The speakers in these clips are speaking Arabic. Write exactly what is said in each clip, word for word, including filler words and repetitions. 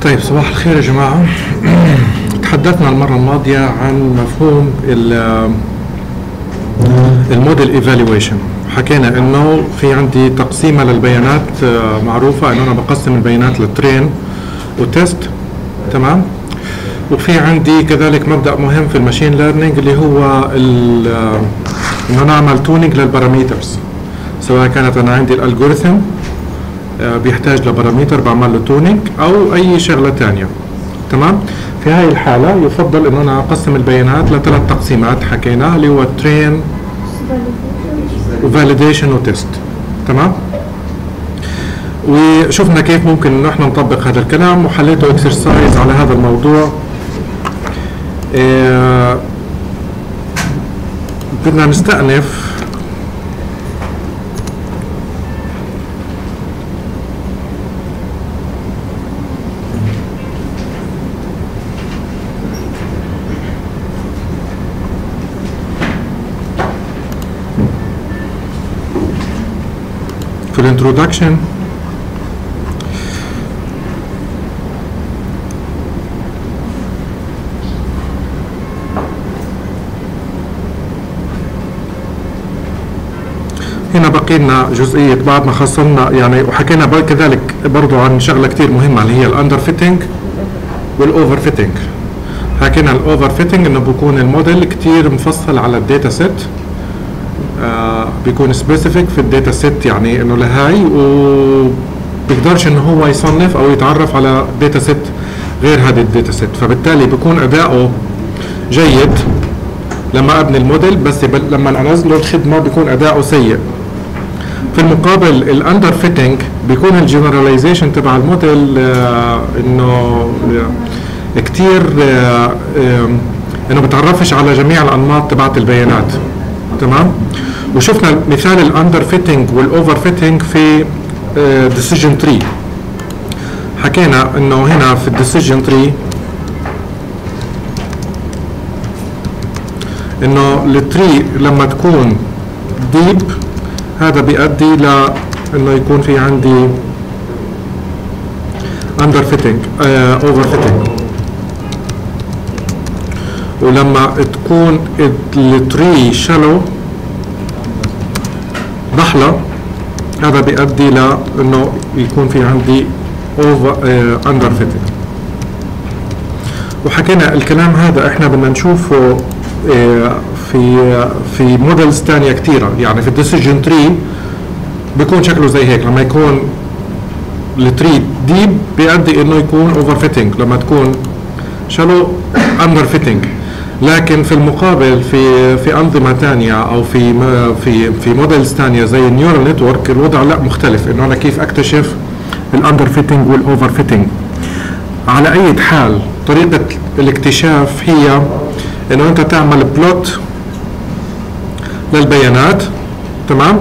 طيب صباح الخير يا جماعة. تحدثنا المرة الماضية عن مفهوم الموديل ايفالويشن. حكينا انه في عندي تقسيمة للبيانات معروفة، انه انا بقسم البيانات لترين وتست، تمام؟ وفي عندي كذلك مبدأ مهم في الماشين ليرنينج اللي هو انه نعمل تونينج للباراميترز، سواء كانت انا عندي الالجوريثم بيحتاج لباراميتر بعمل له تونينج او اي شغله ثانيه، تمام؟ في هاي الحاله يفضل انه انا اقسم البيانات لثلاث تقسيمات حكيناها اللي هو ترين وفاليديشن وتست، تمام؟ وشفنا كيف ممكن انه احنا نطبق هذا الكلام، وحليته اكسرسايز على هذا الموضوع. إيه بدنا نستأنف في الانترودكشن. هنا بقي لنا جزئية بعد ما خصصنا يعني، وحكينا كذلك برضو عن شغلة كتير مهمة اللي هي الاندر فيتنج والاوفر فيتنج. حكينا الاوفر فيتنج انه بيكون الموديل كتير مفصل على الداتا سيت، آه بيكون سبيسيفيك في الداتا سيت، يعني انه لهاي وبيقدرش انه هو يصنف او يتعرف على داتا سيت غير هذه الداتا سيت، فبالتالي بيكون اداؤه جيد لما ابني الموديل، بس لما انزله الخدمه بيكون اداؤه سيء. في المقابل الاندر فيتنج بيكون الجنراليزيشن تبع الموديل آه انه آه كتير آه آه انه بتعرفش على جميع الانماط تبعت البيانات، تمام؟ وشفنا مثال الاندر فيتنج والاوفر فيتنج في ديسيجن تري. حكينا انه هنا في الديسيجن تري انه التري لما تكون ديب هذا بيؤدي ل انه يكون في عندي اندر فيتنج اوفر فيتنج، ولما تكون التري شالو ضحله هذا بيؤدي ل انه يكون في عندي اوفر اندر فيتنج. وحكينا الكلام هذا احنا بدنا نشوفه في في موديلز ثانيه كثيره، يعني في الديسيجن تري بيكون شكله زي هيك، لما يكون التري ديب بيؤدي انه يكون اوفر فيتنج، لما تكون شالو اندر فيتنج. لكن في المقابل في في انظمه ثانيه او في في في موديلز ثانيه زي النيورال نتورك الوضع لا مختلف، انه انا كيف اكتشف الاندر فيتنج والاوفر فيتنج. على اي حال طريقه الاكتشاف هي انه انت تعمل بلوت للبيانات، تمام؟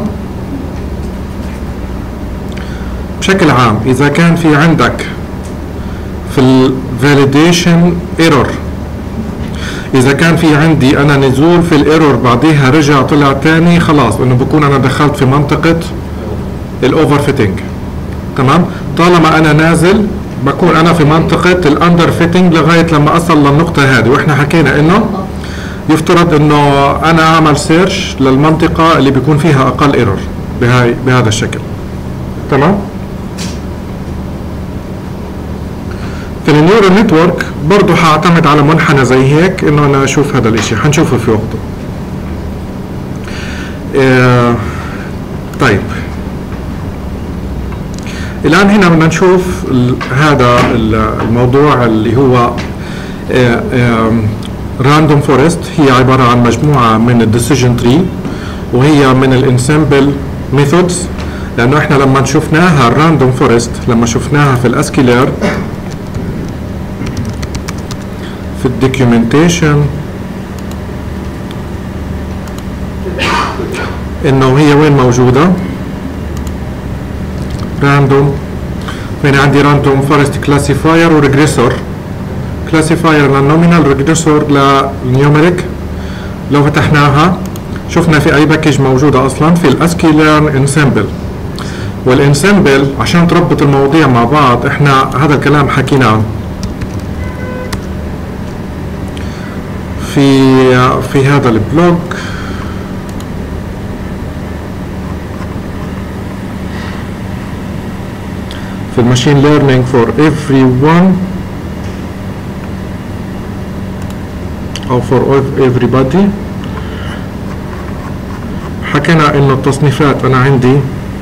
بشكل عام اذا كان في عندك في الفاليديشن ايرور، اذا كان في عندي انا نزول في الايرور بعديها رجع طلع تاني، خلاص انه بكون انا دخلت في منطقة الاوفر فيتنج، تمام؟ طالما انا نازل بكون انا في منطقة الاندر فيتنج لغاية لما اصل للنقطة هذه. واحنا حكينا انه يفترض انه انا اعمل سيرش للمنطقة اللي بيكون فيها اقل ايرور بهاي بهذا الشكل، تمام؟ في النيورال نتورك برضه حاعتمد على منحنى زي هيك، انه انا اشوف هذا الاشي حنشوفه في وقته. اه طيب الان هنا بدنا نشوف هذا الموضوع اللي هو راندوم فورست. هي عبارة عن مجموعة من الديسيجن تري، وهي من الانسمبل ميثودز، لانه احنا لما شفناها الراندوم فورست لما شفناها في الاسكيلر في الدوكيومنتيشن انه هي وين موجودة راندوم. هنا عندي راندوم فورست كلاسيفاير وريجريسور، كلاسيفاير للنومينال، ريجريسور للنيوميريك. لو فتحناها شفنا في اي باكج موجودة اصلا في الاسكي ليرن انسمبل. والانسمبل عشان تربط المواضيع مع بعض، احنا هذا الكلام حكيناه في في هذا البلوج. في الماشين ليرنينج فور everyone او for everybody، حكينا انه التصنيفات انا عندي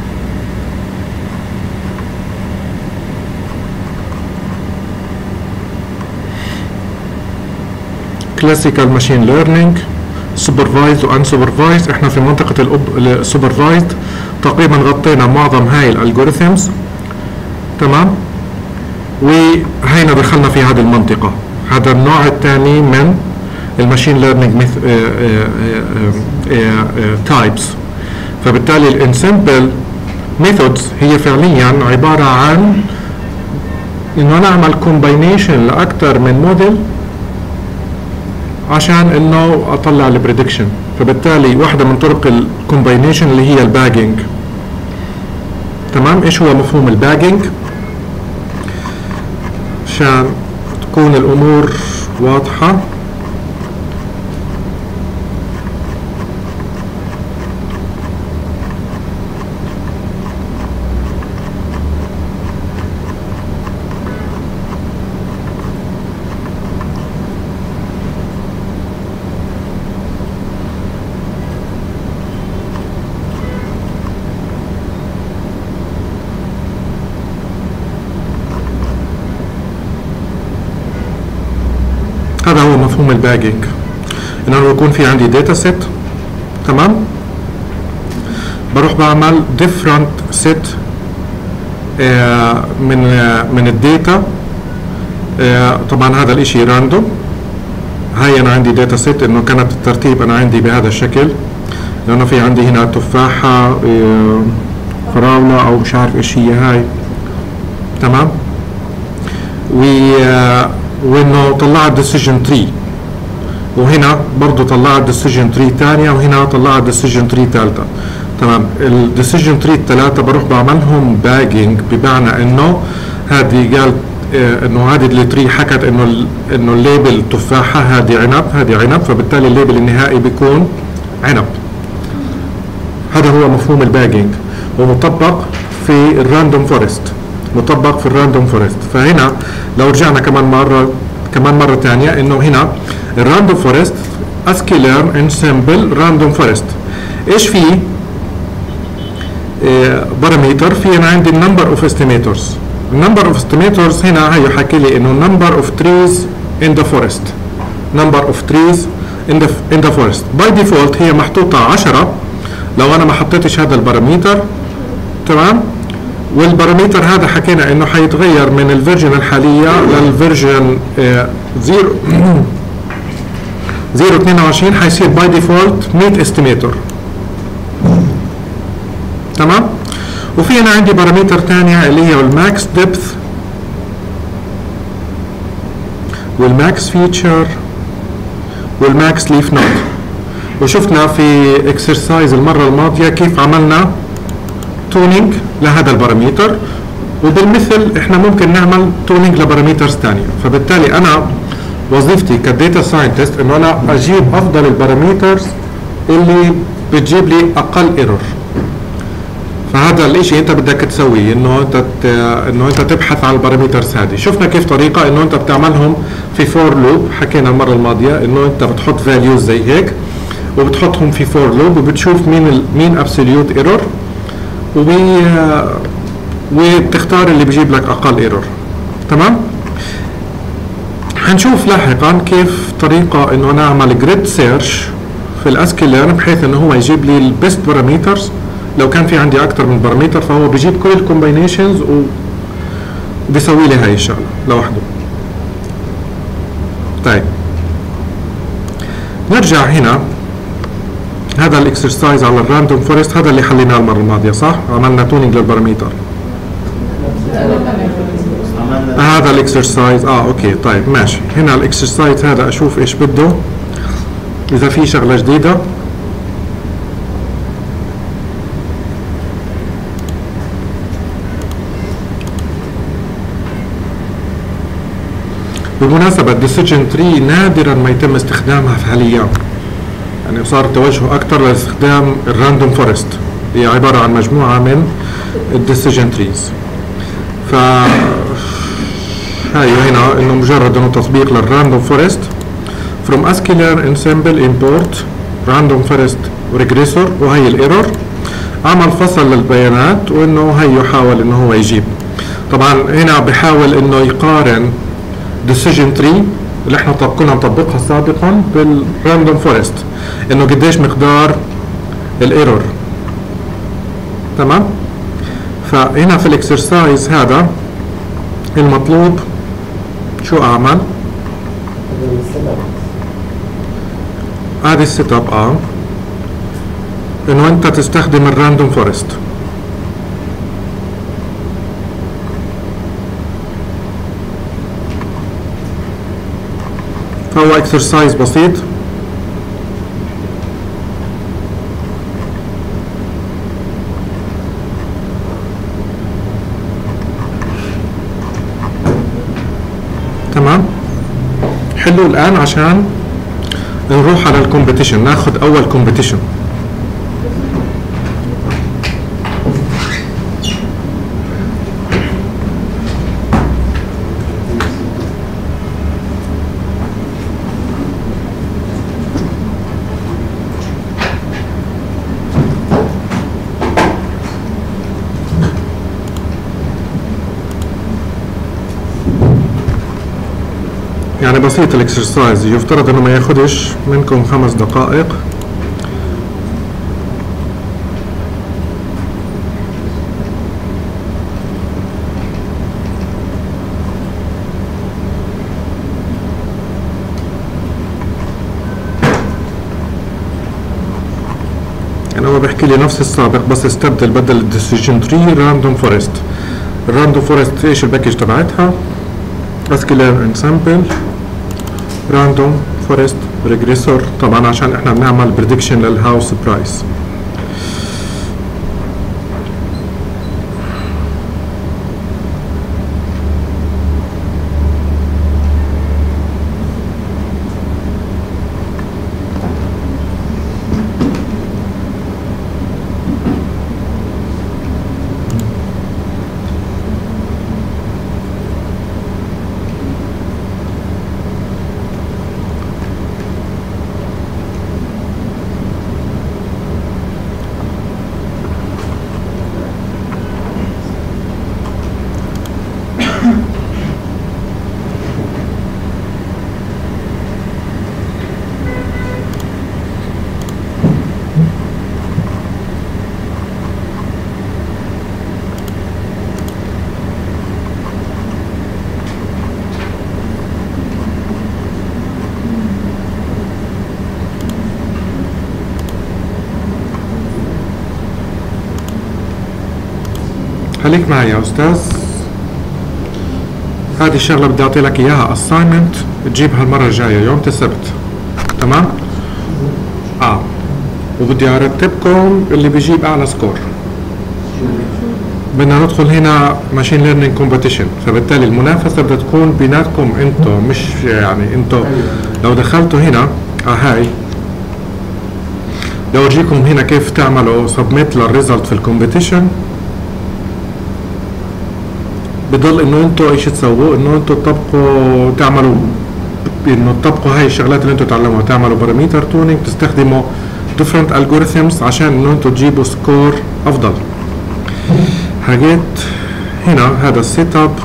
كلاسيكال ماشين ليرنينج، سوبرفايزد وان سوبرفايزد. احنا في منطقه السوبرفايزد تقريبا غطينا معظم هاي الالجوريثمز، تمام، وهينا دخلنا في هذه المنطقه. هذا النوع الثاني من الماشين ليرنينج تايبس. فبالتالي الانسمبل ميثودز هي فعليا عباره عن انه انا اعمل كومباينيشن لاكثر من موديل عشان انه اطلع البريدكشن. فبالتالي واحده من طرق الكومباينيشن اللي هي الباجينج. تمام. ايش هو مفهوم الباجينج عشان تكون الامور واضحه؟ هذا هو مفهوم الباجينج، انه يكون في عندي داتا سيت، تمام، بروح بعمل different set آه من آه من الداتا. آه طبعا هذا الاشي راندوم. هاي انا عندي داتا سيت انه كانت الترتيب انا عندي بهذا الشكل، لانه في عندي هنا تفاحة آه فراولة او مش عارف ايش هي هاي، تمام، و آه وانه طلعت decision tree، وهنا برضه طلعت decision tree ثانيه، وهنا طلعت decision tree ثالثه، تمام. ال decision tree الثلاثه بروح بعملهم باجينج، بمعنى انه هذه قالت اه انه هذه التري حكت انه انه الليبل تفاحه، هذه عنب، هذه عنب، فبالتالي الليبل النهائي بيكون عنب. هذا هو مفهوم الباجينج، ومطبق في الراندوم فورست، مطبق في الراندوم فورست. فهنا لو رجعنا كمان مره كمان مره ثانيه، انه هنا الراندوم فورست اسكي ليرن انسمبل راندوم فورست. ايش في؟ اه باراميتر في انا عندي النمبر اوف استيميتورز. النمبر اوف استيميتورز هنا هي حكي لي انه نمبر اوف تريز ان ذا فورست، نمبر اوف تريز ان ذا ان ذا فورست. باي ديفولت هي محطوطه عشرة لو انا ما حطيتش هذا الباراميتر، تمام. والباراميتر هذا حكينا انه حيتغير من الفيرجن الحاليه للفيرجن صفر صفر اثنين وعشرين، حيصير باي ديفولت مية استيميتور، تمام. وفي انا عندي باراميتر ثانيه اللي هي الماكس ديبث والماكس فيتشر والماكس ليف نود. وشفنا في اكسرسايز المره الماضيه كيف عملنا تونينج لهذا الباراميتر، وبالمثل احنا ممكن نعمل تونينج لباراميترز ثانيه. فبالتالي انا وظيفتي كديتا ساينتست انه انا اجيب افضل الباراميترز اللي بتجيب لي اقل ايرور. فهذا الاشي انت بدك تسويه، انه انت انه انت تبحث عن الباراميترز هذه. شفنا كيف طريقه انه انت بتعملهم في فور لوب، حكينا المره الماضيه انه انت بتحط فاليوز زي هيك وبتحطهم في فور لوب، وبتشوف مين ال مين ابسوليوت ايرور، وبي وبتختار اللي بيجيب لك اقل ايرور، تمام. حنشوف لاحقا كيف طريقه انه انا اعمل جريد سيرش في الاسكي ليرن بحيث انه هو يجيب لي البيست باراميترز. لو كان في عندي اكثر من باراميتر فهو بيجيب كل الكومباينيشنز وبيسوي لي هاي الشغله لوحده. طيب نرجع هنا، هذا الاكسرسايز على الراندوم فورست، هذا اللي حليناه المره الماضيه، صح؟ عملنا تونينج للباراميتر. هذا الاكسرسايز اه اوكي. طيب ماشي. هنا الاكسرسايز هذا اشوف ايش بده، اذا في شغله جديده. بالمناسبة الديسيجن تري نادرا ما يتم استخدامها حاليا، يعني صار توجه أكثر لاستخدام الراندوم فورست، هي عبارة عن مجموعة من الديسيجن تريز. ف هاي هنا إنه مجرد إنه تطبيق للراندوم فورست from اسكيلر ensemble import راندوم فورست ريجريسور، وهي الايرور عمل فصل للبيانات، وإنه هي يحاول إنه هو يجيب. طبعا هنا بحاول إنه يقارن decision tree اللي احنا طب كنا مطبقها سابقا بالراندوم فورست، انه قديش مقدار الايرور. تمام. فهنا في الاكسرسايز هذا المطلوب شو اعمل؟ هذه السيت اب اه انه انت تستخدم الراندوم فورست. فهو اكسرسايز بسيط. تمام. حلو الان عشان نروح على الكومبيتيشن، ناخذ اول كومبيتيشن. يعني بسيط الاكسرسايز، يفترض انه ما ياخدش منكم خمس دقائق. يعني هو بيحكي لي نفس السابق بس استبدل بدل الديسيجن تري راندوم فورست. الراندوم فورست ايش الباكج تبعتها؟ اسكيلر انسامبل راندوم فورست ريجريسور، طبعا عشان احنا بنعمل بريدكشن للهاوس برايس. خليك معي يا استاذ. هذه الشغله بدي اعطي لك اياها assignment تجيبها المره الجايه يوم السبت. تمام؟ اه وبدي ارتبكم اللي بيجيب اعلى سكور. بدنا ندخل هنا ماشين ليرنينج كومبيتيشن، فبالتالي المنافسه بدها تكون بيناتكم انتم، مش يعني انتم لو دخلتوا هنا اه هاي لو اورجيكم هنا كيف تعملوا سبميت للريزلت في الكومبيتيشن. بضل انه انتوا ايش تسووا؟ انه انتوا تطبقوا تعملوا انه تطبقوا هاي الشغلات اللي انتوا تعلموها، تعملوا باراميتر تونينج، تستخدموا different algorithms عشان انه انتوا تجيبوا سكور افضل. حاجات هنا هذا السيت اب.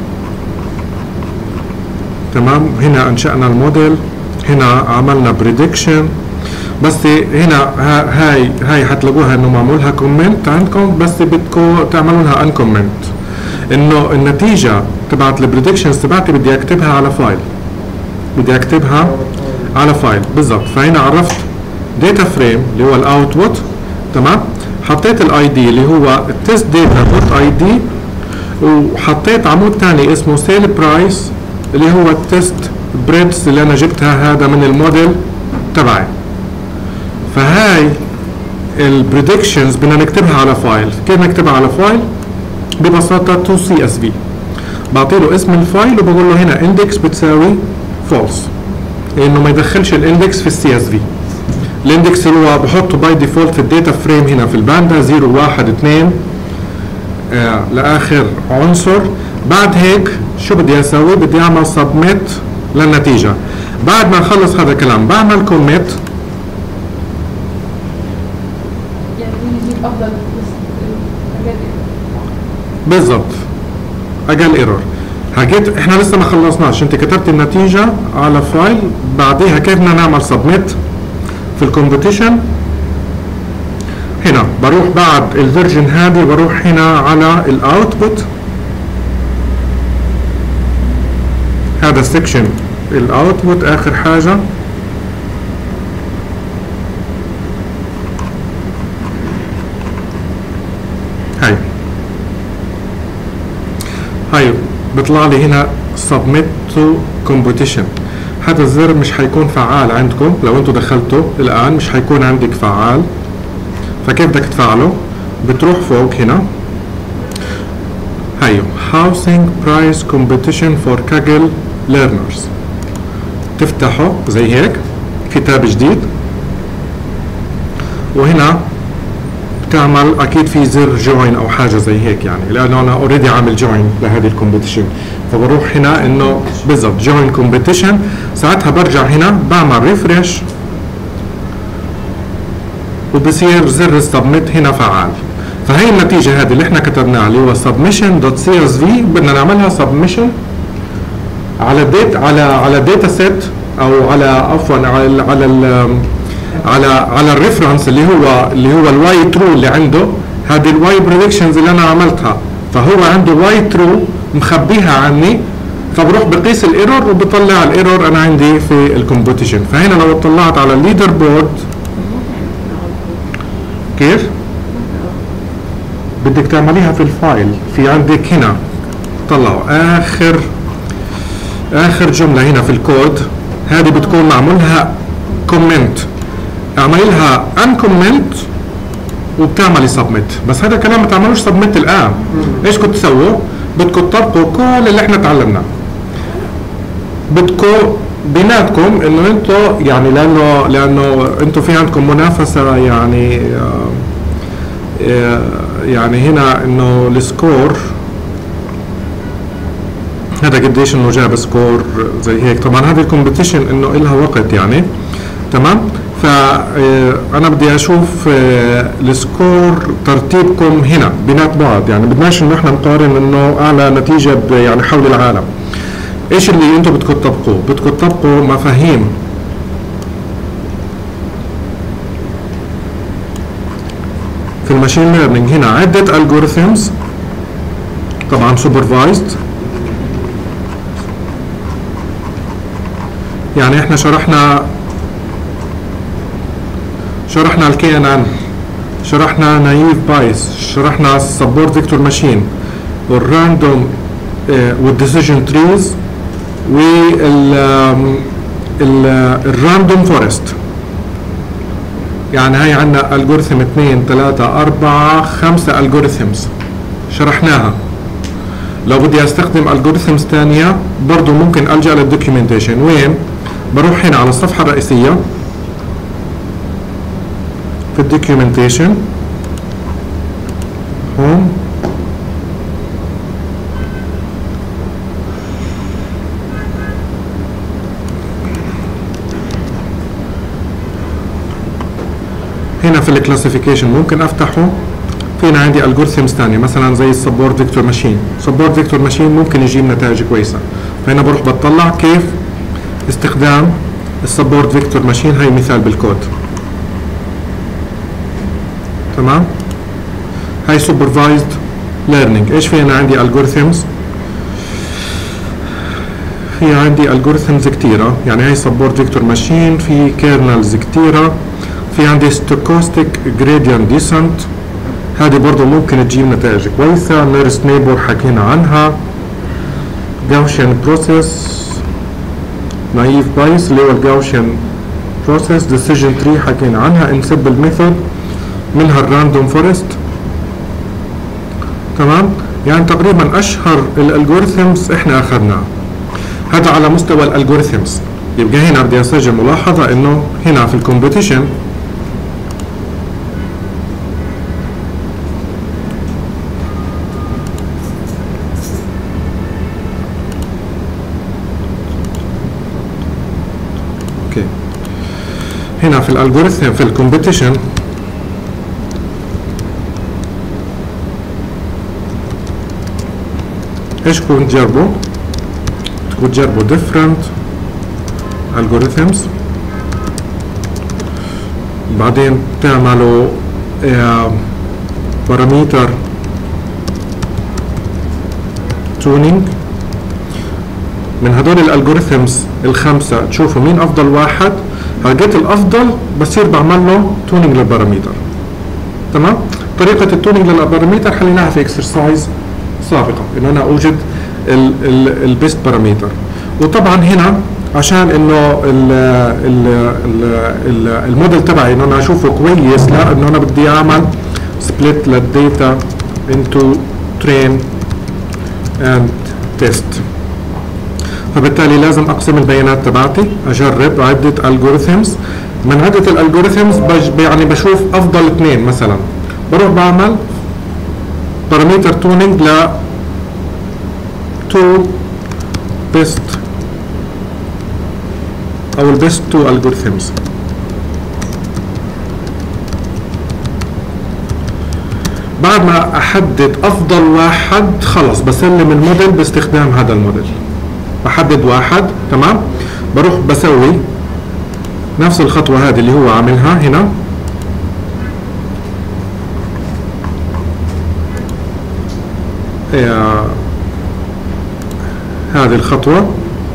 تمام. هنا انشأنا الموديل، هنا عملنا بريدكشن، بس هنا هاي هاي حتلاقوها انه معمولها كومنت عندكم، بس بدكم تعملوا لها ان كومنت. انه النتيجه تبعت البريدكشنز تبعتي بدي اكتبها على فايل، بدي اكتبها على فايل بالضبط. فهنا عرفت داتا فريم اللي هو الاوتبوت. تمام. حطيت الاي دي اللي هو التست داتا دوت اي دي، وحطيت عمود ثاني اسمه سيل برايس اللي هو التست بريدز اللي انا جبتها هذا من الموديل تبعي. فهاي البريدكشنز بدنا نكتبها على فايل. كيف نكتبها على فايل؟ ببساطة تو سي اس في. بعطي له اسم الفايل وبقول له هنا اندكس بتساوي فولس، لانه ما يدخلش الاندكس في السي اس في. الاندكس اللي هو بحطه باي ديفولت في الداتا فريم هنا في الباندا صفر واحد اثنين آه لاخر عنصر. بعد هيك شو بدي اسوي؟ بدي اعمل سبميت للنتيجه. بعد ما اخلص هذا الكلام بعمل كوميت. يعني يجيب افضل بالضبط اقل ايرور. حكيت احنا لسه ما خلصناش، انت كتبت النتيجه على فايل، بعديها كيف بدنا نعمل سبميت في الكومبيتيشن. هنا بروح بعد الفيرجن هذه بروح هنا على الاوتبوت، هذا السكشن الاوتبوت اخر حاجه. هاي هاي بيطلع لي هنا submit to competition. هذا الزر مش حيكون فعال عندكم لو انتم دخلتوا الان، مش حيكون عندك فعال. فكيف بدك تفعله؟ بتروح فوق هنا هايو housing price competition for Kaggle learners، تفتحه زي هيك في تاب جديد، وهنا تعمل اكيد في زر جوين او حاجه زي هيك، يعني لانه انا اوريدي عامل جوين لهذه الكومبيتيشن. فبروح هنا انه بالضبط جوين كومبيتيشن، ساعتها برجع هنا بعمل ريفرش وبصير زر السبميت هنا فعال. فهي النتيجه هذه اللي احنا كتبناها اللي هو submission.csv بدنا نعملها submission على ديت على على داتا سيت او على عفوا على على ال على على الريفرنس اللي هو اللي هو الواي ترو اللي عنده. هذه الواي بريدكشنز اللي انا عملتها، فهو عنده واي ترو مخبيها عني، فبروح بقيس الايرور وبطلع الايرور انا عندي في الكومبيتيشن. فهنا لو طلعت على الليدر بورد كيف بدك تعمليها في الفايل، في عندك هنا طلعوا اخر اخر جمله هنا في الكود، هذه بتكون معمولها كومنت، اعملي لها ان كومنت وبتعملي سبميت. بس هذا الكلام ما تعملوش سبميت الان. ايش كنت تسووا؟ بدكم تطبقوا كل اللي احنا تعلمناه، بدكم بيناتكم انه انتم يعني لانه لانه انتم في عندكم منافسه يعني يعني هنا انه السكور هذا قديش انه جاب سكور زي هيك. طبعا هذه الكومبيتيشن انه إلها وقت يعني تمام. فانا بدي اشوف السكور ترتيبكم هنا بينات بعض، يعني بدناش انه احنا نقارن انه اعلى نتيجه يعني حول العالم. ايش اللي انتم بدكم تطبقوه؟ بدكم تطبقوا مفاهيم في الماشين ليرنينج. هنا عده الجوريثمز طبعا سوبرفايزد، يعني احنا شرحنا شرحنا الكي ان ان، شرحنا نايف بايس، شرحنا السبورت فيكتور ماشين والراندوم والديسيجن تريز والراندوم فورست. يعني هاي عندنا الجوريثم اثنين ثلاثة أربعة خمسة الجوريثمز شرحناها. لو بدي استخدم الجوريثمز ثانية برضه ممكن الجا للدوكيومنتيشن. وين؟ بروح هنا على الصفحة الرئيسية في الدوكيومنتيشن هوم، هنا في الكلاسيفيكيشن ممكن افتحه. فينا عندي الجوريثمز ثانيه مثلا زي السبورت فيكتور ماشين، سبورت فيكتور ماشين ممكن يجيب نتائج كويسه. فهنا بروح بطلع كيف استخدام السبورت فيكتور ماشين. هاي مثال بالكود تمام. هاي سوبرفايزد ليرنينج. ايش في انا عندي الجوريثمز؟ في عندي الجوريثمز كتيره، يعني هاي سبورت فيكتور ماشين، في كيرنلز كتيره، في عندي ستوكاستيك جريدينت ديسنت، هذه برضه ممكن تجيب نتائج كويسه. نيرست نيبور حكينا عنها، جاوشن بروسيس، نايف بايس اللي هو الجاوشن بروسيس، ديسيجن تري حكينا عنها، انسيمبل ميثود، منها الراندوم فورست تمام. يعني تقريبا اشهر الالجوريثمز احنا اخذناه. هذا على مستوى الالجوريثمز. يبقى هنا بدي اسجل ملاحظه انه هنا في الكومبيتيشن اوكي هنا في الالجوريثم في الكومبيتيشن ايش كنت تجربوا؟ كنت تجربوا different algorithms، بعدين تعملوا باراميتر تونينج من هدول الالجوريثمز الخمسه، تشوفوا مين افضل واحد. لقيت الافضل بصير بعمل له تونينج للباراميتر. تمام؟ طريقه التونينج للباراميتر حليناها في اكسرسايز سابقه، انه انا اوجد البيست باراميتر. وطبعا هنا عشان انه الموديل تبعي انه انا اشوفه كويس، لا انه انا بدي اعمل سبليت للداتا انتو ترين اند تيست. فبالتالي لازم اقسم البيانات تبعتي، اجرب عده الجوريثمز. من عده الالجوريثمز يعني بشوف افضل اثنين، مثلا بروح بعمل باراميتر تونينج ل تو بيست او البيست تو الجوريثمز. بعد ما احدد افضل واحد خلص بسلم الموديل باستخدام هذا الموديل. بحدد واحد، تمام، بروح بسوي نفس الخطوة هذه اللي هو عاملها هنا. آه هذه الخطوة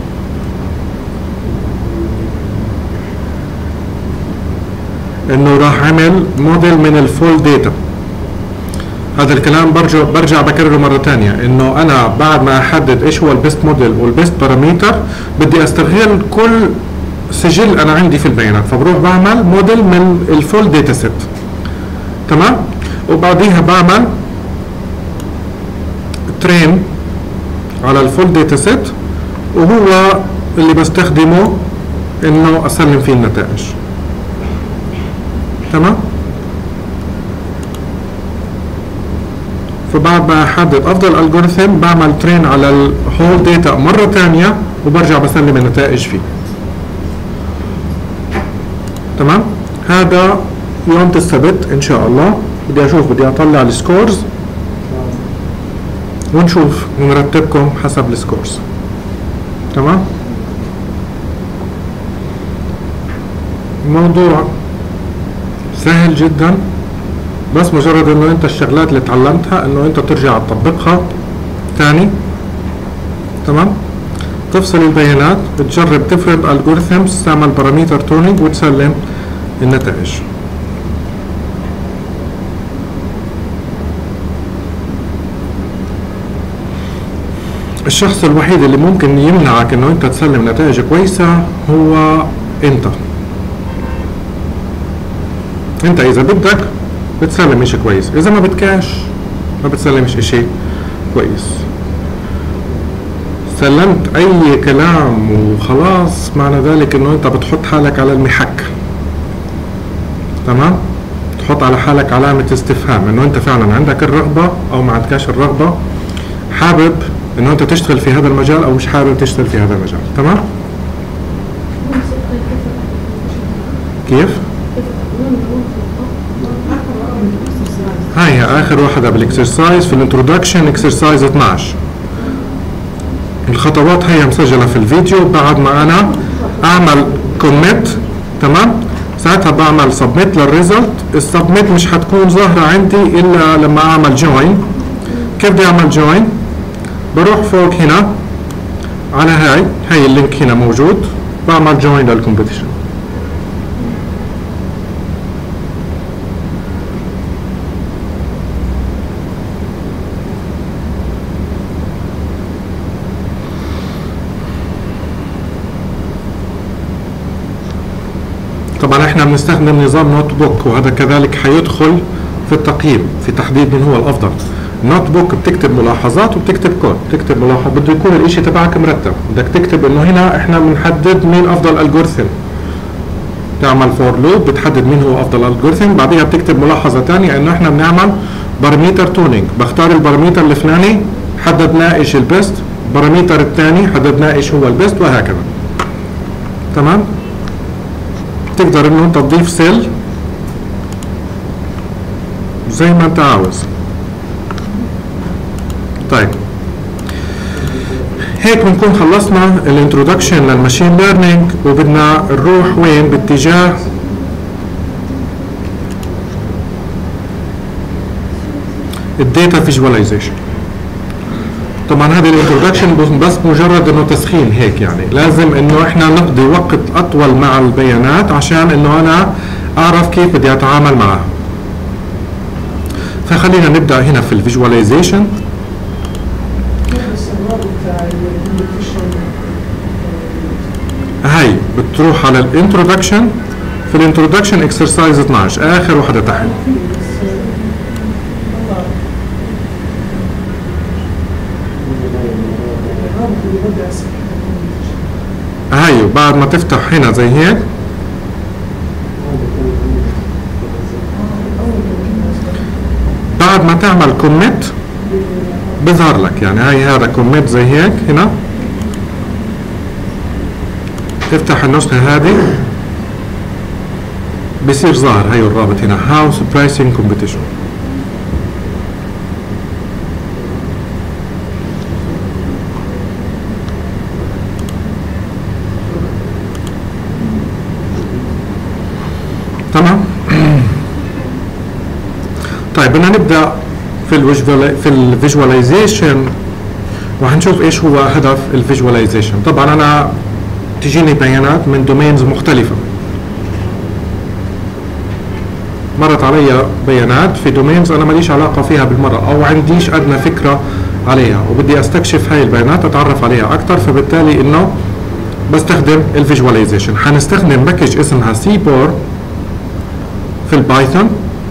انه راح اعمل موديل من الفول داتا. هذا الكلام برجع برجع بكرره مره ثانيه، انه انا بعد ما احدد ايش هو البيست موديل والبيست باراميتر بدي استغل كل سجل انا عندي في البيانات، فبروح بعمل موديل من الفول داتا سيت. تمام؟ وبعديها بعمل ترين على الفول داتا سيت، وهو اللي بستخدمه انه اسلم فيه النتائج. تمام؟ فبعد ما احدد افضل الجوريثم بعمل ترين على الهول داتا مره ثانيه وبرجع بسلم النتائج فيه. تمام؟ هذا يوم السبت ان شاء الله. بدي اشوف بدي اطلع السكورز ونشوف ونرتبكم حسب السكورز. تمام؟ الموضوع سهل جدا، بس مجرد انه انت الشغلات اللي تعلمتها انه انت ترجع تطبقها ثاني. تمام؟ تفصل البيانات، بتجرب تفرض الجوريثمز، تعمل باراميتر تونينج وتسلم النتائج. الشخص الوحيد اللي ممكن يمنعك انه انت تسلم نتائج كويسة هو انت. انت اذا بدك بتسلم اشي كويس، اذا ما بدكاش ما بتسلمش اشي كويس. سلمت اي كلام وخلاص معنى ذلك انه انت بتحط حالك على المحك. تمام؟ تحط على حالك علامة استفهام انه انت فعلا عندك الرغبة او ما عندكاش الرغبة، حابب انه انت تشتغل في هذا المجال او مش حابب تشتغل في هذا المجال. تمام؟ كيف؟ هاي اخر واحدة بالاكسرسايز في الانترودكشن، اكسرسايز اثناشر. الخطوات هي مسجلة في الفيديو. بعد ما انا اعمل كوميت، تمام، ساعتها بعمل سبميت للريزلت. السبميت مش حتكون ظاهرة عندي الا لما اعمل جوين. كيف بدي اعمل جوين؟ بروح فوق هنا على هاي هاي اللينك هنا موجود، بعمل جوين للكومبيتيشن. طبعا احنا بنستخدم نظام نوت بوك، وهذا كذلك حيدخل في التقييم في تحديد من هو الافضل. نوت بوك بتكتب ملاحظات وبتكتب كود، بتكتب ملاحظات، بده يكون الاشي تبعك مرتب، بدك تكتب انه هنا احنا بنحدد مين افضل الجوريثم، تعمل فور لوب بتحدد مين هو افضل الجوريثم، بعديها بتكتب ملاحظه ثانيه انه احنا بنعمل باراميتر تونينج، بختار الباراميتر الفلاني حددنا ايش البيست، الباراميتر الثاني حددنا ايش هو البيست، وهكذا. تمام؟ تقدر انه انت تضيف سيل زي ما انت عاوز. طيب هيك بنكون خلصنا الانترودكشن للماشين ليرنينج، وبدنا نروح وين؟ باتجاه الداتا فيجواليزيشن. طبعا هذه الانترودكشن بس مجرد انه تسخين هيك، يعني لازم انه احنا نقضي وقت اطول مع البيانات عشان انه انا اعرف كيف بدي اتعامل معها. فخلينا نبدا هنا في الفيجواليزيشن. هاي بتروح على الانترودكشن، في الانترودكشن اكسرسايز اثناشر اخر وحده تحت. هاي بعد ما تفتح هنا زي هيك بعد ما تعمل كوميت بظهر لك، يعني هاي هذا كوميت زي هيك هنا، تفتح النسخة هذه بصير ظاهر هاي الرابط هنا هاوس برايسنج كومبيتيشن. تمام. طيب بدنا نبدا في الفيجوال في الفيجواليزيشن، وهنشوف ايش هو هدف الفيجواليزيشن. طبعا انا تجيني بيانات من دومينز مختلفه، مرت علي بيانات في دومينز انا ماليش علاقه فيها بالمره او عنديش ادنى فكره عليها، وبدي استكشف هاي البيانات اتعرف عليها اكثر، فبالتالي انه بستخدم الفيجواليزيشن. حنستخدم باكج اسمها سيبور في البايثون،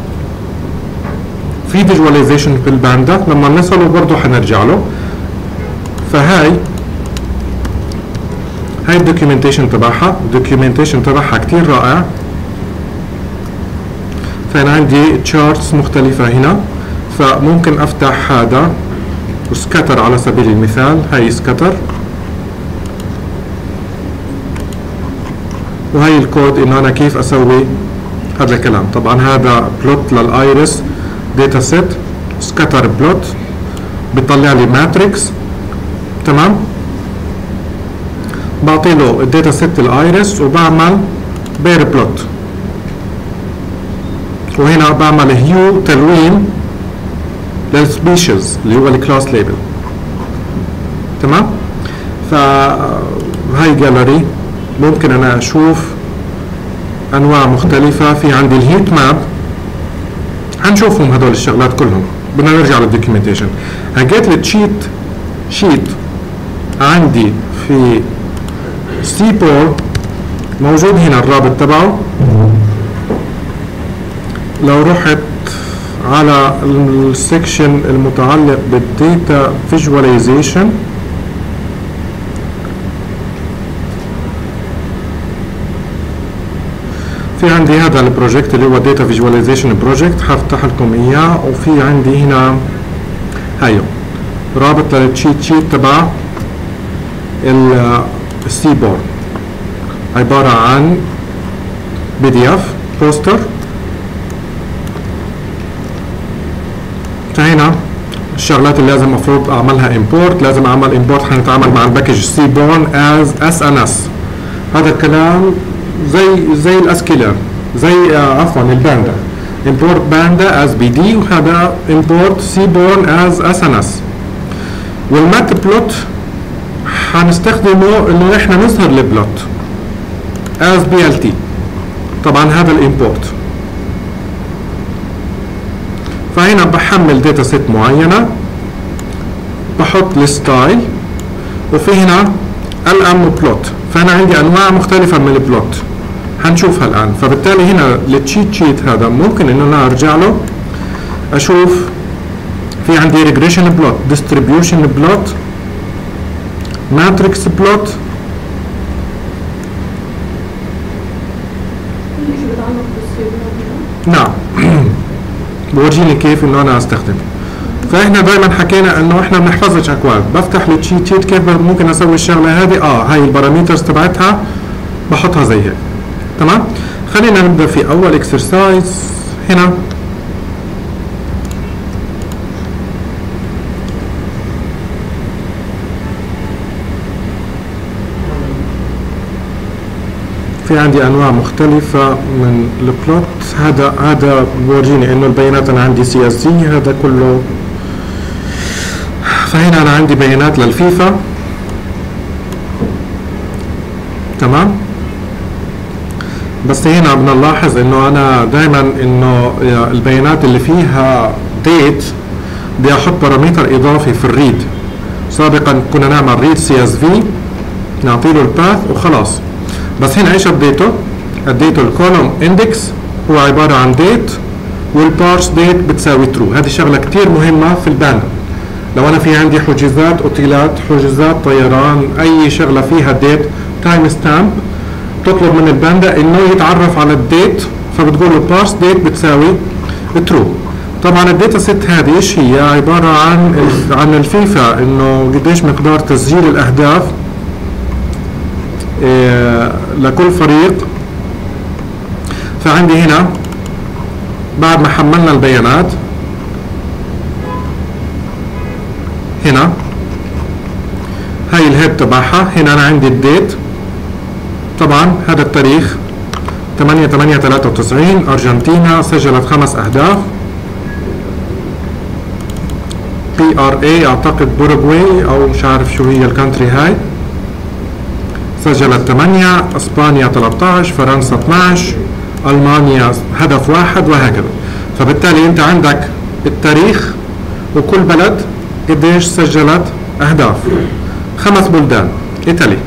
في فيجواليزيشن في الباندا لما نصله برضه حنرجع له. فهاي هاي الدوكيومنتيشن تبعها، الدوكيومنتيشن تبعها كتير رائع. فأنا عندي تشارتس مختلفة هنا، فممكن أفتح هذا وسكتر على سبيل المثال، هاي سكتر، وهي الكود إنه أنا كيف أسوي هذا الكلام. طبعا هذا بلوت للآيرس داتا سيت، سكتر بلوت بيطلع لي ماتريكس. تمام. بعطي له الداتا سيت الايرس وبعمل بير بلوت، وهنا بعمل هيو تلوين للسبيشيز اللي هو الكلاس ليبل. تمام. فهاي جاليري ممكن انا اشوف انواع مختلفه. في عندي الهيت ماب، هنشوفهم هدول الشغلات كلهم. بدنا نرجع للدوكيومنتيشن. هجيت للتشيت شيت عندي في سيبور، موجود هنا الرابط تبعه. لو رحت على السكشن المتعلق بالديتا فيجواليزيشن، في عندي هذا البروجكت اللي هو داتا فيجواليزيشن بروجكت، هفتح لكم اياه. وفي عندي هنا هايو رابط للتشيت شيت تبع السيبور، عبارة عن بي دي اف بوستر. فهنا الشغلات اللي لازم المفروض اعملها امبورت، لازم اعمل امبورت، حنتعامل مع الباكج سيبورن از اس ان اس. هذا الكلام زي زي الاسكيلر، زي آه عفوا الباندا، import باندا از بي دي، وهذا import seaborn as اس ان اس. والمات بلوت حنستخدمه انه احنا نظهر البلوت as بي ال تي. طبعا هذا الامبورت. فهنا بحمل داتا سيت معينه، بحط الستايل، وفي هنا الام بلوت. فانا عندي انواع مختلفه من البلوت هنشوفها الان. فبالتالي هنا التشيت شيت هذا ممكن ان انا ارجع له اشوف في عندي ريجريشن بلوت، ديستريبيوشن بلوت، ماتريكس بلوت. نعم. بورجيني كيف انه انا استخدمه. فاحنا دائما حكينا انه احنا ما بنحفظش اكواد، بفتح التشيت شيت كيف ممكن اسوي الشغله هذه، اه هاي البارامترز تبعتها بحطها زي هيك. تمام؟ خلينا نبدا في اول اكسرسايز هنا. في عندي انواع مختلفة من البلوت. هذا هذا بورجيني انه البيانات انا عندي سي اس سي، هذا كله. فهنا انا عندي بيانات للفيفا. تمام؟ بس هنا بدنا نلاحظ انه انا دائما انه البيانات اللي فيها ديت بدي احط بارامتر اضافي في الريد. سابقا كنا نعمل ريد سي اس في، نعطي له الباث وخلاص. بس هنا ايش اديته؟ اديته الكولوم اندكس هو عباره عن ديت، والبارس ديت بتساوي ترو. هذه شغله كثير مهمه في الباندا. لو انا في عندي حجوزات اوتيلات، حجوزات طيران، اي شغله فيها ديت تايم ستامب، تطلب من الباندا انه يتعرف على الديت، فبتقول له بارس ديت بتساوي ترو. طبعا الداتا سيت هذه ايش هي؟ عباره عن عن الفيفا، انه قديش مقدار تسجيل الاهداف إيه لكل فريق. فعندي هنا بعد ما حملنا البيانات هنا هاي الهيد تبعها، هنا انا عندي الديت. طبعا هذا التاريخ ثمانية ثمانية ثلاثة وتسعين، ارجنتينا سجلت خمس اهداف. بي ار اي اعتقد بوروغواي او مش عارف شو هي الكانتري هاي، سجلت ثمانية، اسبانيا ثلاثة عشر، فرنسا اثني عشر، المانيا هدف واحد، وهكذا. فبالتالي انت عندك التاريخ وكل بلد قديش سجلت اهداف. خمس بلدان، ايطالي.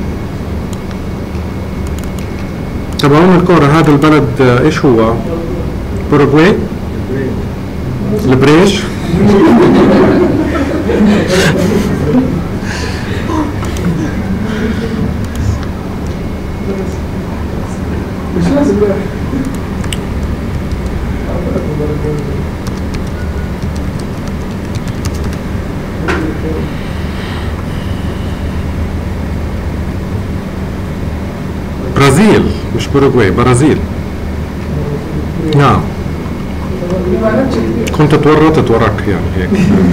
تبعون الكورة هذا البلد ايش هو؟ بوروغواي؟ البريش؟ برازيل، مش بوروغواي، برازيل. نعم. كنت تورطت وراك يعني هيك.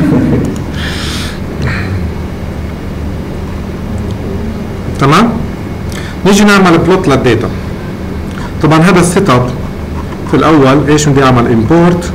تمام؟ نيجي نعمل بلوت للداتا. طبعا هذا السيت اب في الاول ايش بدي اعمل؟ امبورت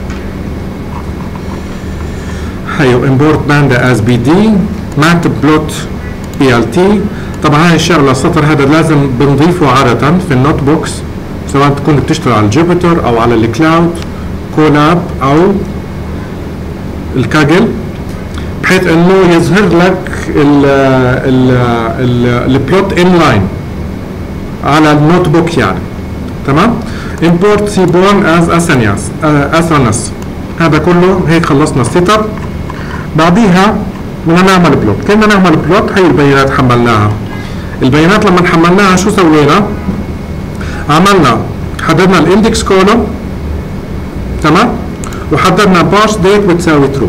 هيو امبورت باندا از بي دي مات بلوت بي ال تي. طبعا هاي الشغله السطر هذا لازم بنضيفه عاده في النوت بوكس، سواء تكون بتشتغل على الجوبيتر او على الكلاود كولاب او الكاجل، بحيث انه يظهر لك البلوت ان لاين على النوت بوك يعني. تمام؟ import سيبون as اسانياس اسانس. هذا كله هيك خلصنا السيت اب. بعديها بدنا نعمل بلوت. كيف بدنا نعمل بلوت؟ هي البيانات حملناها. البيانات لما حملناها شو سوينا؟ عملنا حددنا الاندكس كولوم، تمام؟ وحددنا بارس ديت بتساوي ترو.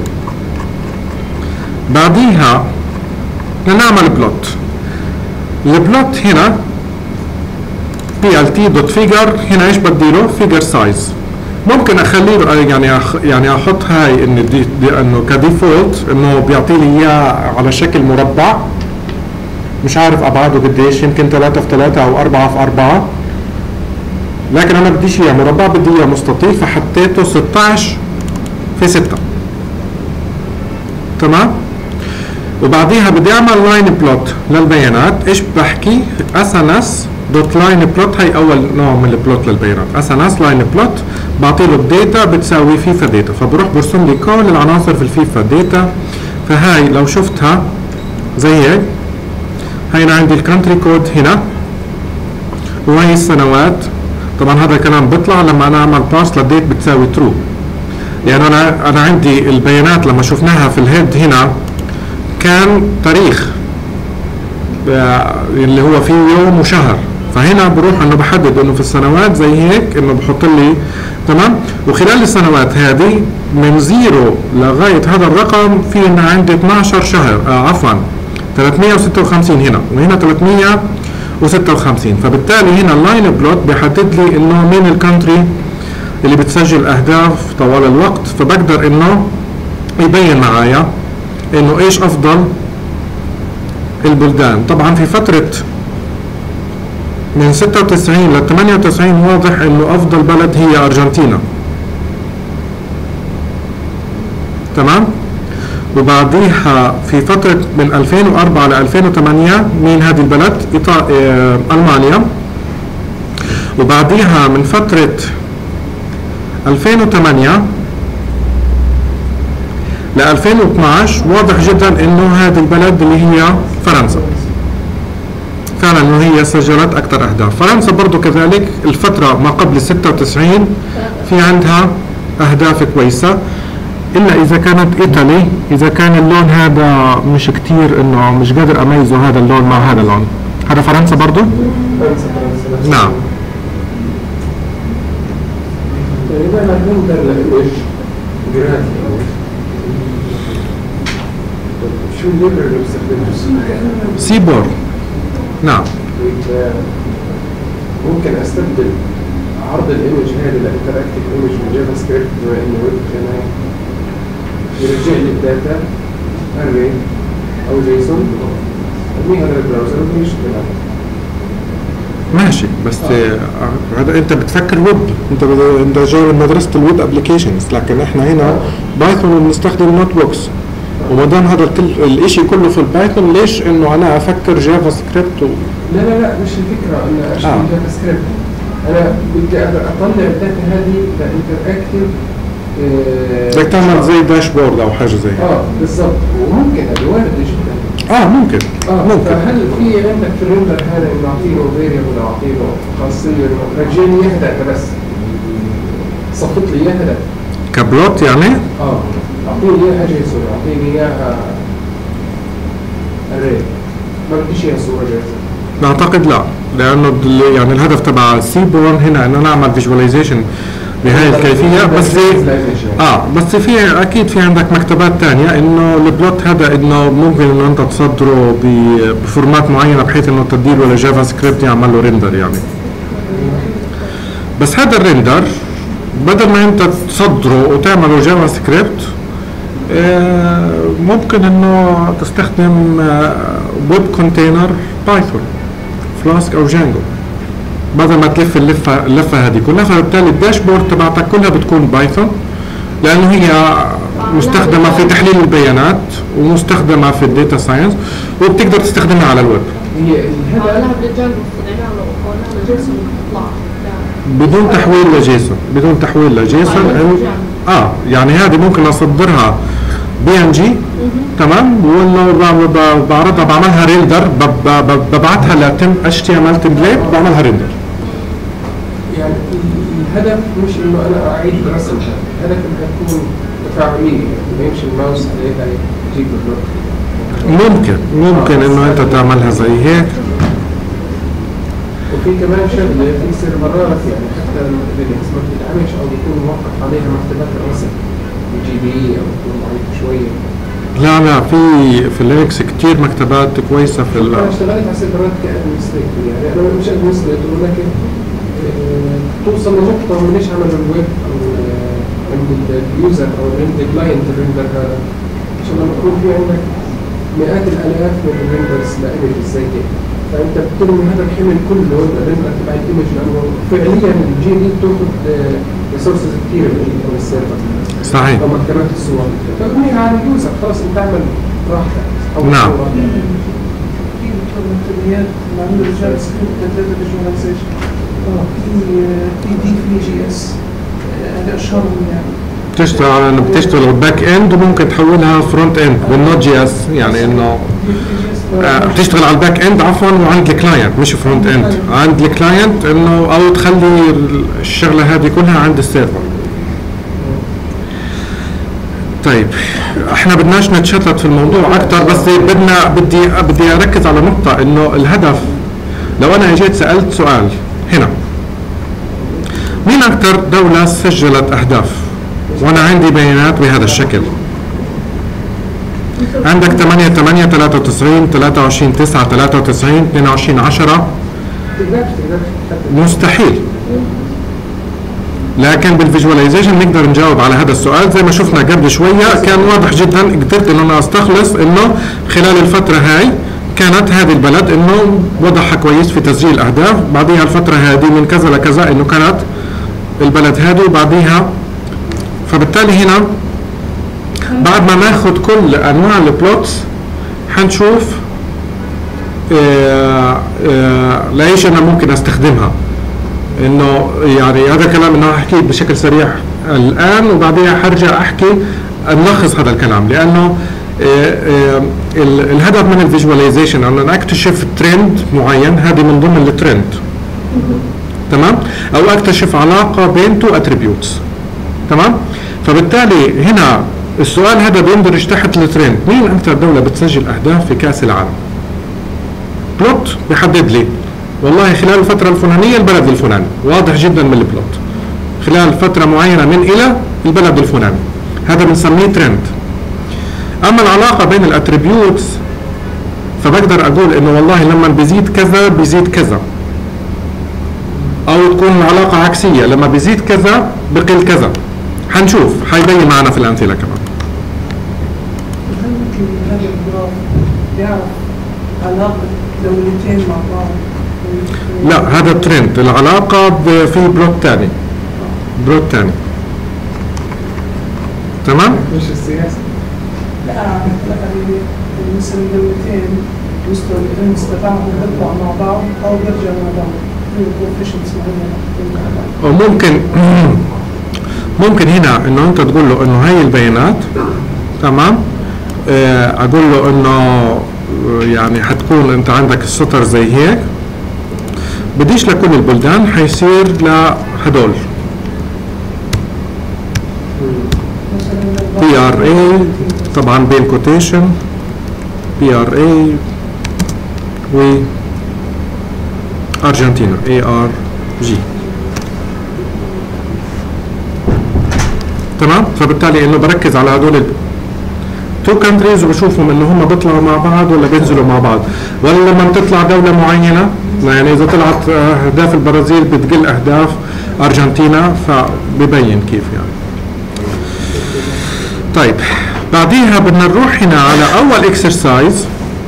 بعديها بدنا نعمل بلوت. البلوت هنا بي ال تي دوت فيجر، هنا ايش بدي له؟ فيجر سايز. ممكن اخلي له يعني أخ يعني احط هاي انه دي دي انه كديفولت انه بيعطي لي اياه على شكل مربع، مش عارف ابعاده قديش، يمكن ثلاثة في ثلاثة او أربعة في أربعة، لكن انا بديش اياه مربع، بدي اياه مستطيل، فحطيته ستة عشر في ستة. تمام؟ وبعديها بدي اعمل لاين بلوت للبيانات. ايش بحكي؟ اسانس دوت لاين بلوت، هي اول نوع من البلوت للبيانات. اسانس لاين بلوت بعطي له الداتا بتساوي فيفا داتا، فبروح برسم لي كل العناصر في الفيفا داتا. فهاي لو شفتها زي هيك، هاي انا عندي الكانتري كود هنا، وهي السنوات. طبعا هذا الكلام بيطلع لما انا اعمل باس للديت بتساوي ترو. يعني انا انا عندي البيانات لما شفناها في الهيد هنا كان تاريخ اللي هو فيه يوم وشهر، فهنا بروح انه بحدد انه في السنوات زي هيك انه بحط لي تمام. وخلال السنوات هذه من زيرو لغايه هذا الرقم في هنا عندي اثناشر شهر آه عفوا ثلاثمية وستة وخمسين هنا وهنا ثلاثمية وستة وخمسين، فبالتالي هنا اللاين بلوت بيحدد لي انه مين الكونتري اللي بتسجل اهداف طوال الوقت، فبقدر انه يبين معايا انه ايش افضل البلدان. طبعا في فترة من ستة وتسعين ل ثمانية وتسعين واضح انه افضل بلد هي ارجنتينا، تمام. وبعديها في فترة من ألفين وأربعة ل ألفين وثمانية مين هذه البلد؟ إيطا... آه... ألمانيا. وبعديها من فترة ألفين وثمانية ل ألفين واثناشر واضح جدا انه هذه البلد اللي هي فرنسا، فعلا انه هي سجلت اكثر اهداف. فرنسا برضو كذلك الفترة ما قبل ستة وتسعين في عندها اهداف كويسة، الا اذا كانت ايطالي، اذا كان اللون هذا مش كتير انه مش قادر اميزه هذا اللون مع هذا اللون. هذا فرنسا برضو؟ فرنسا فرنسا نعم. تقريبا عندهم درجة ايش؟ جراتي شو الليبر اللي بيستخدمه؟ سيبور. نعم. ممكن استبدل عرض الايمج هذا الانتراكتيف ايمج من جافا سكريبت بما انه ويب كمان يرجع لي الداتا اري او جيسون ارميها للبراوزر ويشتغل. ماشي، بس هذا انت بتفكر ويب، انت انت جاي من مدرسه الويب ابلكيشنز، لكن احنا هنا بايثون بنستخدم نوت بوكس، وما دام هذا كل الشيء كله في البايثون ليش انه انا افكر جافا سكريبت و... لا لا لا مش الفكره ان اشتغل آه. جافا سكريبت، انا بدي اطلع الداتا هذه لانتراكتيف بدك تعمل زي داشبورد او حاجه زي هيك. اه بالضبط، وممكن هذا وارد جدا. اه ممكن اه ممكن. فهل في عندك في الريندر هذا انه اعطيله فيريبل او اعطيله خاصيه انه رجعني اياها داتا بس صفت لي اياها داتا كبلوت يعني؟ اه اعطيني اياها جيسون، اعطيني اياها اري، ما بديش اياها صوره جاهزه. اعتقد لا، لانه ال- يعني الهدف تبع سيبورن هنا انه نعمل فيجواليزيشن بهاي الكيفيه، بس في اه بس في اكيد في عندك مكتبات ثانيه انه البلوت هذا انه ممكن انه انت تصدره ب- بفورمات معينه بحيث انه تديله لجافا سكريبت يعمل له ريندر يعني. بس هذا الريندر بدل ما انت تصدره وتعمله جافا سكريبت آه ممكن انه تستخدم آه ويب كونتينر بايثون فلاسك او جانجو بدل ما تلف اللفه اللفه هذه كلها، فبالتالي الداشبورد تبعتك كلها بتكون بايثون لانه هي مستخدمه في تحليل البيانات ومستخدمه في الداتا ساينس وبتقدر تستخدمها على الويب. هي الهدف لها بالجنب نعمله قولنا جيسون يطلع بدون تحويل لجيسون، بدون تحويل لجيسون. اه يعني هذه ممكن اصدرها بي ان جي تمام، ولا بعرضها بعملها ريندر، ببعتها لتم اتش تي ام ال تمبليت بعملها ريندر. يعني الهدف مش انه انا اعيد رسم، الهدف انها تكون تفاعليه، ما يمشي الماوس عليها يجيب البلوك. ممكن ممكن انه انت تعملها زي هيك. وفي كمان شغله في سيرفرات يعني حتى لينكس ما بتدعمش او بيكون موقف عليها مكتبات الرسم جي بي اي او بتكون ضعيف شويه. لا لا في في لينكس كثير مكتبات كويسه في ال انا اشتغلت على سيرفرات كادمنستريتور، يعني انا مش ادمنستريتور ولكن آه، توصل لنقطه من ليش عمل الويب او آه، عند اليوزر او عند الكلاينت الريندر هذا عشان لما يكون في عندك مئات الالاف من الريندرز لايمجز زي كده، فانت بترمي هذا الحمل كله الريندر تبع الايمج لانه فعليا الجي دي بتاخذ ريسورسز كثيره من السيرفر صحيح او مكتبات الصور، فارميها على اليوزر خلاص انت اعمل راحتك. نعم. في امكانيات معموله بالجافا سكريبت داتا فيجواليزيشن، في في دي في جي اس، هذا اشهرهم يعني. بتشتغل بتشتغل باك اند وممكن تحولها فرونت اند بالنوت جي اس، يعني انه آه بتشتغل على الباك اند عفوا وعند الكلاينت مش فرونت اند، عند الكلاينت انه او تخلي الشغله هذه كلها عند السيرفر. طيب احنا بدناش نتشتت في الموضوع اكثر، بس بدنا بدي بدي اركز على نقطه انه الهدف. لو انا اجيت سالت سؤال هنا، مين اكثر دوله سجلت اهداف؟ وانا عندي بيانات بهذا الشكل، عندك ثمانية ثمانية ثلاثة وتسعين ثلاثة وعشرين تسعة ثلاثة وتسعين اثنين وعشرين عشرة، مستحيل. لكن بالفيجواليزيشن نقدر نجاوب على هذا السؤال. زي ما شفنا قبل شويه كان واضح جدا، قدرت انه انا استخلص انه خلال الفتره هاي كانت هذه البلد انه وضعها كويس في تسجيل اهداف، بعديها الفتره هذه من كذا لكذا انه كانت البلد هذه، وبعديها فبالتالي هنا بعد ما ناخذ كل انواع البلوتس حنشوف آه آه ليش انا ممكن استخدمها. انه يعني هذا الكلام انه احكي بشكل سريع الان، وبعديها حرجع احكي نلخص هذا الكلام، لانه آه آه الهدف من الفيجواليزيشن ان انا اكتشف ترند معين، هذه من ضمن الترند، تمام؟ او اكتشف علاقه بين تو اتريبيوتس، تمام؟ فبالتالي هنا السؤال هذا بيندرج تحت الترند، مين اكثر دوله بتسجل اهداف في كاس العالم؟ بلوت بيحدد لي والله خلال الفترة الفلانية البلد الفلاني، واضح جدا من البلوت، خلال فترة معينة من إلى البلد الفلاني، هذا بنسميه ترند. أما العلاقة بين الاتريبيوتس فبقدر أقول إنه والله لما بيزيد كذا بيزيد كذا، أو تكون العلاقة عكسية، لما بيزيد كذا بقل كذا. حنشوف، حيبين معنا في الأمثلة كمان. هل ممكن هذا الجراف يعرف علاقة دولتين مع بعض؟ لا، هذا ترند، العلاقة في بلوت ثاني، بلوت ثاني، تمام؟ مش السياسة. لا لا مثلا دولتين مستوى الترندز تبعهم بيطلع مع بعض أو بيرجع مع بعض، بروفيشنز معينة. وممكن ممكن هنا انه انت تقول له انه هاي البيانات، تمام؟ اه اقول له انه يعني حتكون انت عندك السطر زي هيك، بديش لكل البلدان، حيصير لهدول بي ار اي طبعا بين كوتيشن بي ار اي و ارجنتينا اي ار جي، تمام؟ فبالتالي انه بركز على هدول تو كانتريز وبشوفهم انه هم بيطلعوا مع بعض ولا بينزلوا مع بعض، ولا لما تطلع دوله معينه، يعني اذا طلعت اهداف البرازيل بتقل اهداف ارجنتينا، فببين كيف يعني. طيب بعديها بدنا نروح هنا على اول اكسرسايز،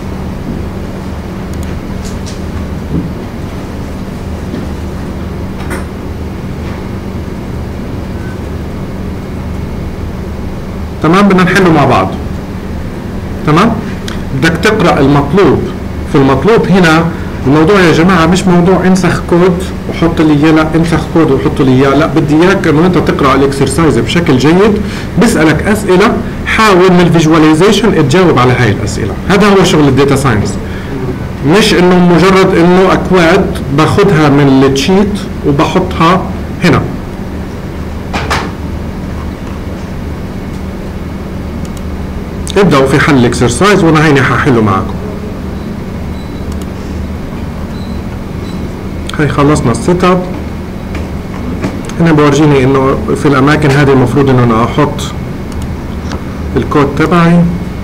تمام؟ بدنا نحله مع بعض، تمام؟ بدك تقرأ المطلوب. في المطلوب هنا الموضوع يا جماعة مش موضوع انسخ كود وحط لي اياه، لا انسخ كود وحط لي اياه، لا بدي اياك انه انت تقرأ الاكسرسايز بشكل جيد، بسألك اسئلة، حاول من الفيجواليزيشن تجاوب على هاي الاسئلة. هذا هو شغل الداتا ساينس، مش انه مجرد انه اكواد باخذها من التشيت وبحطها هنا. ابدأوا في حل الاكسرسايز وانا هيني ححله معكم. هي خلصنا السيت اب. هنا بورجيني انه في الاماكن هذه المفروض انه انا احط الكود تبعي.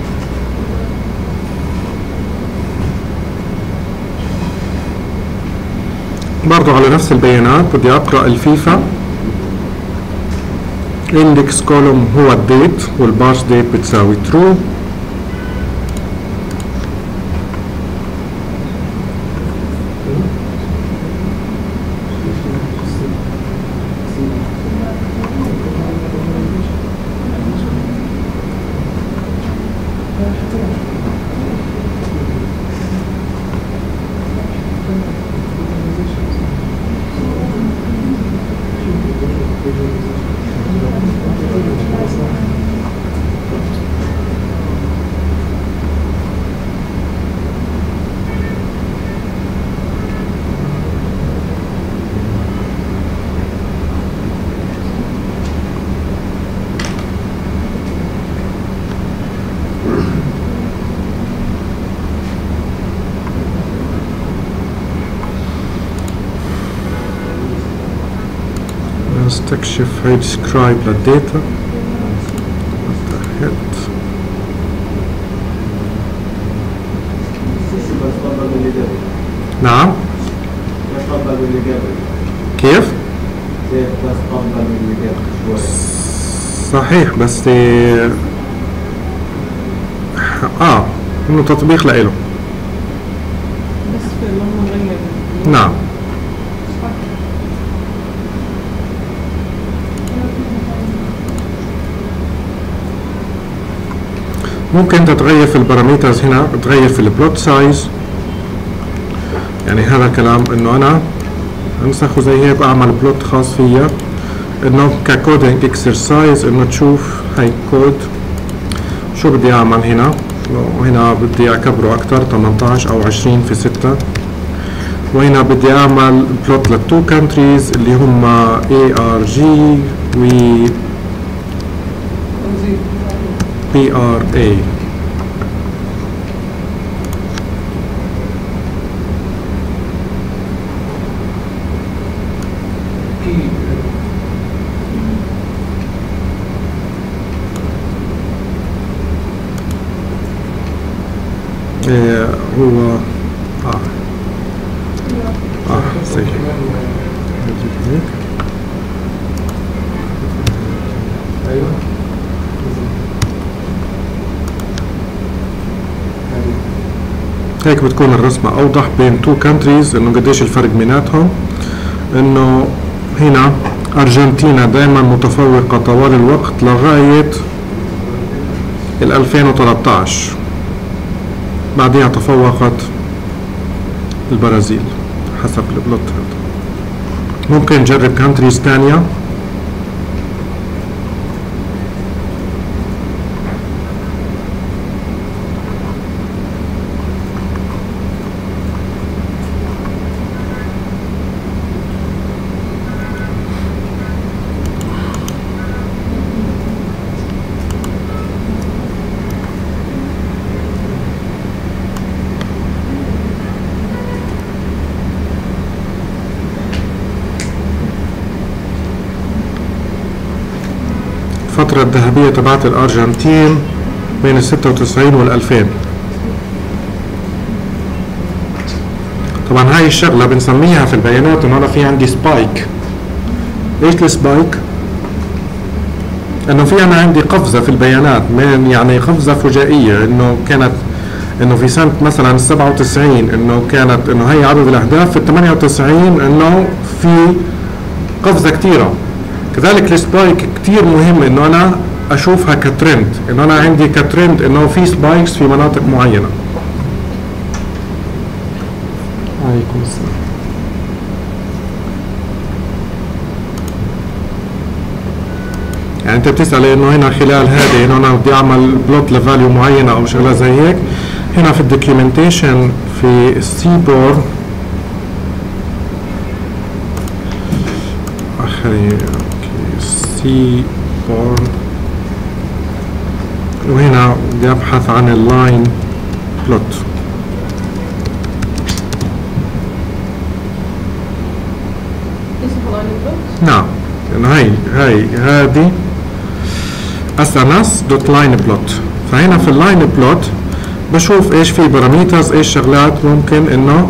برضو على نفس البيانات بدي اقرأ الفيفا. index column هو الديت والبارس ديت بتساوي true. نستكشف هاي ديسكرايب للداتا. نعم كيف؟ صحيح بس اه انه تطبيق لإله. بس في لما نغير. نعم ممكن تتغير في البارامترز هنا، تغير في البلوت سايز. يعني هذا الكلام انه انا انسخه زي هيك واعمل بلوت خاص فيها، انه ككودينج اكسرسايز انه تشوف هاي كود شو بدي اعمل هنا. وهنا بدي اكبره اكتر ثمانية عشر او عشرين في ستة، وهنا بدي اعمل بلوت للتو كانتريز اللي هم اي ار جي و بي ار اي. إيه هو اه اه صحيح. ايوه هيك بتكون الرسمة أوضح بين تو كانتريز، إنه قديش الفرق بيناتهم. إنه هنا أرجنتينا دائما متفوقة طوال الوقت لغاية ال ألفين وثلاثة عشر، بعدها تفوقت البرازيل حسب البلوت هذا. ممكن نجرب كانتريز تانية. الفترة الذهبية تبعت الأرجنتين بين الستة وتسعين والألفين. طبعا هاي الشغلة بنسميها في البيانات إنه أنا في عندي سبايك. إيش السبايك؟ إنه في أنا عندي قفزة في البيانات، من يعني قفزة فجائية، إنه كانت إنه في سنة مثلا سبعة وتسعين إنه كانت إنه هي عدد الأهداف، في الثمانية وتسعين إنه في قفزة كثيرة. كذلك السبايك كتير مهم انه انا اشوفها كترند، انه انا عندي كترند انه في سبايكس في مناطق معينة. عليكم السلام. يعني انت بتسأل انه هنا خلال هذه انه انا بدي اعمل بلوت لفاليو معينة او شغلة زي هيك. هنا في الدوكيومنتيشن في سيبور اخري سي بورن، وهنا بدي ابحث عن اللاين بلوت. نعم لانه هي هي هذه اس ان اس دوت لاين بلوت. فهنا في اللاين بلوت بشوف ايش في باراميترز، ايش شغلات ممكن انه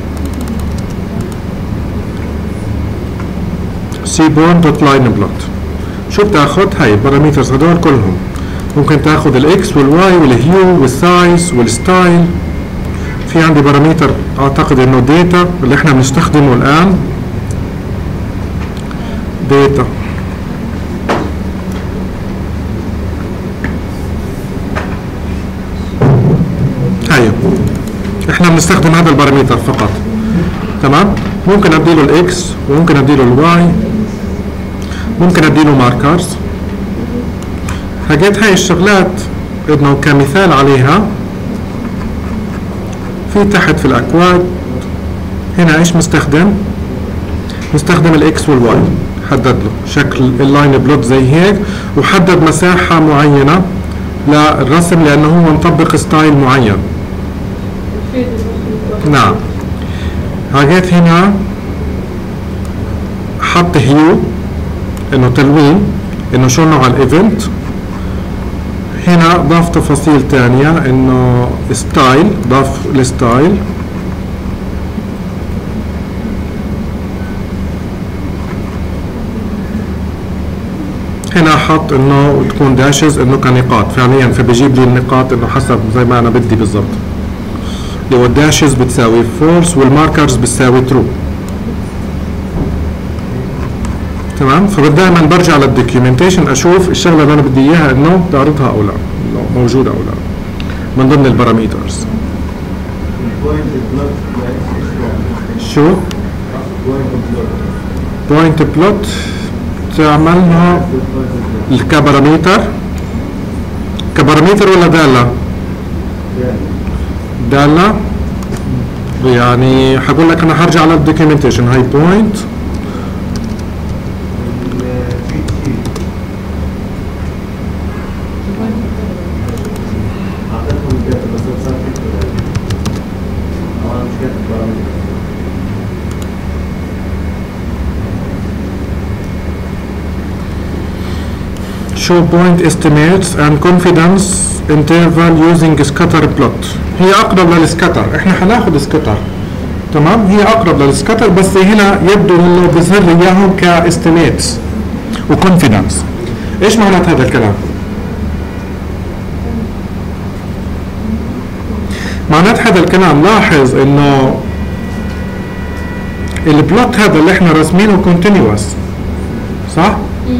سيبورن دوت لاين بلوت. شو بتاخذ؟ هاي الباراميترز هدول كلهم. ممكن تاخذ الاكس والواي والهيو والسايز والستايل. في عندي باراميتر اعتقد انه داتا اللي احنا بنستخدمه الان، داتا. هاي احنا بنستخدم هذا الباراميتر فقط. تمام؟ ممكن اديله الاكس وممكن اديله الواي، ممكن اديله ماركرز. حاجات هاي الشغلات انه كمثال عليها في تحت في الاكواد. هنا ايش مستخدم؟ مستخدم الاكس والواي، حدد له شكل اللاين بلوت زي هيك، وحدد مساحة معينة للرسم لانه هو مطبق ستايل معين. نعم. حاجات هنا حط هيو انه تلوين، انه شو نوع الايفنت. هنا ضاف تفاصيل تانية انه ستايل، ضاف الستايل. هنا حط انه تكون داشز انه كنقاط فعليا، فبيجيب لي النقاط انه حسب زي ما انا بدي بالضبط. اللي هو الداشز بتساوي فولس والماركرز بتساوي ترو. تمام. فدائما برجع للدوكيومنتيشن اشوف الشغله اللي انا بدي اياها انه تعرضها او لا، انه موجوده او لا، من ضمن الباراميترز. شو؟ بوينت بلوت تعملها كباراميتر، كباراميتر ولا دالة؟ دالة. يعني حقول لك انا حرجع للدوكيومنتيشن. هاي بوينت show point estimates and confidence interval using scatter plot. هي اقرب للسكتر، احنا حناخد سكتر. تمام. هي اقرب للسكتر بس هنا يبدو انه بيظهر لي اياهم كاستيميتس وكونفيدنس. ايش معنات هذا الكلام؟ معنات هذا الكلام لاحظ انه البلوت هذا اللي احنا راسمينه كونتينيوس، صح؟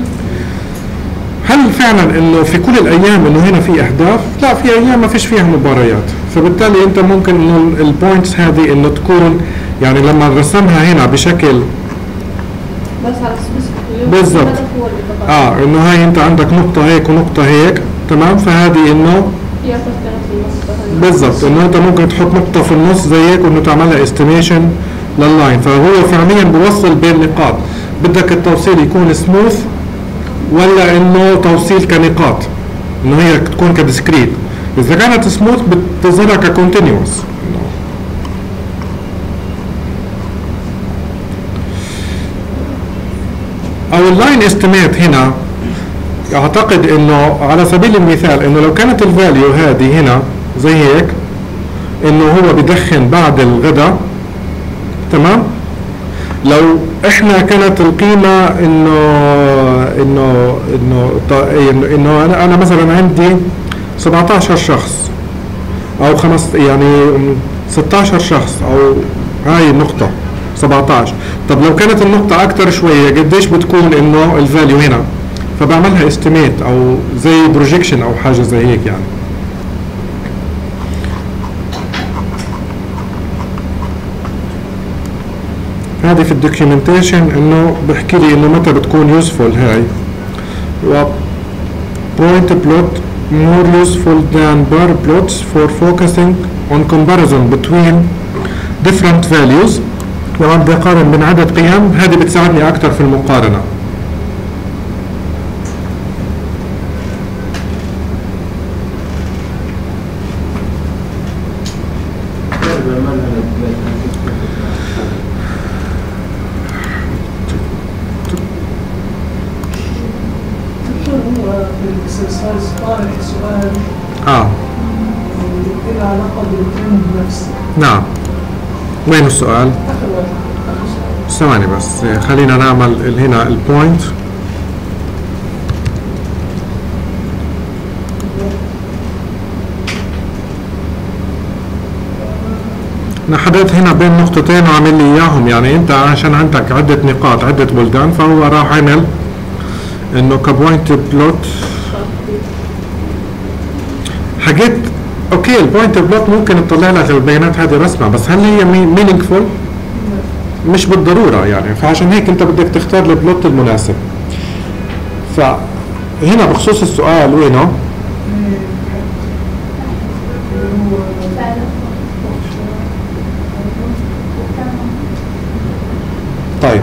هل فعلا انه في كل الايام انه هنا في اهداف؟ لا، في ايام ما فيش فيها مباريات، فبالتالي انت ممكن انه البوينتس هذه انه تكون يعني لما رسمها هنا بشكل بس على سبيسيفيك بالضبط. اه انه هاي انت عندك نقطة هيك ونقطة هيك، تمام. فهذه انه بالضبط انه انت ممكن تحط نقطة في النص زي هيك وانه تعملها استيميشن لللاين، فهو فعليا بوصل بين نقاط. بدك التوصيل يكون سموث ولا انه توصيل كنقاط، انه هي تكون كديسكريت. اذا كانت سموث بتظهرها ككونتينيوس. او اللاين استيميت هنا اعتقد انه على سبيل المثال انه لو كانت الفاليو هذه هنا زي هيك، انه هو بدخن بعد الغداء، تمام. لو احنا كانت القيمه انه انه انه انه انا انا مثلا عندي سبعتاشر شخص او خمس يعني ستاشر شخص، او هاي النقطه سبعتاشر. طب لو كانت النقطه اكثر شويه قديش بتكون انه الفاليو هنا؟ فبعملها استيميت او زي بروجيكشن او حاجه زي هيك يعني. هذه في الدوكيومنتيشن انه بحكي لي انه متى بتكون يوسفول هاي. و point plot more useful than bar plots for focusing on comparison between different values. لما بدي اقارن بين عدد قيم، هذه بتساعدني اكثر في المقارنه. اه له علاقه بالترند نفسه. نعم. وين السؤال؟ ثواني بس، خلينا نعمل هنا البوينت. انا حددت هنا بين نقطتين وعامل لي اياهم، يعني انت عشان عندك عدة نقاط عدة بلدان، فهو راح عمل انه كبوينت بلوت. حكيت اوكي البوينت بلوت ممكن تطلع لك البيانات هذه رسمة، بس هل هي مينينجفول؟ مش بالضرورة يعني، فعشان هيك انت بدك تختار البلوت المناسب. فهنا بخصوص السؤال وينه؟ طيب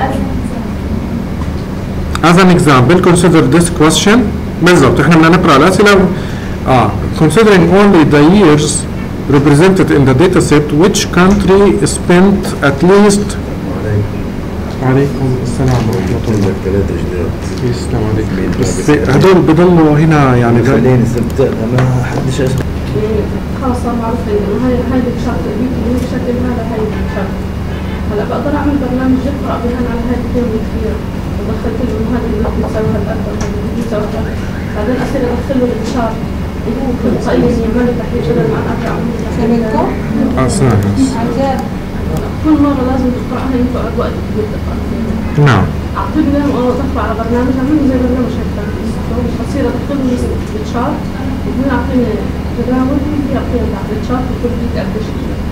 as an example consider this question. بالضبط احنا بدنا نقرا الاسئله. اه considering only the years represented in the data set which country spent at least وعليكم السلام ورحمة الله. ثلاثة جنيه. يسلم عليك. بس هدول بضلوا هنا يعني خليني استمتعنا ما حدش يسمع. خلص صار معروف انه هاي هاي الشرط اللي بشكل هذا هاي الشرط. هلا بقدر اعمل برنامج يقرا بناء على هاي الكلمه الكبيره ودخلت له انه هذا اللي بيساوي هالاكبر هذا اللي بيساوي هذا. بعدين اصير ادخل له الاشاره اللي هو تلقائيا يعمل لي تحليل بدل ما انا ارجع فهمتكم؟ اه سهل. كل مره لازم تقراها يقعد وقت كبير تقرا. نعم. اعطيني لهم انا ادخل على برنامج اعمله زي برنامج هيك بصير ادخل له الاشاره وهو يعطيني جداول في يعطيني تحت الشارت وكل ديك قديش.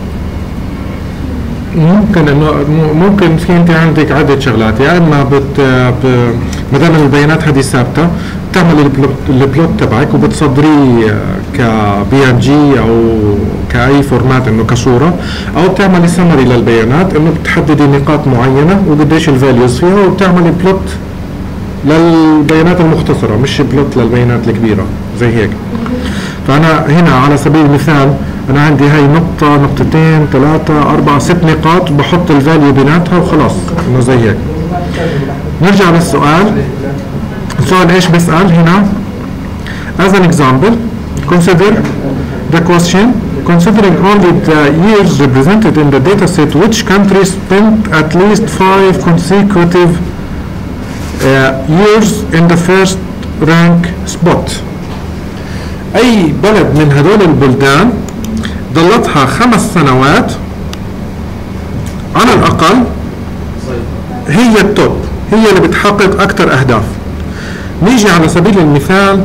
ممكن انه ممكن في انت عندك عده شغلات، يا اما بت ما دام البيانات هذه ثابته بتعمل البلوت, البلوت تبعك وبتصدريه كبي ان جي او كاي فورمات انه كصوره، او بتعملي سمري للبيانات انه بتحددي نقاط معينه وقديش الفاليوز فيها وبتعملي بلوت للبيانات المختصره مش بلوت للبيانات الكبيره زي هيك. فانا هنا على سبيل المثال انا عندي هاي نقطة نقطتين ثلاثة أربعة ست نقاط بحط الفاليو بيناتها وخلاص انه زي هيك. نرجع للسؤال. السؤال ايش بيسأل هنا؟ As an example, consider the question considering only the years represented in the dataset which country spent at least five consecutive uh, years in the first rank spot. أي بلد من هدول البلدان ضلتها خمس سنوات على الأقل هي التوب، هي اللي بتحقق أكثر أهداف. نيجي على سبيل المثال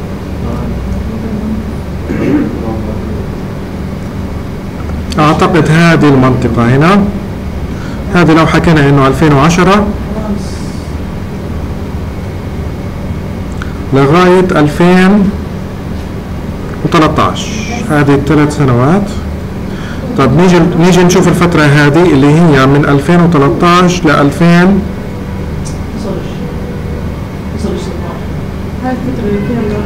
أعتقد هذه المنطقة هنا، هذه لو حكينا إنه ألفين وعشرة لغاية ألفين وثلاثة عشر، هذه الثلاث سنوات. طب نيجي نيجي نشوف الفترة هذه اللي هي من ألفين وثلاثة عشر ل ألفين. هاي الفترة اللي فيها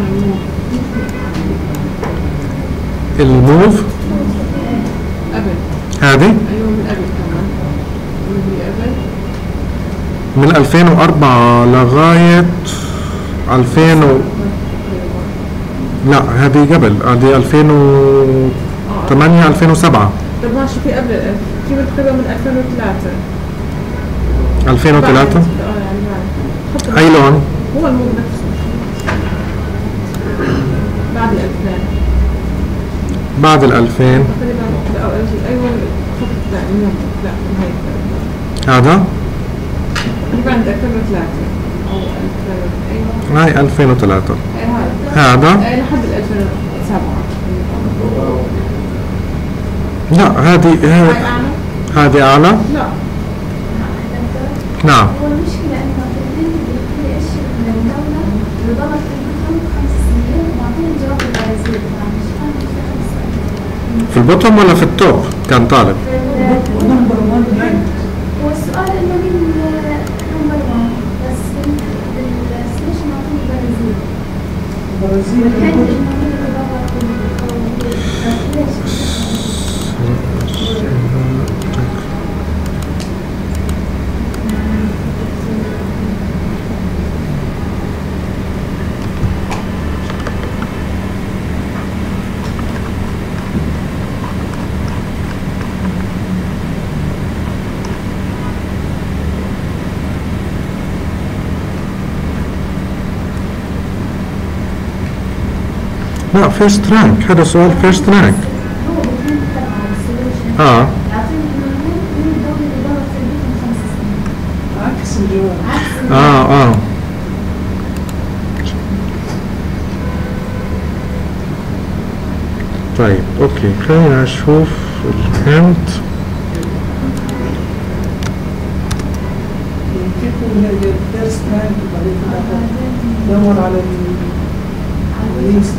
الموف قبل هذه ايوه من قبل كمان من قبل من ألفين وأربعة لغاية ألفين و... لا هذه قبل، هذه ألفين وثمانية ألفين وسبعة. طب ماشي في قبل في بتكتبها من ألفين وثلاثة. ألفين وثلاثة اه يعني هاي أي لون؟ هو الموضوع نفسه بعد الألفين. بعد الألفين تقريبا أو أيوة خط لا لا هاي هذا تقريبا عند ألفين وثلاثة أو ألفين. أيوة هاي ألفين وثلاثة. هاي هذا هاي لحد ألفين وسبعة. لا هذه هاي أعلى؟ هذه أعلى؟ لا نعم. هو المشكلة إنه في أشياء من الدولة بضلت في البطن خمس سنين وبعدين جواب البرازيل فمش فاهمة في خمس سنين. في البوتوم ولا في التوب كان طالب؟ هو السؤال إنه مين نمبر وان بس بالسيشن معطيني البرازيل. البرازيل والهند إنه مين اللي ضغط ليش؟ لا فيرست رانك، هذا سؤال فيرست رانك. هو بكون تبع السولوشن. اه يعطيني إنه مين الدولة اللي ضغط في البطن خمس سنين. عكس الجواب. عكس اه اه طيب اوكي خلينا نشوف الهند. كيف هو الفيرست رانك وبعدين في الآخر دور على الليست.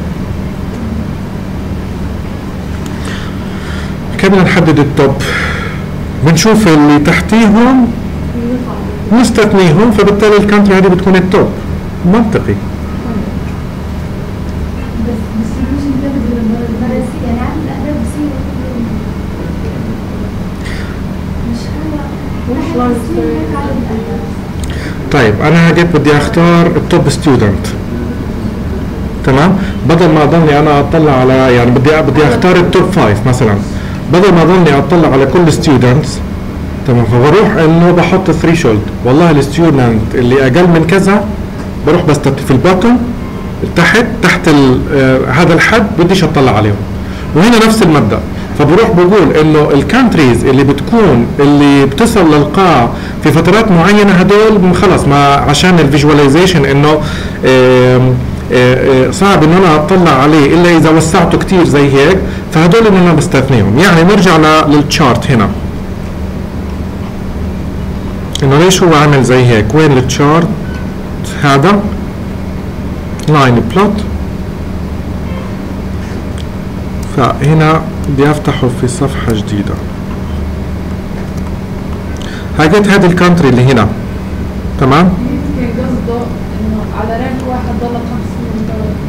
كيف بدنا نحدد التوب؟ بنشوف اللي تحتيهم نستثنيهم، فبالتالي الكانتري هذه بتكون التوب. منطقي. بس distribution level البرازيل يعني عدد الأهداف بصير مش هو وش لاين طيب انا جيت بدي اختار التوب ستودنت، تمام؟ بدل ما اضلني انا اطلع على يعني بدي بدي اختار التوب فايف مثلا، بدل ما اضلني اطلع على كل ستودنتس، تمام؟ فبروح انه بحط ثريشولد، والله الستودنت اللي اقل من كذا بروح بس في البوتن تحت تحت آه هذا الحد بديش اطلع عليهم. وهنا نفس المبدا، فبروح بقول انه الكانتريز اللي بتكون اللي بتصل للقاع في فترات معينه هدول خلص ما عشان الفيجواليزيشن انه آه آه صعب ان انا اطلع عليه الا اذا وسعته كتير زي هيك، فهدول اللي انا بستثنيهم. يعني نرجع للتشارت هنا، انه ليش هو عامل زي هيك؟ وين التشارت هذا؟ لاين بلوت. فهنا بدي افتحه في صفحة جديدة. هاجت هذه الكانتري اللي هنا، تمام؟ يمكن قصده انه على رانك واحد ضل خمس سنين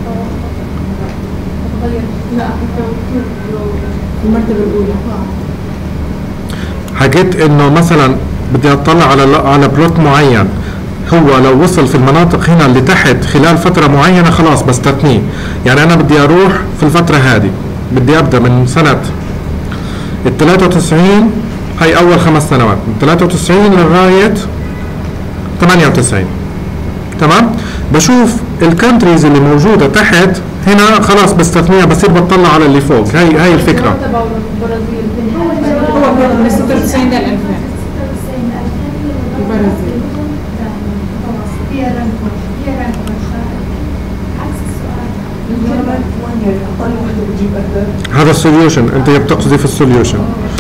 تغير. لا في المرتبة الأولى. حكيت انه مثلا بدي اطلع على على بلوت معين، هو لو وصل في المناطق هنا اللي تحت خلال فترة معينة خلاص بستثنيه. يعني انا بدي اروح في الفترة هذه، بدي ابدا من سنة ال ثلاثة وتسعين، هي اول خمس سنوات من ثلاثة وتسعين لغاية ثمانية وتسعين، تمام؟ بشوف الكانتريز اللي موجودة تحت هنا خلاص بستثنيها، بصير بطلع على اللي فوق. هاي هاي الفكرة. هو من ستة وتسعين لل ألفين. البرازيل. هي رانك هي رانك عكس السؤال. يعني اقل وحده بتجيب اهداف. هذا السوليوشن، انت بتقصدي في السوليوشن.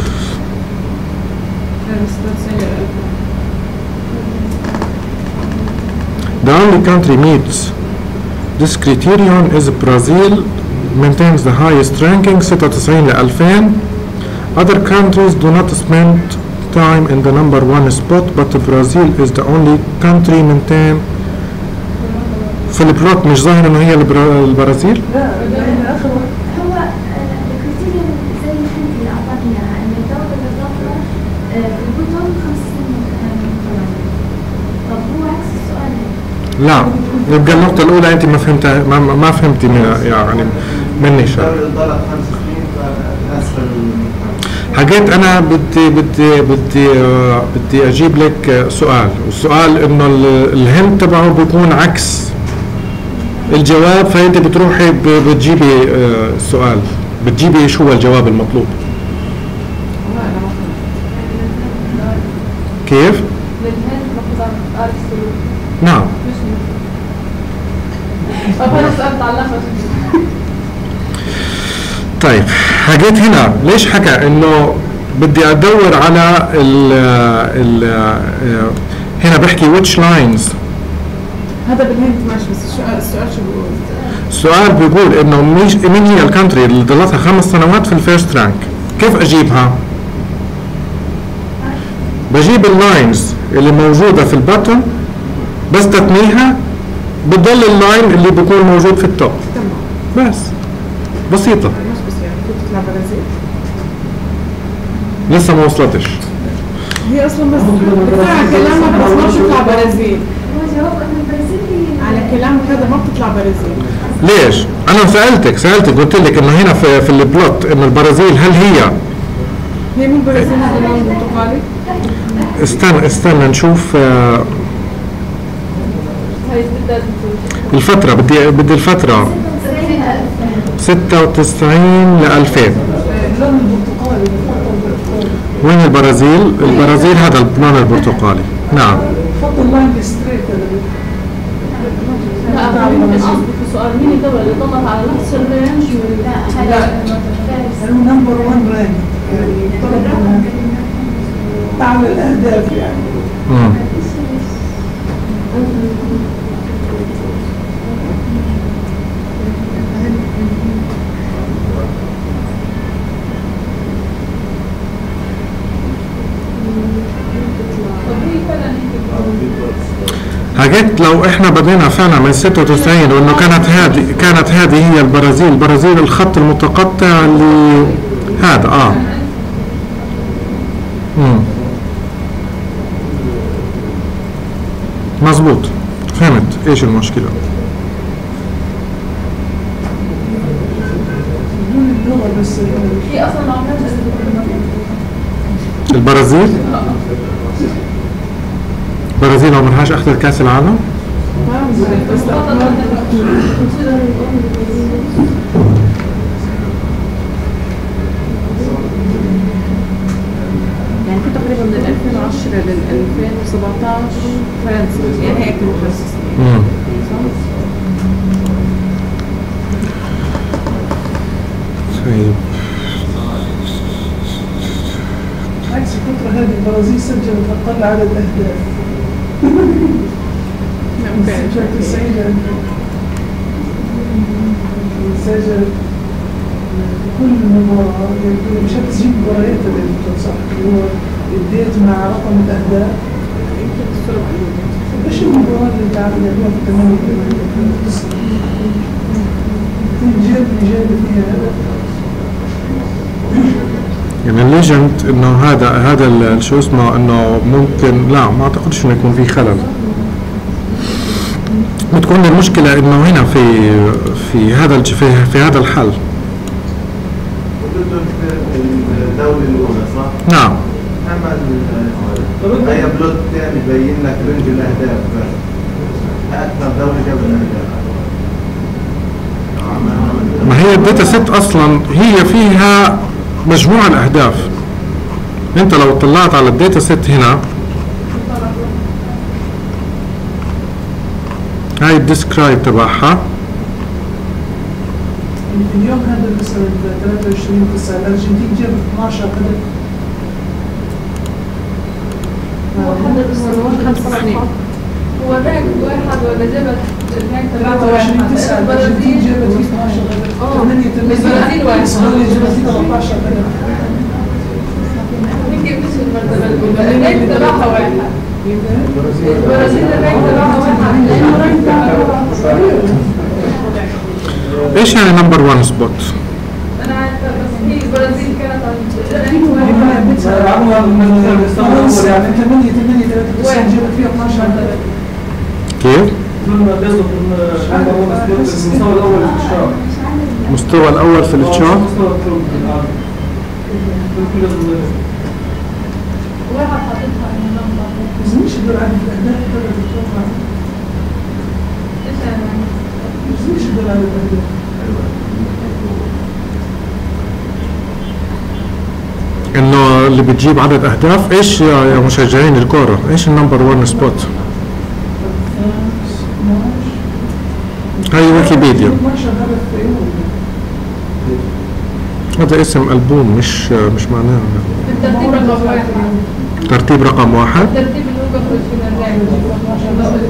The only country meets this criterion is Brazil, maintains the highest ranking ستة وتسعين ل ألفين. Other countries do not spend time in the number one spot, but Brazil is the only country maintain. في البلوت مش ظاهر انه هي البرازيل؟ لا لان اخر هو الكريتيريا زي الحين اللي اعطاني اياها ان الدوله اللي ظاهره في البطل خمس سنين من طب هو عكس السؤال. لا، يبقى النقطة الأولى أنت ما فهمتها، ما, ما فهمتي يعني مني شيء. الدولار خمس سنين فأسفل. حكيت أنا بدي بدي بدي بدي أجيب لك سؤال، والسؤال إنه الهند تبعه بيكون عكس الجواب، فأنت بتروحي بتجيبي السؤال، بتجيبي شو هو الجواب المطلوب. كيف؟ نعم. طيب حكيت هنا ليش حكى انه بدي ادور على ال ال هنا بحكي which lines. هذا بالهند ماشي، بس السؤال السؤال شو بيقول؟ السؤال بيقول انه مش مين هي الكونتري اللي ضلتها خمس سنوات في الفيرست رانك. كيف اجيبها؟ بجيب اللاينز اللي موجودة في البطن بستثنيها، بضل اللاين اللي بيكون موجود في التوب. تمام. بس بسيطة. مش بس يعني كنت تطلع برازيل؟ لسه ما وصلتش. هي اصلا بس بتطلع كلامك بس ما بتطلع برازيل. هو جواب ان البرازيل على كلام كذا ما بتطلع برازيل. ليش؟ أنا سألتك سألتك قلت لك إنه هنا في في البلوت إنه البرازيل هل هي هي مين برازيل هذا اللون البرتقالي؟ استنى استنى نشوف آه الفترة، بدي بدي الفترة ستة وتسعين ل ألفين. اللون البرتقالي. وين البرازيل؟ البرازيل هذا اللون البرتقالي. نعم. خط اللاين ستريت. لا يمكن قصدي في سؤال مين الدولة اللي ضلت على نفس الرينج؟ لا لا نمبر واحد رانك يعني أعلى الأهداف يعني. امم حكيت لو احنا بدينا فعلا من ستة وتسعين وانه كانت هذه كانت هذه هي البرازيل، البرازيل الخط المتقطع اللي هذا اه امم مظبوط، فهمت ايش المشكلة. بدون اللغة بس هي اصلا ما عملتش البرازيل البرازيل عمرهاش اخذت كاس العالم؟ يعني في تقريبا من ألفين وعشرة لل ألفين وسبعطعش فرنسا، يعني هيك خمس سنين. امم طيب عكس الفترة هذه البرازيل سجلت أقل عدد أهداف. سجل تسعين سجل كل مباراة، يعني مش هتسجيل مباريات اللي صح اللي هو اديت مع رقم الأهداف. ايش المباراة اللي تعرف يعملوها في الثمانية جاب جاب فيها هدف. يعني الليجند انه هذا هذا ال- شو اسمه انه ممكن، لا ما اعتقدش انه يكون في خلل. بتكون المشكلة انه هنا في في هذا الج- في, في هذا الحل. وضد الدولة الأولى صح؟ نعم عمل هي بلوت ثاني بين لك رنج الأهداف بس أكثر دولة جابت الأهداف. ما هي الداتا سيت اصلا هي فيها مجموعة الاهداف. انت لو طلعت على الداتا سيت هنا، هاي الديسكرايب تبعها، اليوم هذا مثلا ثلاثة وعشرين تسعة الأرجنتين جابت اثناشر هدف. خمس سنين هو الرانك واحد ولا جابت الرانك ثلاثة وعشرين تسعة الأرجنتين جابت فيه اثناشر هدف. ثمانية البرازيل واحد. إسبانيا جابت فيه ثلاثة عشر هدف. يمكن مش المرتبة الأولى، الرانك تبعها واحد. البرازيل الرانك تبعها واحد لأنه الرانك تبعها ايش يعني نمبر واحد سبوت؟ أنا عارفة بس هي البرازيل كانت الرانك واحد. فرنسا يعني ثمانية ثمانية ثلاثة وتسعين جابت فيها اثناشر هدف. كيف؟ المستوى الاول في الشهر. المستوى الاول في التشارت. واحد حاططها من نمبر. بس مش دول عدد الاهداف بدأت تتوقع. إيش يعني؟ بس مش دول عدد الاهداف. انه اللي بتجيب عدد اهداف. ايش يا يا مشجعين الكوره، ايش النمبر واحد سبوت؟ هاي ويكيبيديا، اثناشر هدف في يوم. هذا اسم ألبوم مش مش معناه الترتيب رقم واحد. ترتيب رقم واحد. الترتيب اللي هو بخرج من الرانك.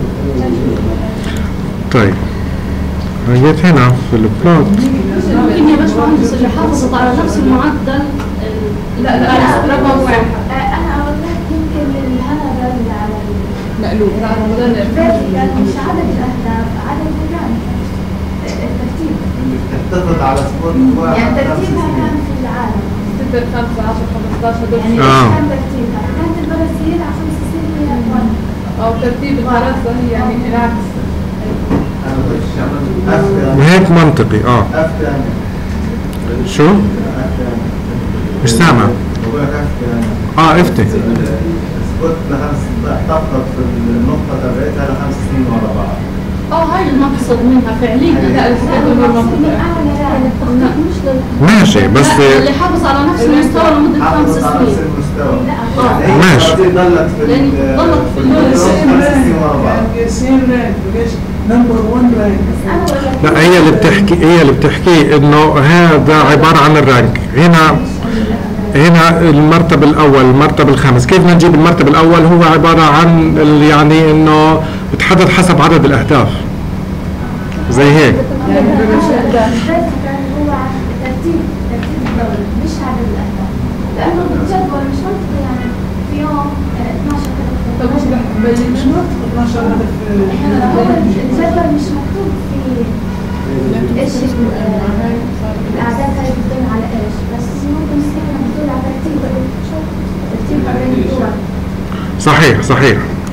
طيب جيت هنا في البلوت. ممكن يا باشمهندس اللي حافظت على نفس المعدل لا لا رقم واحد. انا اقول لك يمكن هذا اللي على مقلوب. الفيرتيكال مش عدد الاهداف، عدد الرانك، الترتيب. تتفق على سبوت واحد. يعني ترتيبها كان في العالم، ستة خمسة عشرة خمستاشر هدول يعني آه. ايش كان ترتيبها؟ كانت البرازيل على خمسة ستة هي واحد. أو ترتيب الفرنسا هي يعني العكس. أنا مش عملت أفتن. هيك منطقي. اه أفتن. شو؟ أفتن. مش سامع. بقول لك أفتن. اه افتي. سبوت لخمس احتفظت في النقطة تبعتها لخمس سنين ورا بعض. اه هاي المقصد منها فعليا. لا الحكاية من اعلى رانك. التخطيط مش لل- ماشي بس لا، اللي حافظ على نفس المستوى لمدة خمس حافظت على نفس سنين. المستوى. لا يعني هي ماشي. البرازيل ضلت في لأن ال- ضلت في في الدوري. البطولة خمس سنين ورا بعض. يعني سيم رانك ليش نمبر واحد رانك. انا بقول لك لا، هي اللي بتحكي هي اللي بتحكي انه هذا عباره عن الرانك. هنا هنا المرتبه الاول، المرتبه الخامس. كيف بدنا نجيب المرتبه الاول؟ هو عباره عن ال- يعني انه بتحدد حسب عدد الاهداف زي هيك. يعني الفيرتيكال هو ترتيب ترتيب الدوري مش عدد الاهداف، لانه بالجدول مش منطقي يعني في يوم آه، اثناشر طب هدف. مش بحبين مش منطق اثناشر هدف. هو الجدول مش مكتوب فيه ايش ال- آه، الاعداد هاي بتدل على ايش، بس ممكن يصير بتدل على ترتيب ترتيب بين الدول. صحيح صحيح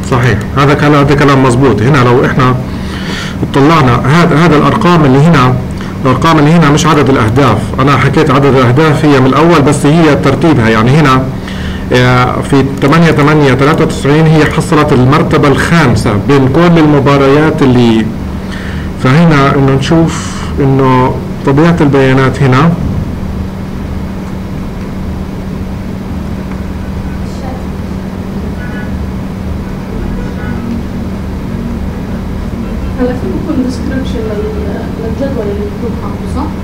صحيح، هذا كلام هذا كلام مظبوط. هنا لو احنا طلعنا هذا هذا الارقام اللي هنا، الارقام اللي هنا مش عدد الاهداف، انا حكيت عدد الاهداف هي من الاول بس هي ترتيبها. يعني هنا في ثمانية ثمانية ثلاثة وتسعين هي حصلت المرتبة الخامسة بين كل المباريات اللي، فهنا انه نشوف انه طبيعة البيانات هنا هلا في بكون ديسكربشن للجدول اللي بكون حاطه صح؟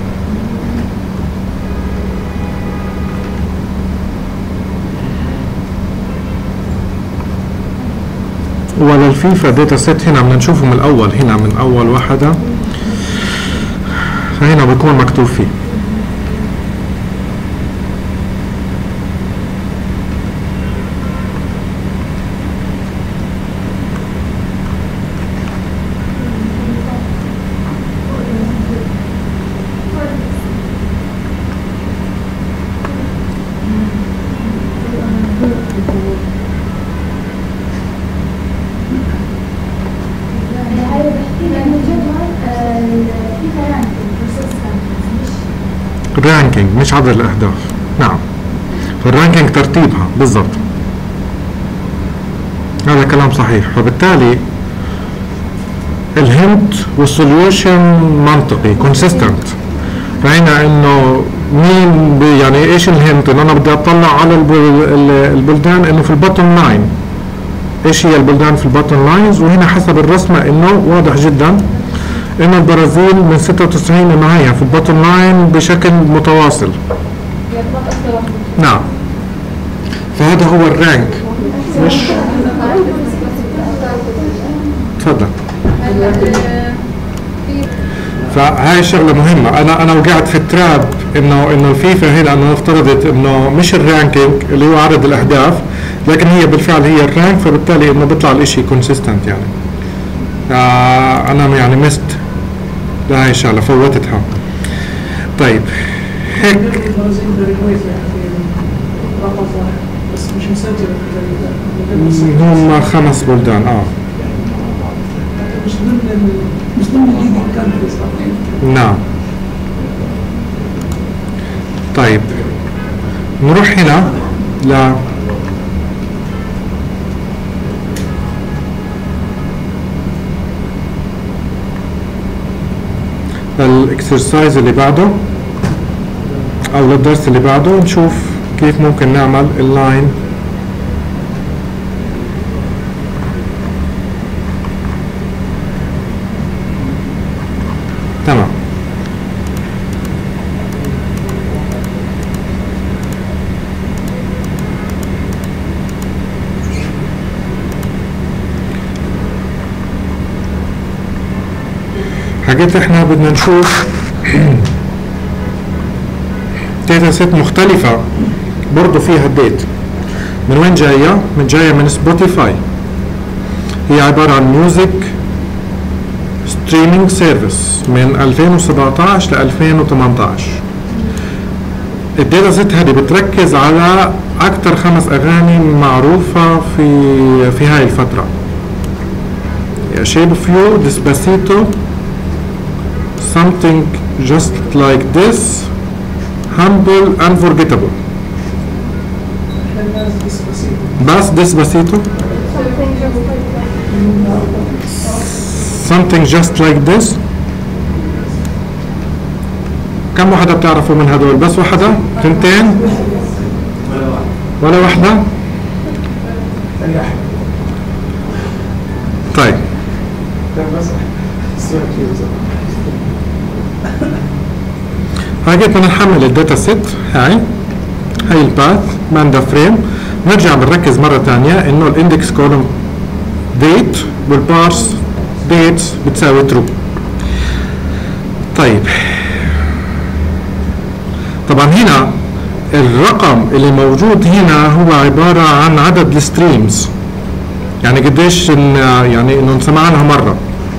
ولا الفيفا داتا سيت هنا بدنا نشوفه من الاول، هنا من اول واحدة، فهنا بيكون مكتوب فيه. الرانكينج مش عدد الاهداف. نعم، فالرانكينج ترتيبها بالضبط، هذا كلام صحيح. فبالتالي الهنت والسوليوشن منطقي كونسيستنت. فهنا انه مين يعني ايش الهنت؟ انه انا بدي اطلع على البلدان انه في البوتtom لاين، ايش هي البلدان في البوتtom لاينز. وهنا حسب الرسمه انه واضح جدا إن البرازيل من ستة وتسعين إنه هي في البوتtom لاين بشكل متواصل. نعم، فهذا هو الرانك. مش تفضل. فهاي الشغلة مهمة. أنا أنا وقعت في التراب إنه إنه الفيفا هنا أنه افترضت إنه مش الرانكينج اللي هو عدد الأهداف، لكن هي بالفعل هي الرانك، فبالتالي إنه بيطلع الإشي كونسيستنت. يعني آه أنا يعني مست لا هاي الشغلة فوتتها. طيب هيك بس مش مسجل هم خمس بلدان اه مش ضمن مش ضمن الليدنج كانتريز. نعم. طيب نروح هنا ل الاكسرسايز اللي بعده او للدرس اللي بعده، نشوف كيف ممكن نعمل اللاين تمام. حاجات احنا بدنا نشوف داتا سيت مختلفة برضو فيها الديت. من وين جاية؟ من جاية من سبوتيفاي. هي عبارة عن ميوزك ستريمينج سيرفيس من ألفين وسبعطعش ل ألفين وثمانطعش. الداتا سيت هذه بتركز على أكثر خمس أغاني معروفة في في هاي الفترة. Shape of You, Despacito, Something Just Like This, Humble, Unforgettable. بس Despacito. Something Just Like This. كم واحدة بتعرفوا من هدول؟ بس واحدة؟ تنتين؟ ولا واحدة؟ طيب هاي بدنا نحمل الداتا سيت. هاي هاي الباث ماندا فريم. نرجع بنركز مرة ثانية انه الاندكس كولوم ديت والبارس ديت بتساوي ترو. طيب طبعا هنا الرقم اللي موجود هنا هو عبارة عن عدد الستريمز، يعني قديش يعني انه انسمعنا مرة.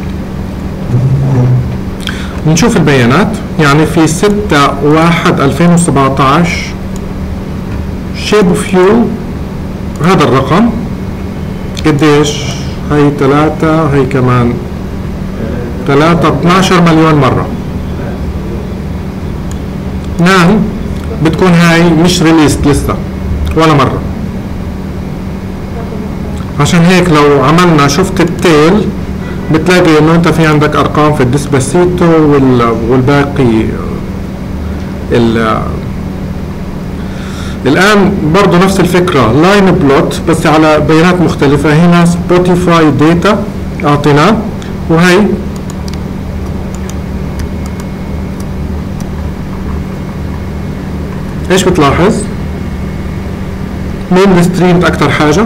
نشوف البيانات. يعني في ستة واحد ألفين وسبعطعش شيب اوف يو هذا الرقم قديش؟ هي ثلاثة، هي كمان ثلاثة، اثناشر مليون مرة. نعم بتكون هاي مش ريليست لسه ولا مرة. عشان هيك لو عملنا شفت التيل بتلاقي انه انت في عندك ارقام في الديسباسيتو والباقي. الان برضو نفس الفكرة لاين بلوت بس على بيانات مختلفة. هنا سبوتيفاي داتا اعطيناه، وهي ايش بتلاحظ؟ مين الستريم اكتر حاجة؟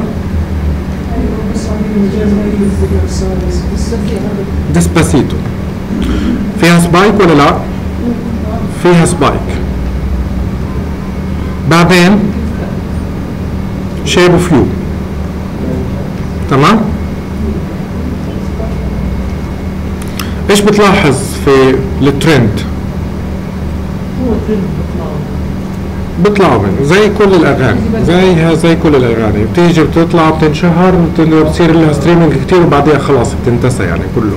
ديسباسيتو. فيها سبايك ولا لا؟ فيها سبايك. بعدين شيب اوف يو. تمام؟ ايش بتلاحظ في الترند؟ بيطلعوا منه زي كل الاغاني، زيها زي كل الاغاني، بتيجي بتطلع بتنشهر بتصير لها ستريمينج كتير وبعديها خلاص بتنتسى يعني كله.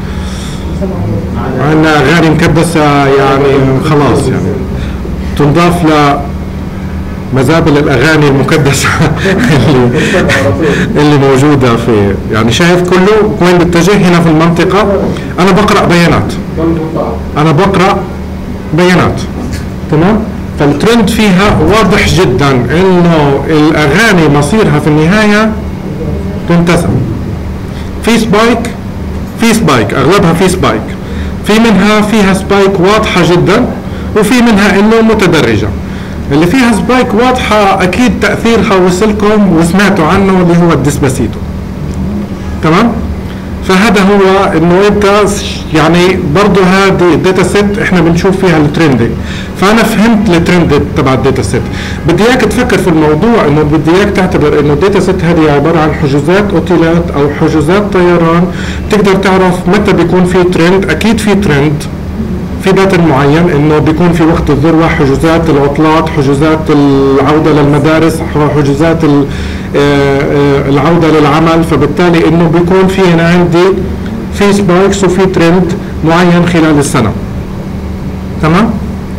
عندنا اغاني مكبسه يعني خلاص يعني تنضاف ل مزابل الاغاني المكدسه اللي اللي موجوده في يعني شايف كله وين بتجه هنا في المنطقه. انا بقرا بيانات، انا بقرا بيانات تمام. فالترند فيها واضح جدا انه الاغاني مصيرها في النهايه تنتسى. في سبايك، في سبايك اغلبها في سبايك، في منها فيها سبايك واضحه جدا وفي منها انه متدرجه. اللي فيها سبايك واضحه اكيد تاثيرها وصلكم وسمعتوا عنه اللي هو الديسباسيتو. تمام؟ فهذا هو انه انت يعني برضه هذه الداتا سيت احنا بنشوف فيها الترندنج. فانا فهمت الترند تبع الداتا سيت. بدي اياك تفكر في الموضوع انه بدي اياك تعتبر انه الداتا سيت هذه عباره عن حجوزات اوتيلات او حجوزات طيران. تقدر تعرف متى بيكون في ترند. اكيد في ترند في باترن معين انه بيكون في وقت الذروه حجوزات العطلات، حجوزات العوده للمدارس، حجوزات العوده للعمل. فبالتالي انه بيكون في هنا عندي في سبايكس وفي ترند معين خلال السنه. تمام؟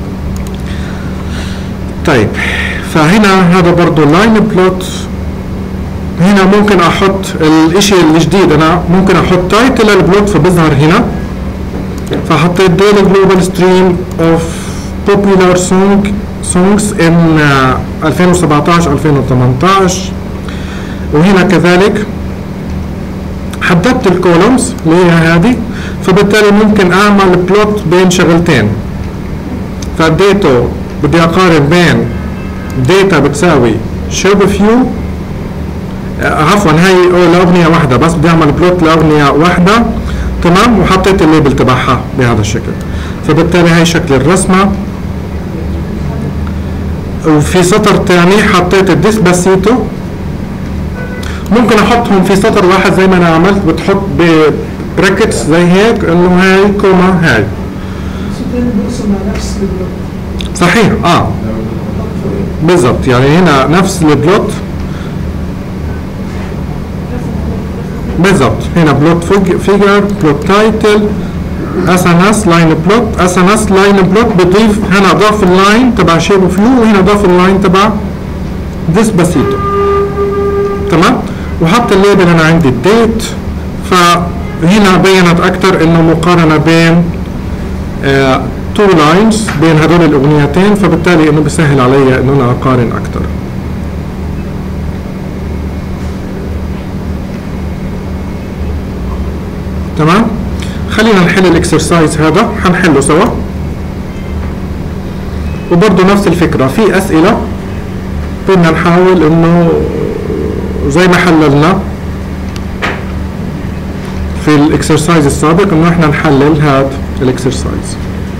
طيب فهنا هذا برضه لاين بلوت. هنا ممكن احط الاشي الجديد، انا ممكن احط تايتل البلوت فبظهر هنا. فحطيت daily global stream of popular song songs in ألفين وسبعطعش ألفين وثمانطعش. وهنا كذلك حددت الكولومز اللي هي هذه. فبالتالي ممكن اعمل بلوت بين شغلتين. فاديته بدي اقارن بين داتا بتساوي shape of view عفوا هي لاغنيه واحده بس بدي اعمل بلوت لاغنيه واحده. تمام؟ وحطيت الليبل تبعها بهذا الشكل. فبالتالي هي شكل الرسمه. وفي سطر ثاني حطيت الديسباسيتو. ممكن احطهم في سطر واحد زي ما انا عملت، بتحط ببراكتس زي هيك انه هاي كوما هاي. صحيح اه بالضبط. يعني هنا نفس البلوت بالضبط. هنا بلوت فيجر، بلوت تايتل، اس ان اس لاين بلوت، اس ان اس لاين بلوت بضيف هنا ضاف اللاين تبع شيب اوف يو وهنا ضاف اللاين تبع ديسباسيتو. تمام؟ وحط الليبل انا عندي الديت. فهنا بينت اكثر انه مقارنه بين آه تو لاينز بين هدول الاغنيتين. فبالتالي انه بيسهل علي انه انا اقارن اكثر. تمام؟ خلينا نحل الاكسرسايز هذا، حنحله سوا. وبرضه نفس الفكرة، في أسئلة بدنا نحاول إنه زي ما حللنا في الاكسرسايز السابق إنه إحنا نحلل هذا الاكسرسايز.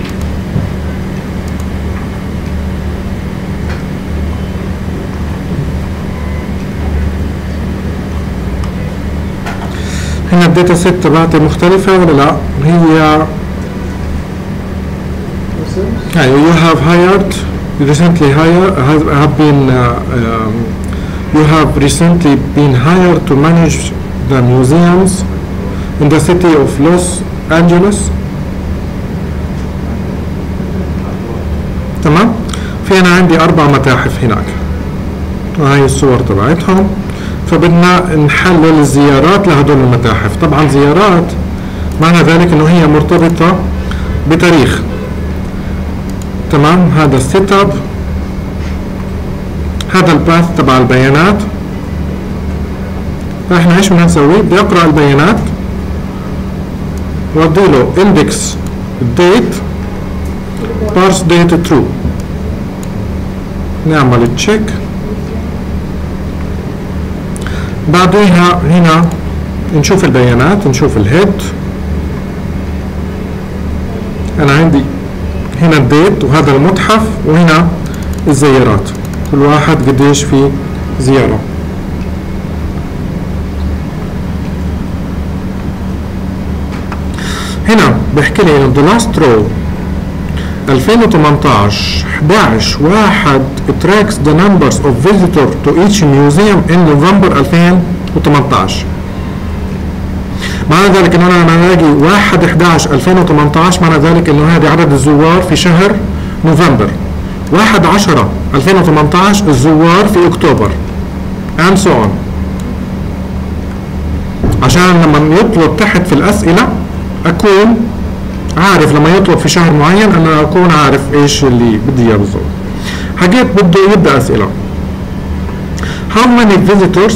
هنا الداتا سيت تبعتي مختلفة ولا لا؟ هي أيوة you have hired recently hired have been uh, um, you have recently been hired to manage the museums in the city of Los Angeles. تمام؟ في أنا عندي أربع متاحف هناك وهي الصور تبعتهم، فبدنا نحلل الزيارات لهدول المتاحف. طبعا زيارات معنى ذلك انه هي مرتبطة بتاريخ. تمام؟ هذا السيت اب، هذا الباث تبع البيانات. فاحنا ايش بدنا نسوي؟ بدي اقرا البيانات وادي له اندكس ديت بارس ديت ترو، نعمل تشيك. بعديها هنا نشوف البيانات، نشوف الهيد. انا عندي هنا الديت وهذا المتحف وهنا الزيارات، كل واحد قديش في زيارة. هنا بحكي لي انه the last row ألفين وثمانية عشر إحدى عشر واحد tracks the numbers of visitors to each museum in November ألفين وثمانية عشر. معنى ذلك انه انا لما الاقي واحد إحدى عشر ألفين وثمانية عشر معنى ذلك انه هذا عدد الزوار في شهر نوفمبر. واحد عشرة ألفين وثمانية عشر الزوار في اكتوبر and so on. عشان لما يطلب تحت في الاسئلة اكون عارف، لما يطلب في شهر معين انا اكون عارف ايش اللي بدي اياه بالضبط. حكيت بده يبدا اسئله. How many visitors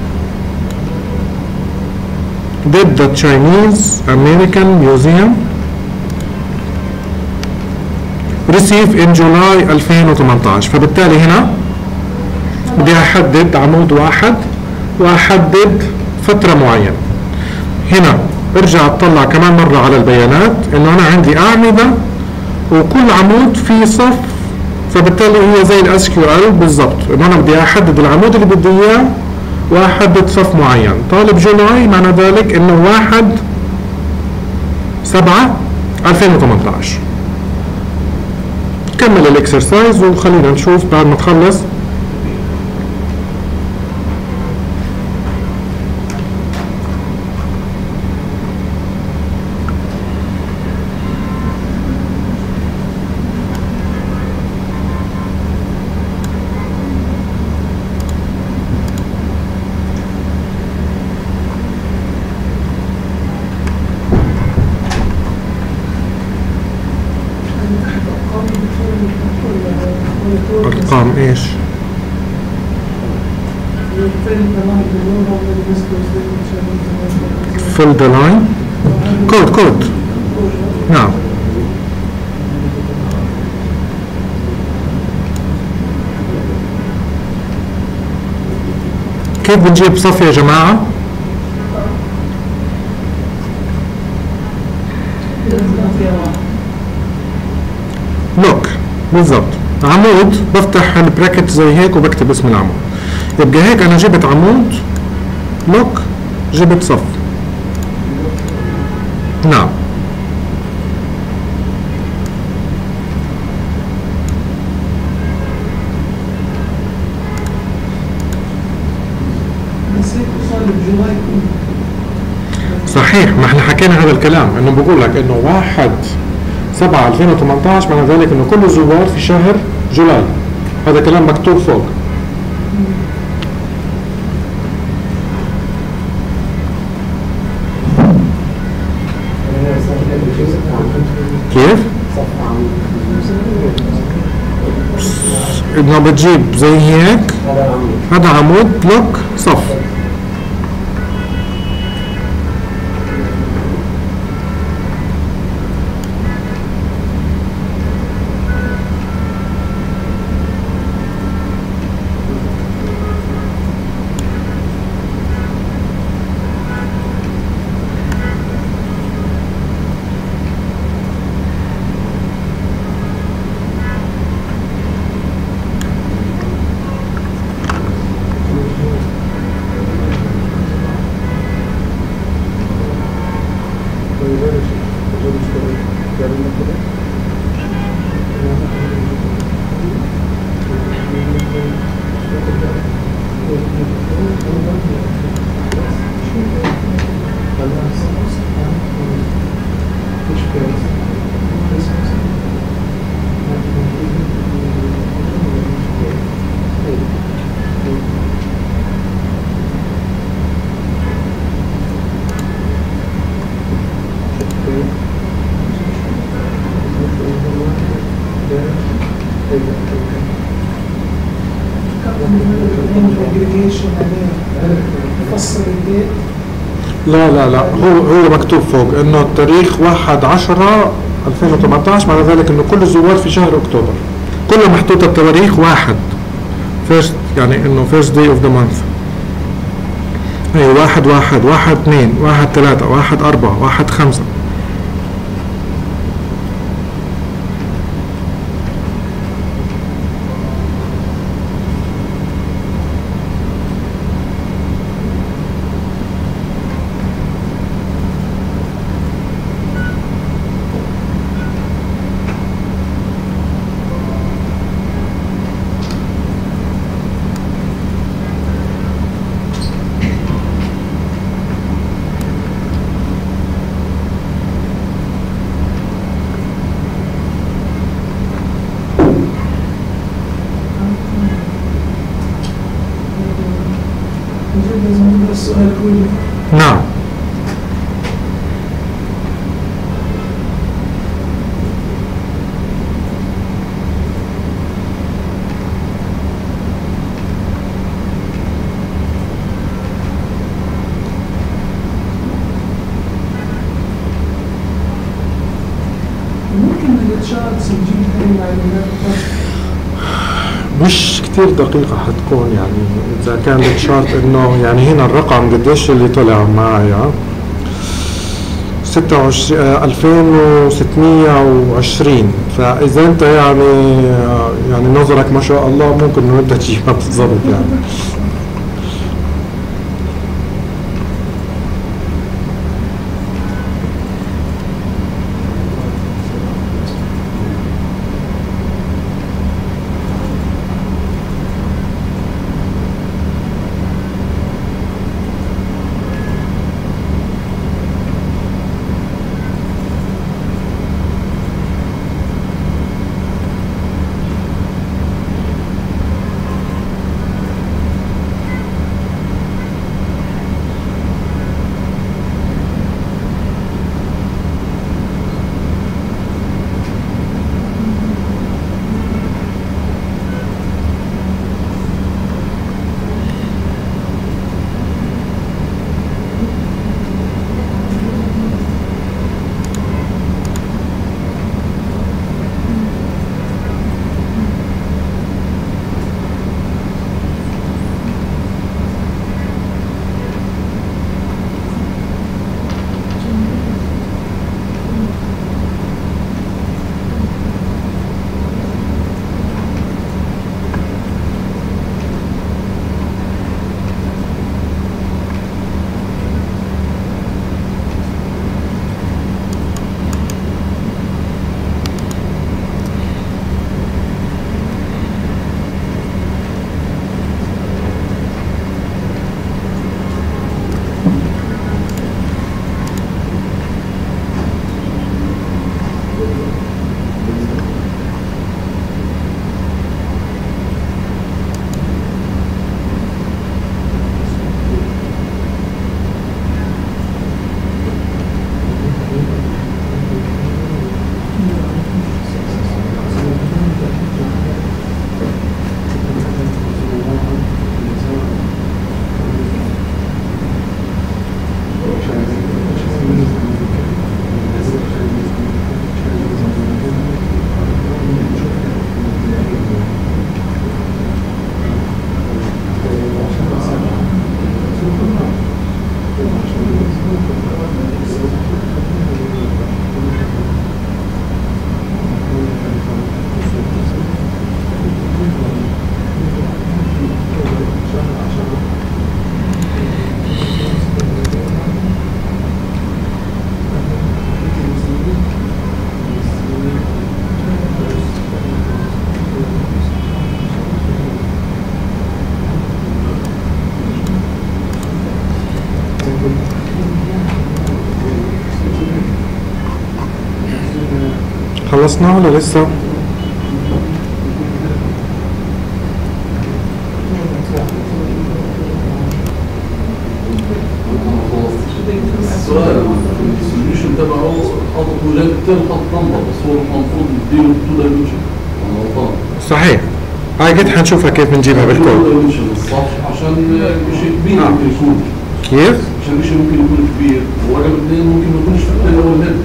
did the Chinese American Museum receive in July ألفين وثمانية عشر؟ فبالتالي هنا بدي احدد عمود واحد واحدد فتره معينه. هنا ارجع اطلع كمان مرة على البيانات انه انا عندي اعمدة وكل عمود فيه صف، فبالتالي هي زي الاس كيو ال بالضبط، انه انا بدي احدد العمود اللي بدي اياه واحدد صف معين. طالب جولاي معنى ذلك انه واحد سبعة ألفين وثمانية عشر. كمل الاكسرسايز وخلينا نشوف بعد ما تخلص. ارقام ايش؟ fill the line كود كود نعم. كيف بنجيب صف يا جماعة؟ لوك بالضبط، عمود بفتح البراكت زي هيك وبكتب اسم العمود. يبقى هيك انا جبت عمود لوك، جبت صف. نعم صحيح، ما احنا حكينا هذا الكلام انه بقول لك انه واحد سبعة ألفين وثمانية عشر معنى ذلك انه كل الزوار في شهر جولاي. هذا كلام مكتوب فوق. كيف؟ انه بتجيب زي هيك، هذا عمود لوك صف. تفسر الديت؟ لا لا لا هو هو مكتوب فوق انه التاريخ واحد عشرة ألفين وثمانية عشر، معنى ذلك انه كل الزوار في شهر اكتوبر كله محطوط التواريخ واحد فيرست، يعني انه فيرست داي اوف ذا مانث. اي واحد واحد واحد اثنين واحد ثلاثة واحد أربعة واحد خمسة. السؤال كله. نعم. ممكن من التشارتس نجيب هاي المعلومات؟ مش كتير دقيقة حتكون، يعني إذا كان الشارت إنه يعني هنا الرقم قديش اللي طلع معايا ستة وعشرين ألفين وستمية وعشرين، فإذا أنت يعني يعني نظرك ما شاء الله ممكن إنه أنت تجيبها بالضبط يعني. خلصنا ولا لسه؟ السؤال السوليوشن تبعه حاطط ولادتين خط لمبه، بس هو المفروض يديله تو دايمنشن. انا غلطان. صحيح. هاي قد حنشوفها كيف بنجيبها بالكود. الصف عشان مش كبير آه. يكون. كيف؟ عشان الشيء ممكن يكون كبير ورقم اثنين ممكن ما يكونش في الثاني او الهيد.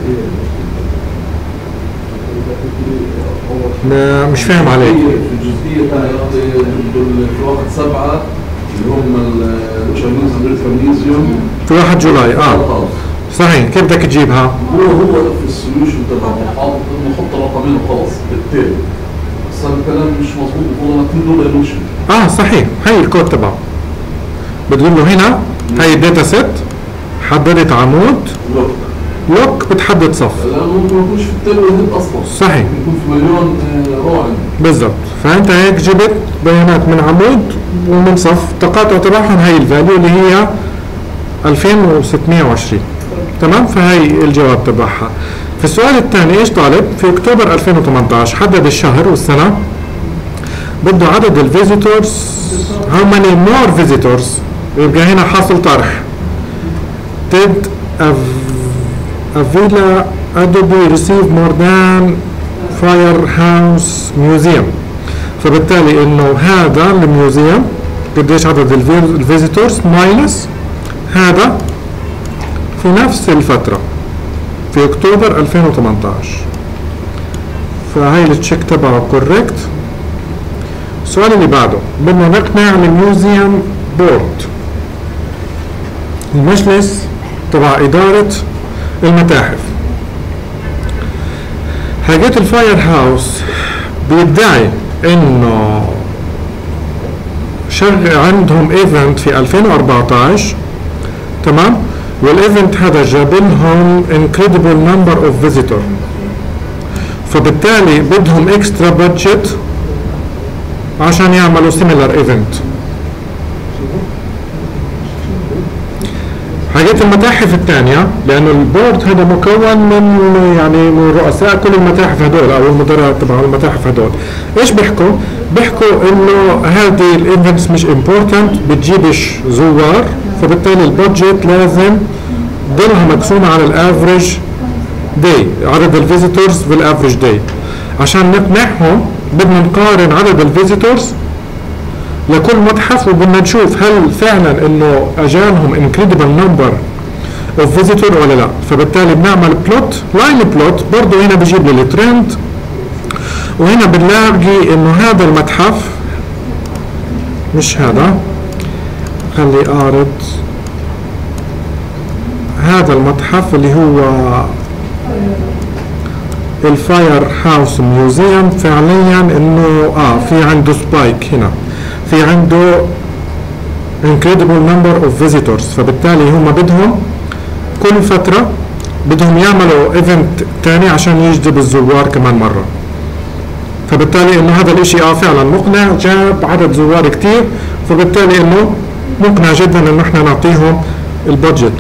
لا مش فاهم عليك. في الجزئيه تاعت في واحد سبعه اللي هم التشاينيز ماغنيسيوم في واحد جولاي اه صحيح. كيف بدك تجيبها؟ هو هو في السوليوشن تبعه حاطط انه حط رقمين وخلاص بالتالي. بس هذا الكلام مش مضبوط، المفروض انك تدور دايلوشن. اه صحيح. هي الكود تبعه بتقول له هنا هي الداتا سيت، حددت عمود لوك لوك بتحدد صف. لانه ممكن ما يكونش في التالي والهيد اصلا. صحيح. يكون في مليون روع بالضبط. فانت هيك جبت بيانات من عمود ومن صف، التقاطع تبعهم هي الفاليو اللي هي ألفين وستمائة وعشرين. تمام. فهي الجواب تبعها. في السؤال الثاني ايش طالب؟ في اكتوبر ألفين وثمانية عشر حدد الشهر والسنه، بده عدد الفيزيتورز how many more visitors، يبقى هنا حاصل طرح. did Avila Adobe receive more than Firehouse Museum، فبالتالي انه هذا الميوزيوم قديش عدد الفيزيتورز ماينس هذا في نفس الفترة في اكتوبر ألفين وثمانية عشر. فهي التشيك تبعه كوريكت. السؤال اللي بعده بدنا نقنع الميوزيوم بورد، المجلس تبع إدارة المتاحف. حاجات الفاير هاوس بيدعي انه شغل عندهم ايفنت في ألفين وأربعة عشر، تمام، والايفنت هذا جاب لهم incredible number of visitor، فبالتالي بدهم اكسترا بادجت عشان يعملوا similar event. حاجات المتاحف الثانية، لأنه البورد هذا مكون من يعني من رؤساء كل المتاحف هدول أو المدراء تبع المتاحف هدول. إيش بيحكوا؟ بيحكوا إنه هذه الإيفنتس مش امبورتنت، بتجيبش زوار، فبالتالي البادجت لازم ضلها مقسومة على الافريج داي، عدد الفيزيتورز بالافريج داي. عشان نقنعهم بدنا نقارن عدد الفيزيتورز لكل متحف، وبدنا نشوف هل فعلا انه اجانهم incredible number of visitor ولا لا. فبالتالي بنعمل بلوت، لاين بلوت، برضه هنا بجيب لي الترند، وهنا بنلاقي انه هذا المتحف مش هذا، خلي اعرض هذا المتحف اللي هو الفاير هاوس ميوزيوم، فعليا انه اه في عنده سبايك هنا، في عنده incredible number of visitors، فبالتالي هم بدهم كل فترة بدهم يعملوا ايفنت تاني عشان يجذبوا الزوار كمان مرة. فبالتالي انه هذا الاشي اه فعلا مقنع، جاب عدد زوار كتير، فبالتالي انه مقنع جدا انه احنا نعطيهم البادجت.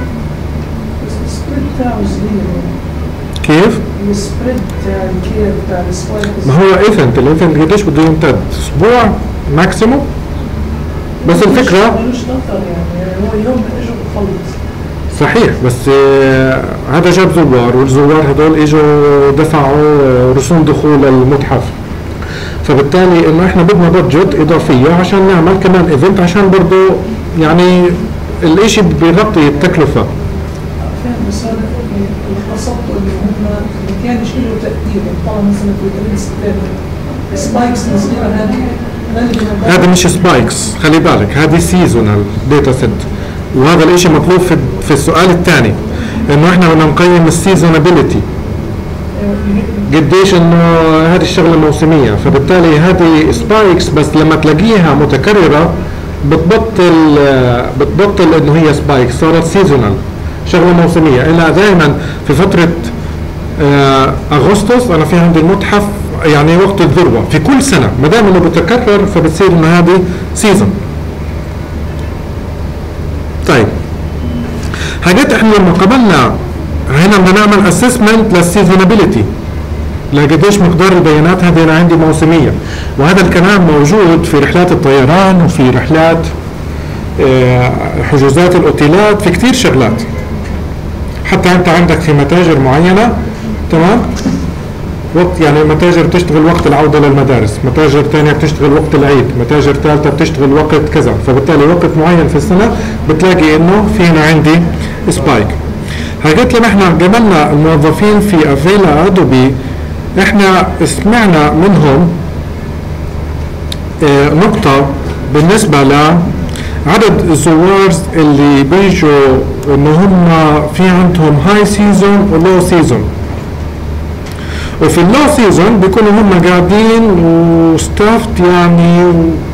كيف؟ السبريد تاع الكير تاع السبايك. ما هو ايفنت، الايفنت قديش بده يمتد؟ اسبوع ماكسيموم. بس الفكره ملوش دفتر يعني هو يوم اجوا وخلص. صحيح، بس آه هذا جاب زوار، والزوار هدول اجوا دفعوا رسوم دخول المتحف، فبالتالي انه احنا بدنا بادجت اضافيه عشان نعمل كمان ايفنت، عشان برضه يعني الاشي بيغطي التكلفه. فاهم، بس انا اللي قصدته انه هم ما كانش له تاثير، طبعا مثلا في الترينز سبايكس الصغيره هذه هذا مش سبايكس، خلي بالك هذه سيزونال داتا سيت، وهذا الاشي مطلوب في في السؤال الثاني، انه احنا بدنا نقيم السيزونابيلتي، قديش انه هذه الشغله موسميه، فبالتالي هذه سبايكس بس لما تلاقيها متكرره بتبطل بتبطل انه هي سبايكس، صارت سيزونال، شغله موسميه. الا دائما في فتره آه اغسطس انا في عندي المتحف يعني وقت الذروه في كل سنه، ما دام انه بتكرر فبتصير انه هذه سيزون. طيب حاجات احنا لما قبلنا هنا بدنا نعمل اسسمنت للسيزونابيلتي، لقديش مقدار البيانات هذه انا عندي موسميه، وهذا الكلام موجود في رحلات الطيران وفي رحلات آه حجوزات الاوتيلات، في كثير شغلات، حتى انت عندك في متاجر معينه، تمام، وقت يعني متاجر بتشتغل وقت العودة للمدارس، متاجر ثانية بتشتغل وقت العيد، متاجر ثالثة بتشتغل وقت كذا، فبالتالي وقت معين في السنة بتلاقي انه في هنا عندي سبايك. حكيت لما احنا قابلنا الموظفين في افيلا ادوبي احنا سمعنا منهم اه نقطة بالنسبة لعدد الزوار اللي بيجوا انه هم في عندهم هاي سيزون ولو سيزون، وفي اللو سيزون بيكونوا هم قاعدين وستافت يعني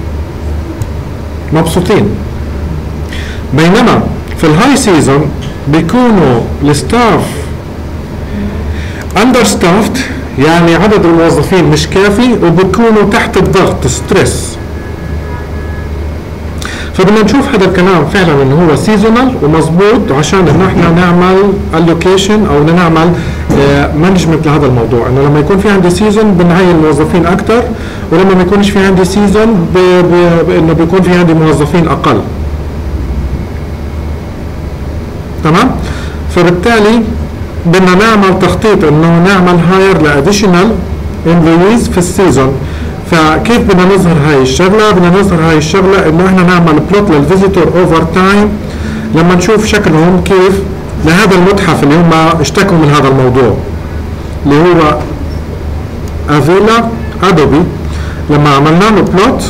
مبسوطين، بينما في الهاي سيزون بيكونوا الستاف اندر ستافت، يعني عدد الموظفين مش كافي وبيكونوا تحت الضغط ستريس. فبدنا نشوف هذا الكلام فعلا انه هو سيزونال ومظبوط عشان انه احنا نعمل الوكيشن او نعمل مانجمنت لهذا الموضوع، انه لما يكون في عندي سيزون بنعين موظفين اكثر، ولما ما يكونش في عندي سيزون انه بيكون في عندي موظفين اقل. تمام؟ فبالتالي بدنا نعمل تخطيط انه نعمل هاير لاديشنال امبلويز في السيزون. فكيف بدنا نظهر هاي الشغله؟ بدنا نظهر هاي الشغله انه احنا نعمل بلوت للفيزيتور اوفر تايم لما نشوف شكلهم كيف لهذا المتحف اللي هم اشتكوا من هذا الموضوع اللي هو افيلا ادوبي. لما عملنا له بلوت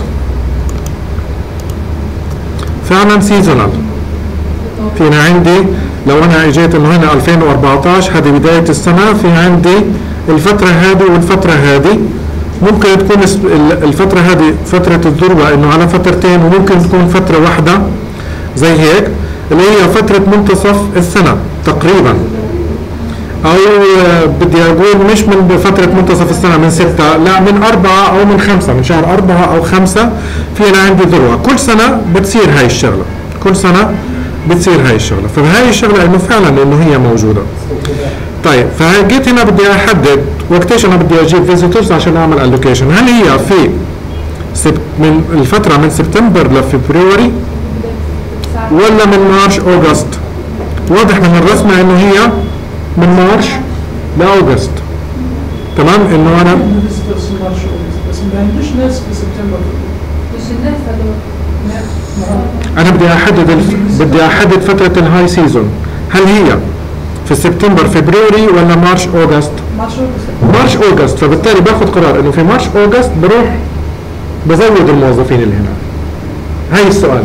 فعلا سيزونال. فينا عندي لو انا اجيت انه هنا ألفين وأربعطعش هذه بدايه السنه، في عندي الفتره هذه والفتره هذه، ممكن تكون الفتره هذه فتره الذروه انه على فترتين، وممكن تكون فتره واحده زي هيك اللي هي فتره منتصف السنه تقريبا، او بدي اقول مش من فتره منتصف السنه من ستة، لا من أربعة او من خمسة، من شهر أربعة او خمسة في انا عندي ذروه. كل سنه بتصير هاي الشغله، كل سنه بتصير هاي الشغله. فهاي الشغله انه فعلا انه هي موجوده. طيب فجيت هنا بدي احدد وقتيش انا بدي اجيب فيزيتورز عشان اعمل الوكيشن. هل هي في سبت من الفتره من سبتمبر لفبراير ولا من مارش اوغست؟ واضح من الرسمه انه هي من مارش لاوغست. تمام؟ انه انا بس ما عندوش ناس في سبتمبر. مش الناس هذول. انا بدي احدد الف... بدي احدد فتره الهاي سيزون، هل هي في سبتمبر فبراير ولا مارش اوغست؟ مارش اوغست. مارش اوغست. فبالتالي باخذ قرار انه في مارش اوغست بروح بزود الموظفين اللي هنا. هاي السؤال.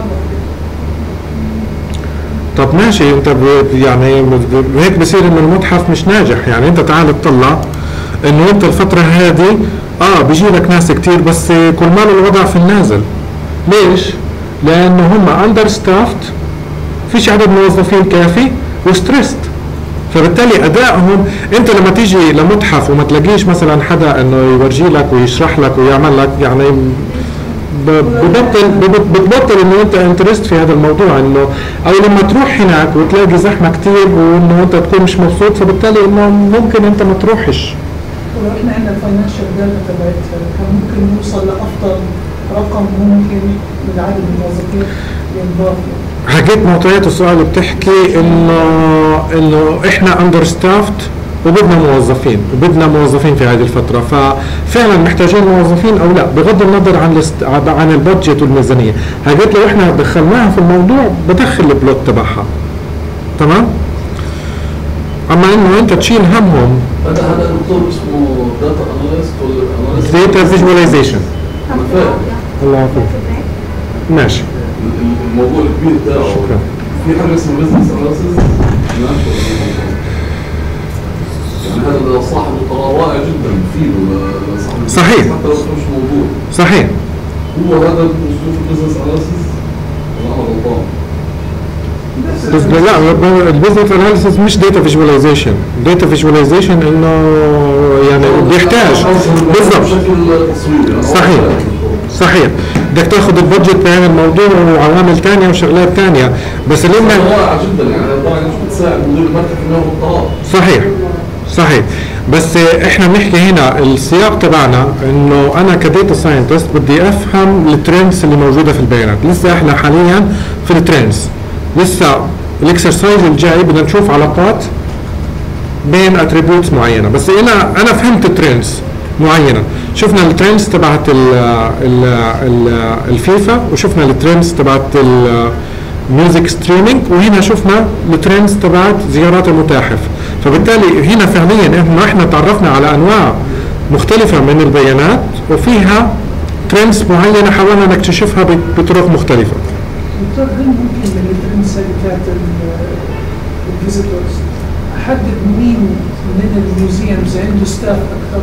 طب ماشي، انت ب... يعني هيك بصير انه المتحف مش ناجح. يعني انت تعال تطلع انه انت الفتره هذه اه بيجي لك ناس كتير بس كل مال الوضع في النازل. ليش؟ لانه هم اندر ستافت، فيش عدد موظفين كافي وستريست. فبالتالي ادائهم، انت لما تيجي لمتحف وما تلاقيش مثلا حدا انه يورجي لك ويشرح لك ويعمل لك، يعني ببطل بتبطل انه انت انترست في هذا الموضوع. انه او لما تروح هناك وتلاقي زحمه كتير وانه انت تكون مش مبسوط، فبالتالي انه ممكن انت ما تروحش. ولو احنا عندنا الفاينانشال داتا تبعتها كان ممكن نوصل لافضل رقم ممكن من عدد الموظفين ينضاف. حكيت معطيات السؤال بتحكي انه انه احنا اندر ستافت وبدنا موظفين وبدنا موظفين في هذه الفتره، ففعلا محتاجين موظفين او لا بغض النظر عن الاست... عن البادجت والميزانيه. حكيت لو احنا دخلناها في الموضوع بدخل البلوت تبعها. تمام؟ اما انه انت تشيل همهم. هذا هذا دكتور اسمه داتا اناليست ولا داتا فيجواليزيشن. الله يعافيك. ماشي. الموضوع الكبير بتاعه شكرا. في حاجه اسمها بزنس اناليسيس. يعني هذا صاحب القرار رائع جدا فيه صاحب صحيح. حتى لو مش موجود. صحيح. هو هذا اسلوب البزنس اناليسيس ولا انا غلطان؟ بس لا، البيزنس اناليسيس مش داتا فيجواليزيشن. داتا فيجواليزيشن انه يعني بيحتاج بالضبط. بشكل تصويري. صحيح صحيح. بدك تاخذ البادجت بين الموضوع وعوامل ثانيه وشغلات ثانيه، بس اللي رائع جدا. يعني طبعا مش بتساعد مدير المركز انه ياخذ قرار. صحيح صحيح. بس احنا بنحكي هنا السياق تبعنا انه انا كديتا ساينتست بدي افهم الترندز اللي موجوده في البيانات. لسه احنا حاليا في الترندز، لسه الاكسرسايز الجاي بدنا نشوف علاقات بين اتريبيوتس معينه. بس انا انا فهمت ترندز معينه. شفنا الترندز تبعت ال ال ال الفيفا، وشفنا الترندز تبعت الميوزك ستريمينج، وهنا شفنا الترندز تبعت زيارات المتاحف. فبالتالي هنا فعليا انه احنا تعرفنا على انواع مختلفه من البيانات، وفيها ترندز معينه حاولنا نكتشفها بطرق مختلفه. دكتور، هل ممكن من الترندز بتاعت الفيزيتورز احدد مين من الميوزيومز عنده ستاف اكثر؟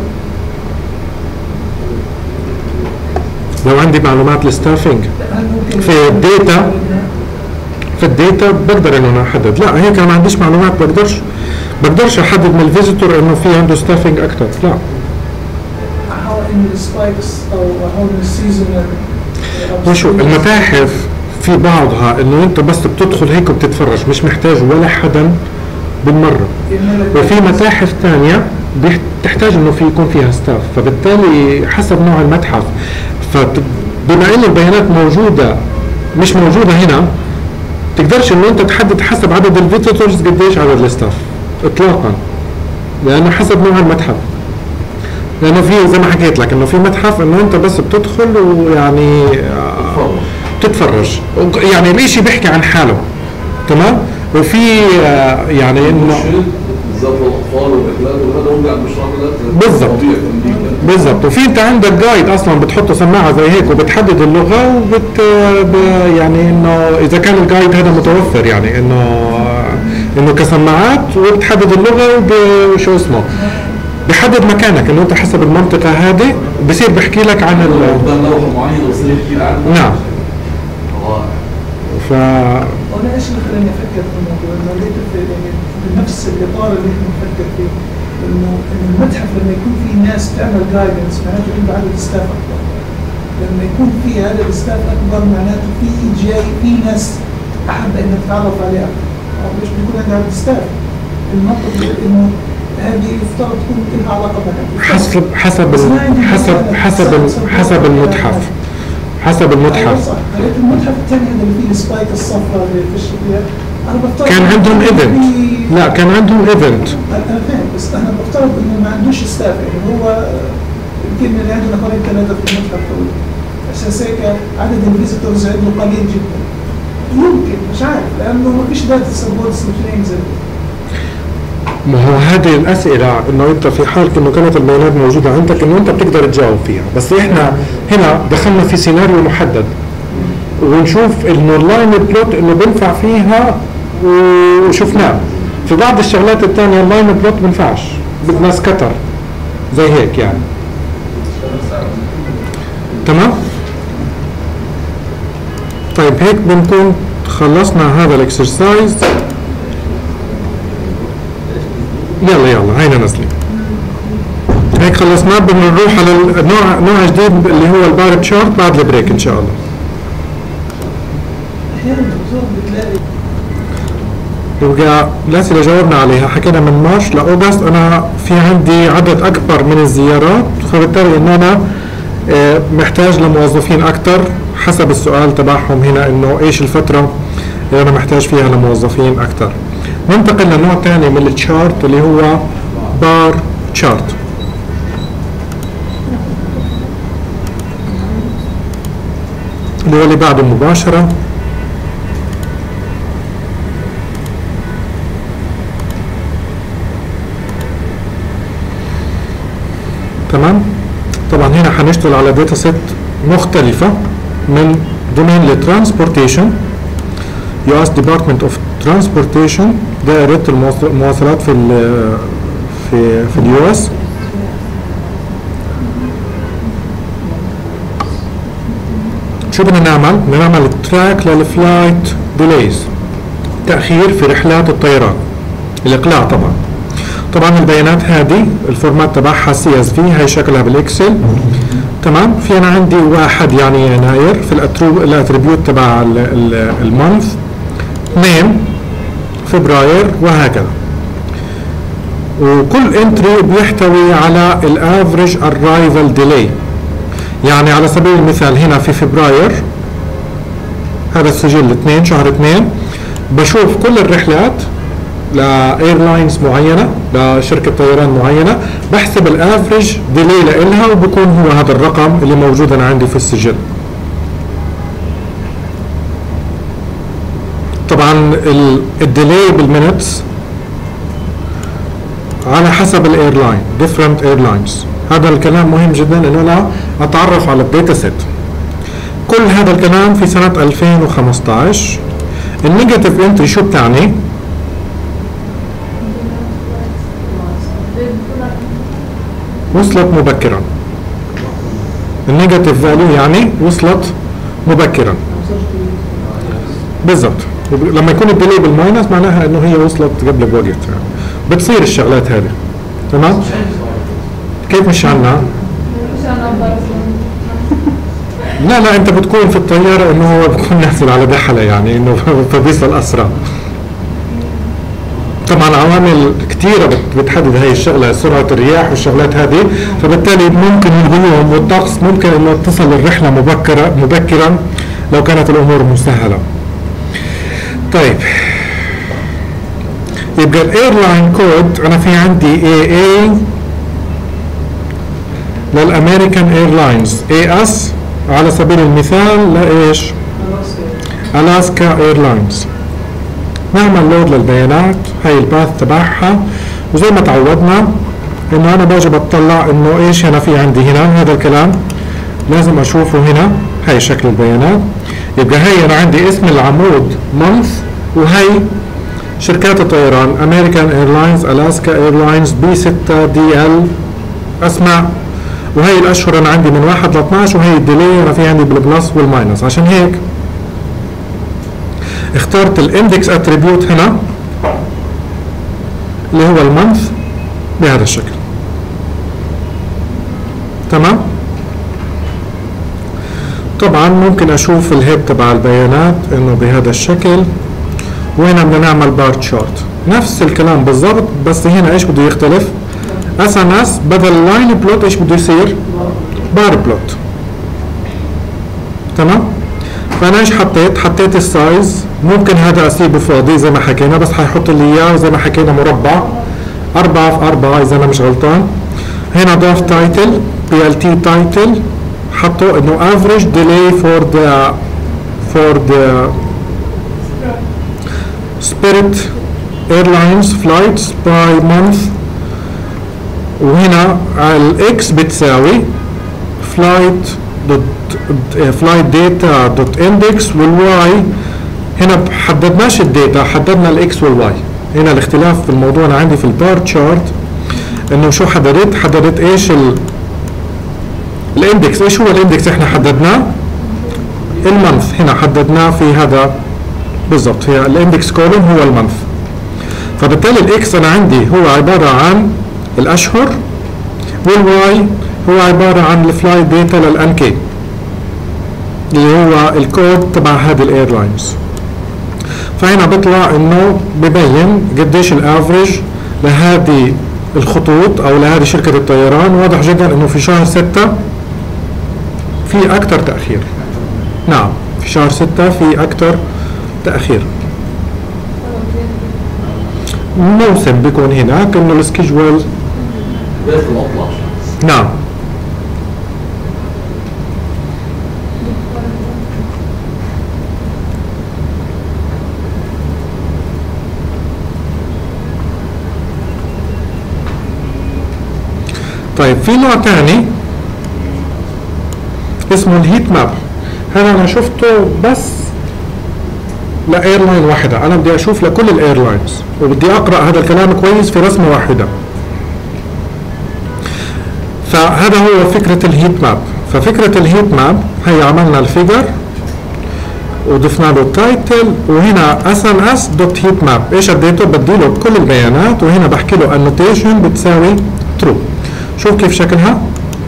لو عندي معلومات الستافينج في الداتا في الداتا بقدر انه انا احدد. لا هيك انا ما عنديش معلومات، بقدرش بقدرش احدد من الفيزيتور انه في عنده ستافينج اكثر. لا. how in the spikes او how in the seasonal. وشو المتاحف في بعضها انه انت بس بتدخل هيك وبتتفرج، مش محتاج ولا حدا بالمره. وفي متاحف ثانيه بتحتاج انه في يكون فيها ستاف، فبالتالي حسب نوع المتحف. فبما ان البيانات موجوده مش موجوده هنا، تقدرش انه انت تحدد حسب عدد الفيزيتورز قديش عدد الستاف اطلاقا، لانه حسب نوع المتحف. لانه في زي ما حكيت لك انه في متحف انه انت بس بتدخل ويعني بتتفرج، يعني الاشي بيحكي عن حاله، تمام. وفي يعني انه بالذات الاطفال والاولاد وهذا هم قاعد بيشرحوا لك بالضبط بالضبط. وفي انت عندك جايد اصلا بتحطه سماعه زي هيك وبتحدد اللغه وبت يعني انه اذا كان الجايد هذا متوفر، يعني انه انه كسماعات، وبتحدد اللغه وشو اسمه بحدد مكانك انه انت حسب المنطقه هذه بصير بحكي لك عن ال لوحه معينه بصير يحكي عنها. نعم. ف وانا ايش اللي خلاني افكر في الموضوع؟ انه لقيت في بنفس الاطار اللي احنا بنفكر فيه، انه المتحف لما يكون في ناس تعمل جايدنس معناته عنده عدد ستاف اكبر. لما يكون في عدد ستاف اكبر معناته في جاي في ناس احب انك تتعرف عليها. او ليش بيكون عندها عدد ستاف؟ المنطق انه هذه يفترض تكون لها علاقه بها. حسب حسب حسب حسب حسب المتحف حسب المتحف. صح. المتحف الثاني اللي فيه السبايك الصفراء اللي في الشبيه، انا بفترض كان عندهم ايفنت. لا كان عندهم ايفنت. انا فاهم، بس انا بفترض انه ما عندوش ستاف، يعني هو يمكن اللي عنده نفرين ثلاثه في المتحف كله، اساس هيك عدد الفيزيتورز عنده قليل جدا. يمكن مش عارف لانه ما فيش داتا سبورتس للكليمز. ما هو هذه الاسئله انه انت في حال انه كانت البيانات موجوده عندك انه انت بتقدر تجاوب فيها، بس احنا هنا دخلنا في سيناريو محدد ونشوف انه اللاين بلوت انه بنفع فيها وشفناه. في بعض الشغلات الثانيه اللاين بلوت ما بنفعش، بدنا سكتر زي هيك يعني. تمام؟ طيب هيك بنكون خلصنا هذا الاكسرسايز. يلا يلا هينا نازلين. هيك خلصناه، بدنا نروح على نوع نوع جديد اللي هو البار تشارت بعد البريك ان شاء الله. احيانا الدكتور بتلاقي يبقى الاسئله جاوبنا عليها، حكينا من مارش لاوغست انا في عندي عدد اكبر من الزيارات، فبالتالي انه انا محتاج لموظفين اكثر حسب السؤال تبعهم هنا انه ايش الفتره اللي انا محتاج فيها لموظفين اكثر. ننتقل لنوع ثاني من التشارت اللي هو بار تشارت. اللي هو اللي بعده مباشرة. تمام؟ طبعا هنا حنشتغل على داتا سيت مختلفة من دومين للترانسبورتيشن. يو اس ديبارتمنت اوف ترانسبورتيشن، دائرة المواصلات في ال في في اليو اس. شو بدنا نعمل؟ بدنا نعمل تراك للفلايت ديليز، تأخير في رحلات الطيران، الإقلاع طبعا. طبعا البيانات هذه الفورمات تبعها سي اس في، هي شكلها بالاكسل. تمام؟ في انا عندي واحد يعني يناير في الاتريبيوت تبع المانث، اثنين فبراير، وهكذا. وكل انتري بيحتوي على الافريج ارايفل ديلي. يعني على سبيل المثال هنا في فبراير، هذا السجل اثنين شهر اثنين، بشوف كل الرحلات لايرلاينز معينه، لشركه طيران معينه، بحسب الافريج ديلي لإلها وبكون هو هذا الرقم اللي موجود انا عندي في السجل. طبعا الديلي بالمينتس على حسب الايرلاين، different airlines. هذا الكلام مهم جدا انه انا اتعرف على الداتا سيت. كل هذا الكلام في سنة ألفين وخمسطعش. النيجاتيف انتري شو بتعني؟ وصلت مبكرا. النيجاتيف فاليو يعني وصلت مبكرا. بالضبط. لما يكون الديلي بالماينس معناها انه هي وصلت قبل بوقت يعني. بتصير الشغلات هذه. تمام؟ كيف مش عنا؟ لا لا انت بتكون في الطيارة انه هو بتكون نازل على دحلة يعني انه فبيصل اسرع. طبعا عوامل كثيرة بتحدد هاي الشغلة، سرعة الرياح والشغلات هذه، فبالتالي ممكن الغيوم والطقس ممكن انه تصل الرحلة مبكرة مبكرا لو كانت الامور مسهلة. طيب يبقى الايرلاين كود انا في عندي إيه إيه للامريكان ايرلاينز، إيه إس على سبيل المثال لايش؟ الاسكا ايرلاينز. نعمل لود للبيانات، هاي الباث تبعها، وزي ما تعودنا انه انا باجي بطلع انه ايش انا في عندي هنا، هذا الكلام لازم اشوفه هنا، هاي شكل البيانات. يبقى هاي انا عندي اسم العمود مونث، وهي شركات الطيران امريكان ايرلاينز، الاسكا ايرلاينز، بي ستة، دي ال، اسماء، وهي الاشهر انا عندي من واحد ل اثنعش، وهي الديلي انا في عندي بالبلس والماينس. عشان هيك اخترت الاندكس اتريبيوت هنا اللي هو المنث بهذا الشكل. تمام؟ طبعا ممكن اشوف الهيد تبع البيانات انه بهذا الشكل، وهنا بدنا نعمل بار تشارت نفس الكلام بالضبط، بس هنا ايش بده يختلف؟ اس ان اس بدل لاين بلوت ايش بده يصير؟ بار بلوت. تمام؟ فانا ايش حطيت؟ حطيت السايز، ممكن هذا اسيبه فاضي زي ما حكينا، بس حيحط لي اياه زي ما حكينا مربع أربعة في أربعة اذا انا مش غلطان. هنا ضاف تايتل، بي ال تي تايتل، حطوا انه average delay for the for the Spirit Airlines flights by month، وهنا الاكس بتساوي flight دوت flight data دوت index، والواي هنا حددناش الداتا، حددنا الاكس والواي. هنا الاختلاف في الموضوع انا عندي في البار تشارت انه شو حددت؟ حددت ايش ال الاندكس. ايش هو الاندكس احنا حددناه؟ المنث. هنا حددناه في هذا بالضبط، هي الاندكس كولوم هو المنث. فبالتالي الاكس انا عندي هو عباره عن الاشهر، والواي هو عباره عن الفلايت داتا للان كي اللي هو الكود تبع هذه الايرلاينز. فهنا بيطلع انه ببين قديش الافريج لهذه الخطوط او لهذه شركه الطيران. واضح جدا انه في شهر ستة في اكثر تاخير. نعم في شهر ستة في اكثر تاخير. موسم بيكون هناك انه السكيجول نعم. طيب في نوع ثاني اسمه الهيت ماب. هذا انا شفته بس لايرلاين واحده، انا بدي اشوف لكل الايرلاينز وبدي اقرا هذا الكلام كويس في رسمه واحده. فهذا هو فكره الهيت ماب. ففكره الهيت ماب هي عملنا الفيجر وضفنا له التايتل، وهنا اس ان اس دوت هيت ماب. ايش اديته؟ بدي له كل البيانات، وهنا بحكي له انوتيشن بتساوي ترو. شوف كيف شكلها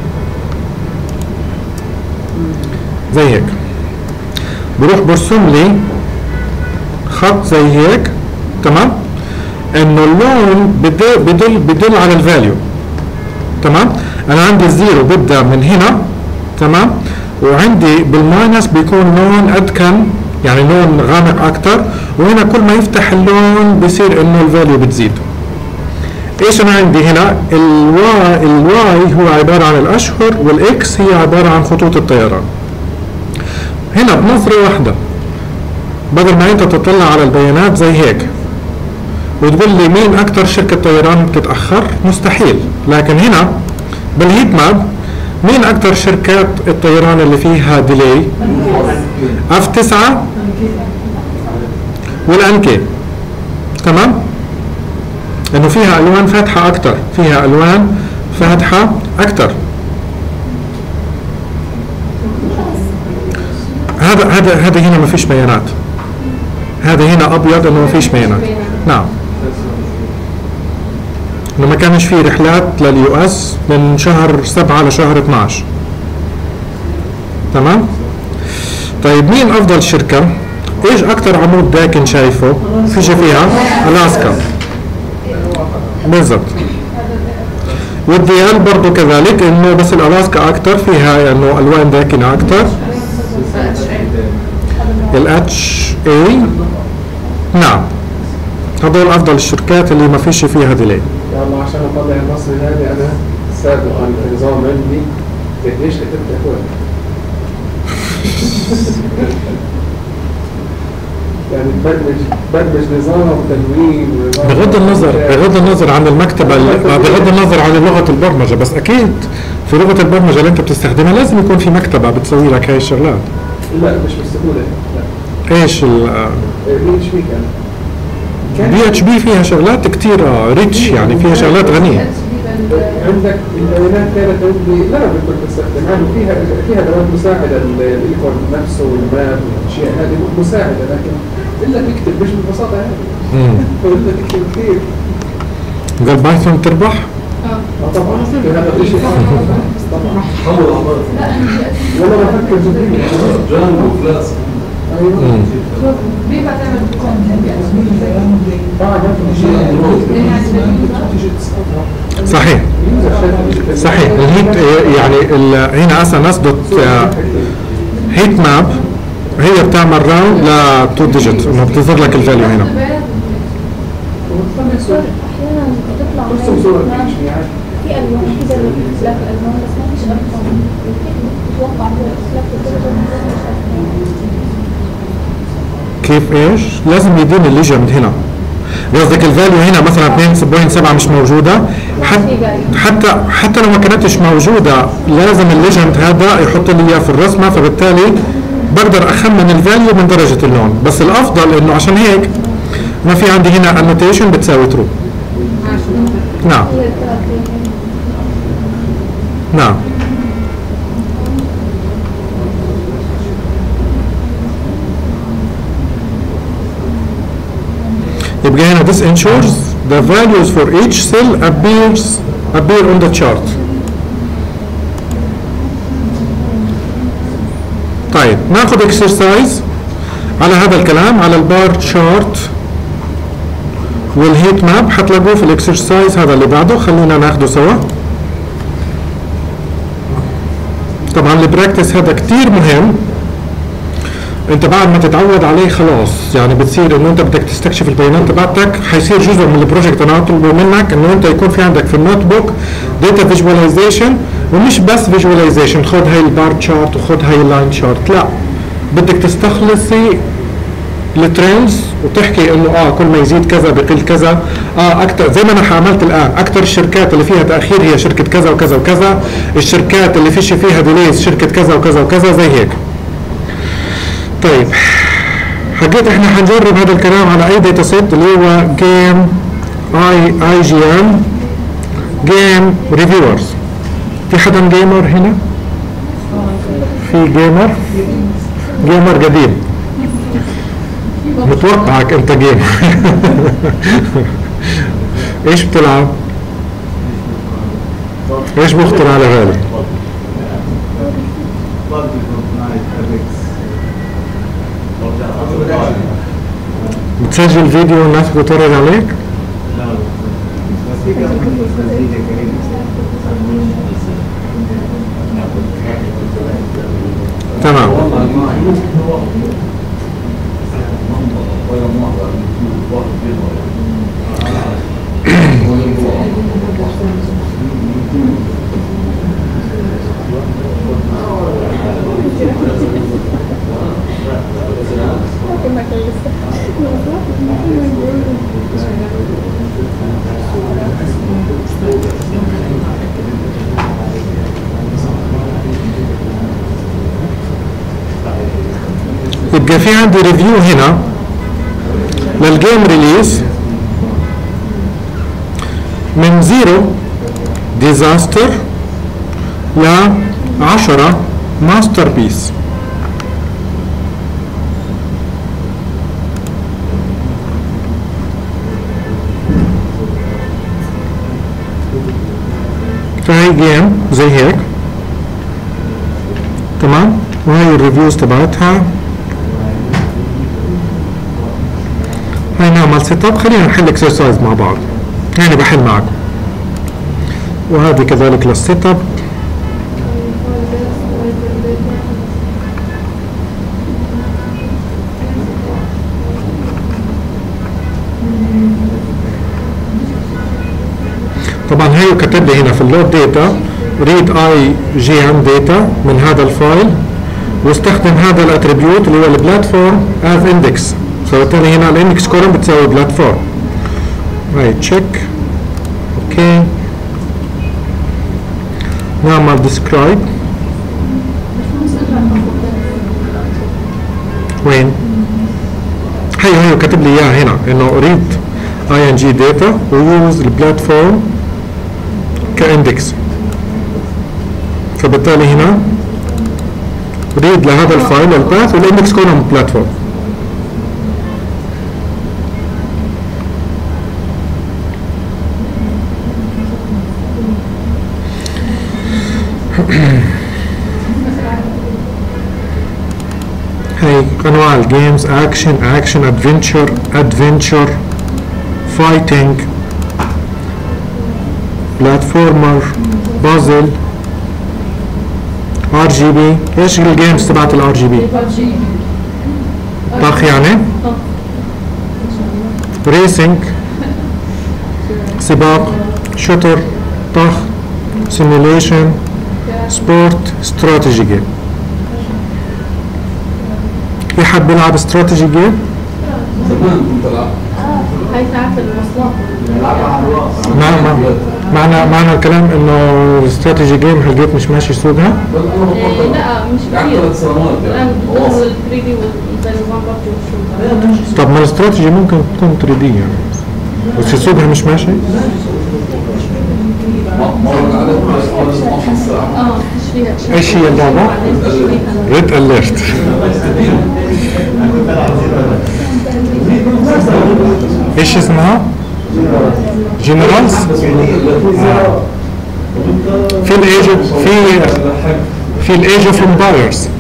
زي هيك، بروح برسم لي خط زي هيك. تمام؟ انه اللون بدل بدل بدل على الفاليو. تمام؟ انا عندي الزيرو ببدا من هنا، تمام؟ وعندي بالماينس بيكون لون ادكن يعني لون غامق اكتر، وهنا كل ما يفتح اللون بصير انه الفاليو بتزيد. ايش انا عندي هنا؟ الواي الواي هو عباره عن الاشهر، والاكس هي عباره عن خطوط الطيران. هنا بنظره واحده بدل ما انت تطلع على البيانات زي هيك وتقول لي مين اكتر شركه طيران بتتاخر، مستحيل. لكن هنا بالهيت ماب مين اكتر شركات الطيران اللي فيها ديلي؟ اف تسعة والانكي، تمام؟ انه فيها الوان فاتحه اكتر، فيها الوان فاتحه اكتر. هذا هذا هذا هنا ما فيش بيانات، هذا هنا ابيض انه ما فيش بيانات. نعم، انه ما كانش في رحلات لليو اس من شهر سبعة لشهر اثناشر. تمام؟ طيب مين افضل شركه؟ ايش اكتر عمود داكن شايفه؟ في شيء فيها الاسكا بالضبط. والديال برضو كذلك، انه بس الالاسكا اكتر فيها انه يعني الوان داكنه اكتر. الاتش اي نعم، هذول افضل الشركات اللي ما فيش فيها ديلي. والله عشان اطلع المصري هذه انا سابقا في نظام علمي، ليش كتبت اخوان؟ يعني بدمج بدمج نظام وتنوين ونظام. بغض النظر بغض النظر عن المكتبه، بغض النظر عن لغه البرمجه، بس اكيد في لغه البرمجه اللي انت بتستخدمها لازم يكون في مكتبه بتسوي لك هاي الشغلات. لا مش بالسهوله. لا ايش ال بي اتش بي كان بي اتش بي فيها شغلات كثيره ريتش، يعني فيها شغلات غنيه. عندك البيانات كانت عندي لا بكل بستخدم يعني فيها فيها ادوات مساعده للايكون نفسه والماب والاشياء هذه مساعده، لكن الا تكتب مش بالبساطه هذه. الا تكتب كثير. قال بايثون تربح؟ اه طبعا في هذا الشيء طبعا. حول عمر والله بفكر جديا جانجو فلاسك. ايوه بيبقى تعمل صحيح صحيح. الهيت يعني ال- هنا اصلا ناس دوت هيت ماب هي بتعمل راوند ل تو ديجيت، انه بتظهر لك الفاليو هنا. احيانا بتطلع ارسم صوره في الوان كده اختلاف الالوان، بس ما فيش ارقام. بتوقع اختلاف كيف ايش؟ لازم يدين الليجند هنا. قصدك الفاليو هنا مثلا اثنين فاصلة سبعة مش موجوده، حتى حتى حتى لو ما كانتش موجوده لازم الليجند هذا يحط لي اياه في الرسمه، فبالتالي بقدر اخمن الفاليو من درجه اللون. بس الافضل انه عشان هيك ما في عندي هنا انوتيشن بتساوي ترو. نعم نعم. يبقى هنا this ensures the values for each cell appears appear on the chart. طيب ناخذ exercise على هذا الكلام على البار تشارت والهيت ماب، حتلاقوه في الاكسرسايز هذا اللي بعده. خلينا ناخده سوا. طبعا البراكتس هذا كتير مهم، انت بعد ما تتعود عليه خلاص يعني بتصير انه انت بدك تستكشف البيانات تبعتك، حيصير جزء من البروجكت. انا اطلبه منك انه انت يكون في عندك في النوت بوك داتا فيجواليزيشن، ومش بس فيجواليزيشن خد هاي البار تشارت وخد هاي اللاين شارت، لا بدك تستخلصي الترندز وتحكي انه اه كل ما يزيد كذا بقل كذا. اه اكثر زي ما انا عملت الان، اكثر الشركات اللي فيها تاخير هي شركه كذا وكذا وكذا، الشركات اللي فيش فيها ديليز شركه كذا وكذا وكذا زي هيك. طيب حكيت احنا حنجرب هذا الكلام على اي داتا سيت اللي هو جيم اي اي جي ام جيم ريفيورز. في حدا جيمر هنا؟ في جيمر؟ جيمر قديم متوقعك انت جيمر. ايش بتلعب؟ ايش بخطر على بالك؟ بتسجل فيديو والناس بتتفرج عليك؟ تمام. طيب واحدة على اليوتيوب واحد فيهم يبقى في عندي ريفيو هنا للجيم ريليز من زيرو ديزاستر ل عشرة ماستر بيس. فهي جيم زي هيك تمام، وهي الريفيوز تبعتها. هاي نعمل سيت اب. خلينا نحل اكسرسايز مع بعض، يعني بحل معكم. وهذه كذلك للسيت اب. طبعا هي كتب لي هنا في اللود داتا ريد اي جي ام داتا من هذا الفايل، واستخدم هذا الاتريبيوت اللي هو البلاتفورم از اندكس. فبالتالي هنا الاندكس كولوم بتساوي بلاتفورم. هاي تشيك اوكي. نعمل ديسكرايب. وين؟ هي هي كاتب لي اياها هنا انه ريد اي ان جي داتا ويوز البلاتفورم كاندكس. فبالتالي هنا ريد لهذا الفايل الباث والاندكس كولوم بلاتفورم. هاي انواع الجيمز: اكشن، اكشن ادفنتشر، ادفنتشر، فايتنج، بلاتفورمر، بازل، ار جي بي. ايش الجيمز تبعت الار جي بي؟ طخ يعني؟ ريسنج، سباق، شوتر، طخ، سيموليشن، سبورت، استراتيجي جيم. في حد بيلعب استراتيجي جيم؟ زمان كنت العب. هاي ساعات المواصلات. معنى معنى معنى الكلام انه الاستراتيجي جيم هالجيت مش ماشي سوقها؟ إيه لا مش يعني كثير. ثلاث سنوات يعني. الآن بتدخل ال ثري دي زي نظام بابجي والشو. طب ما الاستراتيجي ممكن تكون ثري دي يعني، بس في سوقها مش ماشي؟ مرة عليك بس حوالي اثناشر ساعة. اه مش فيها. ايش هي اللعبة؟ ريد اليرت. ايش اسمها؟ جنرالز. في الايج في في الايج اوف امبايرز.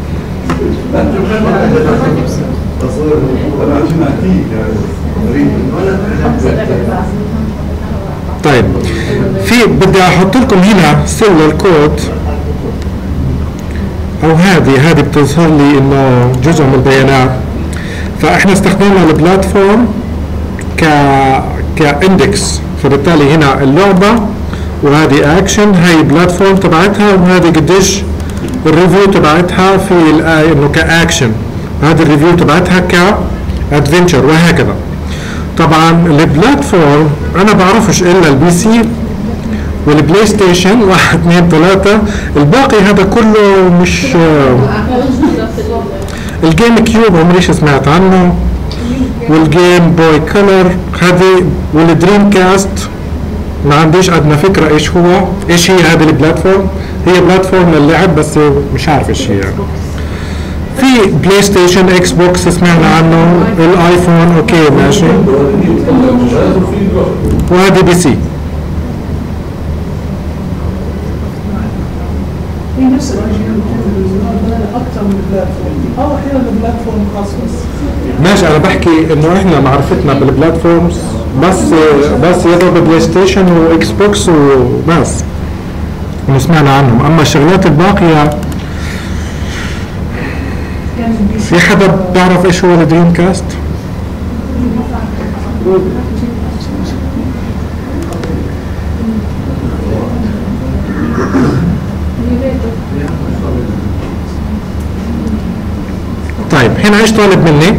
طيب في بدي احط لكم هنا سل الكود، او هذه هذه بتظهر لي انه جزء من البيانات. فاحنا استخدمنا البلاتفورم ك كاندكس، فبالتالي هنا اللعبه وهذه اكشن، هي بلاتفورم تبعتها، وهذه قديش الريفيو تبعتها في الاي انه كاكشن، هذا الريفيو تبعتها كادفنتشر وهكذا. طبعا البلاتفورم انا بعرفش الا البي سي والبلاي ستيشن واحد اثنين ثلاثة، الباقي هذا كله مش. الجيم كيوب عمريش سمعت عنه، والجيم بوي كولر هذه، والدريم كاست ما عنديش ادنى فكرة ايش هو، ايش هي هذه البلاتفورم. هي بلاتفورم للعب بس مش عارف ايش هي يعني. في بلاي ستيشن، اكس بوكس سمعنا عنه، الايفون اوكي ماشي، وهذه بي سي. هي نفس الأجهزة أكثر من بلاتفورم، أو أحيانا بلاتفورم خاص بس. ماشي، انا بحكي انه احنا معرفتنا بالبلاتفورمز بس بس يضرب بلاي ستيشن واكس بوكس وبس اللي سمعنا عنهم. اما الشغلات الباقيه في حدا بيعرف ايش هو الدريم كاست؟ طيب هنا ايش طالب مني؟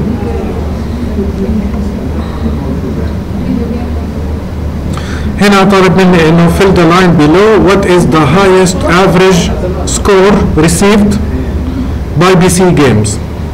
هنا طالب مني انه fill the line below what is the highest average score received by بي سي games.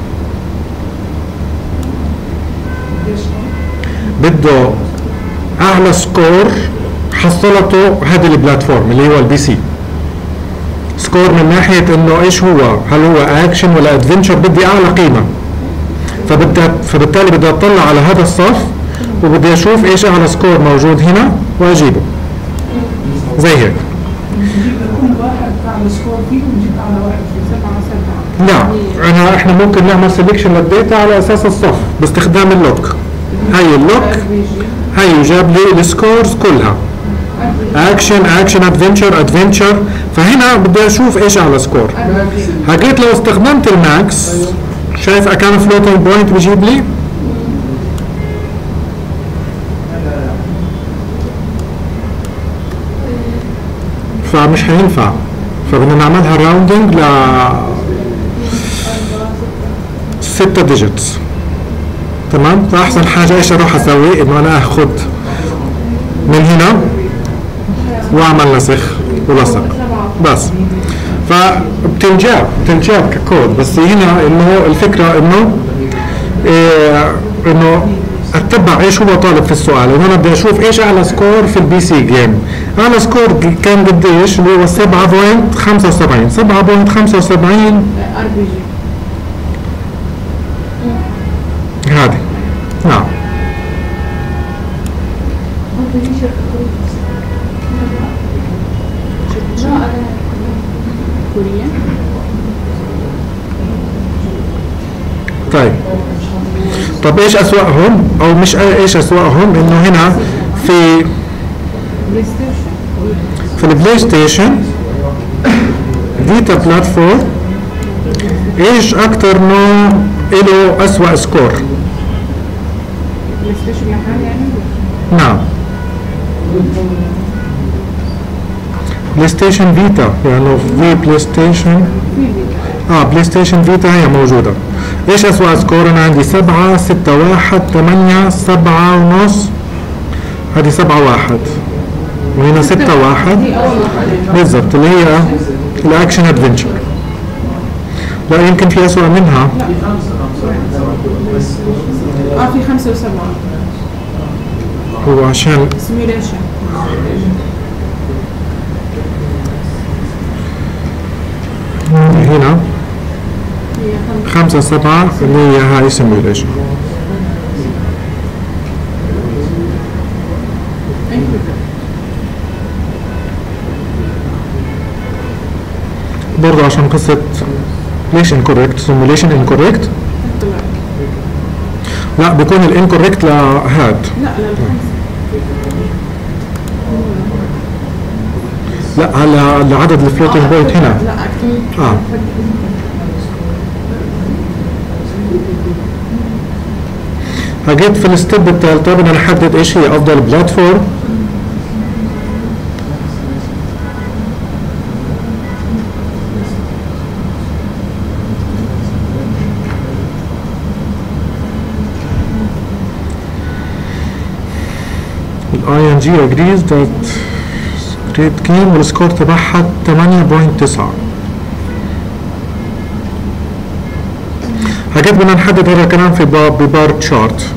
بده اعلى سكور حصلته هذه البلاتفورم اللي هو البي سي. سكور من ناحيه انه ايش هو؟ هل هو اكشن ولا ادفنتشر؟ بدي اعلى قيمه. فبدي فبالتالي بدي اطلع على هذا الصف وبدي اشوف ايش اعلى سكور موجود هنا واجيبه. زي هيك. نجيب كل واحد اعلى سكور فيه ونجيب اعلى واحد فيه. سبعة سبعة. لا انا احنا ممكن نعمل سelection للداتا على اساس الصف باستخدام اللوك. هاي اللوك هاي جاب لي السكورز كلها. اكشن اكشن ادفنتشر ادفنتشر. فهنا بدي اشوف ايش اعلى سكور. حكيت لو استخدمت الماكس شايف كان فلوتنج بوينت بيجيب لي فمش هينفع. فبدنا نعملها راوندنج ل ستة ديجيتس. تمام. فاحسن حاجه ايش اروح اسوي؟ انه انا اخذ من هنا واعمل نسخ ولصق بس. فبتنجاب بتنجاب ككود. بس هنا انه الفكره انه إيه انه اتبع ايش هو طالب في السؤال. وهنا بدي اشوف ايش اعلى سكور في البي سي جيم. اعلى سكور كان قديش؟ اللي هو سبعة فاصلة خمسة وسبعين. سبعة فاصلة خمسة وسبعين ار بي جي هذه. نعم. طيب طب ايش اسوأهم او مش ايش اسوأهم؟ انه هنا في في البلاي ستيشن فيتا بلاتفورم ايش اكتر نوع له اسوأ سكور؟ بلاي ستيشن محل يعني؟ نعم. بلاي ستيشن فيتا يعني في بلاي ستيشن اه بلاي ستيشن فيتا هي موجودة. ايش اسوأ سكور؟ انا عندي سبعة ستة واحد ثمانية سبعة ونص. هذه سبعة واحد وهنا ستة واحد بالضبط اللي هي الاكشن ادفنتشر. لا يمكن في اسوأ منها. اه في خمسة وسبعة. هو عشان سيميوليشن. هنا خمسة سبعة اللي هي هاي سيميوليشن. برضه عشان قصة ليش incorrect simulation incorrect؟ لا بيكون ال incorrect لهاد. لا لا لا على لعدد الفلوتنج بوينت هنا. لا اكيد. اه هجيت في الستيب الثالثة بدنا نحدد ايش هي افضل بلاتفورم. الاي ان جي agrees that great game والسكور تبعها ثمانية فاصلة تسعة. حاجات بدنا نحدد هذا الكلام في ببار تشارت.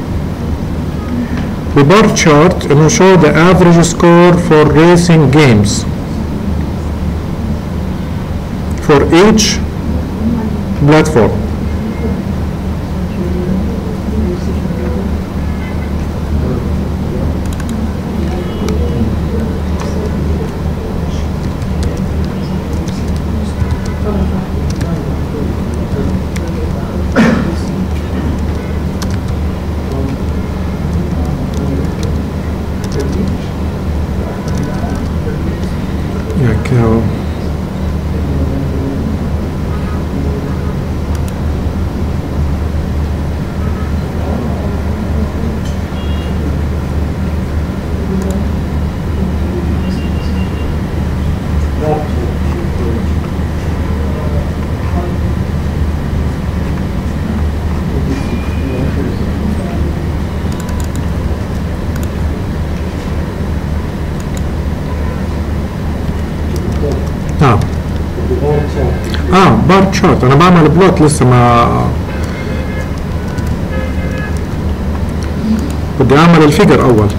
ببار تشارت انه show the average score for racing games for each platform. بار تشارت، انا بعمل بلوت لسه ما بدي اعمل الفيجر اول.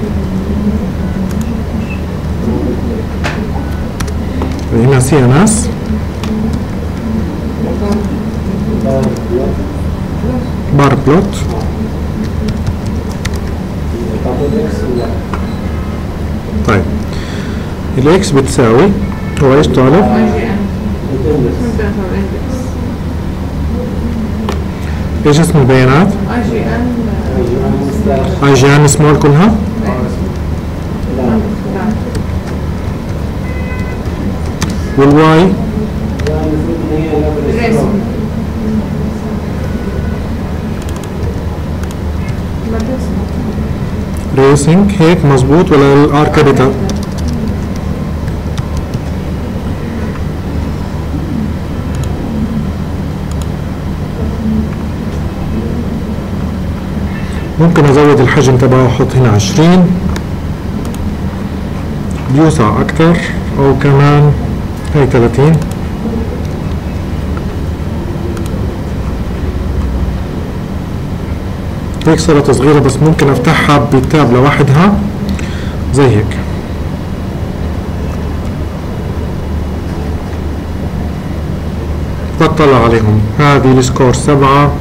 هنا سي ان اس بار بلوت. طيب الاكس بتساوي هو ايش طالب؟ ايش اسم البيانات؟ اي جي ان اي جي ان سمول كلها؟ والواي؟ ريسنج هيك مظبوط ولا الار كابيتال؟ ممكن ازود الحجم تبعه احط هنا عشرين بيوسع اكتر، او كمان هاي ثلاثين. هيك صارت صغيرة بس ممكن افتحها بالتاب لوحدها زي هيك. بطلع عليهم. هذه السكور سبعة،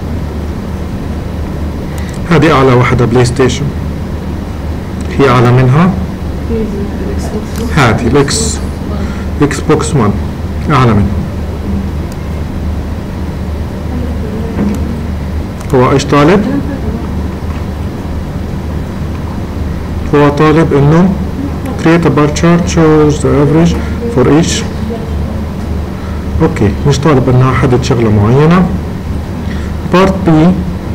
هذه اعلى واحدة بلاي ستيشن، في اعلى منها هذه الاكس اكس بوكس واحد اعلى منها. هو ايش طالب؟ هو طالب انه create a bar chart shows the average for each. اوكي مش طالب انه احدد شغلة معينة. بارت بي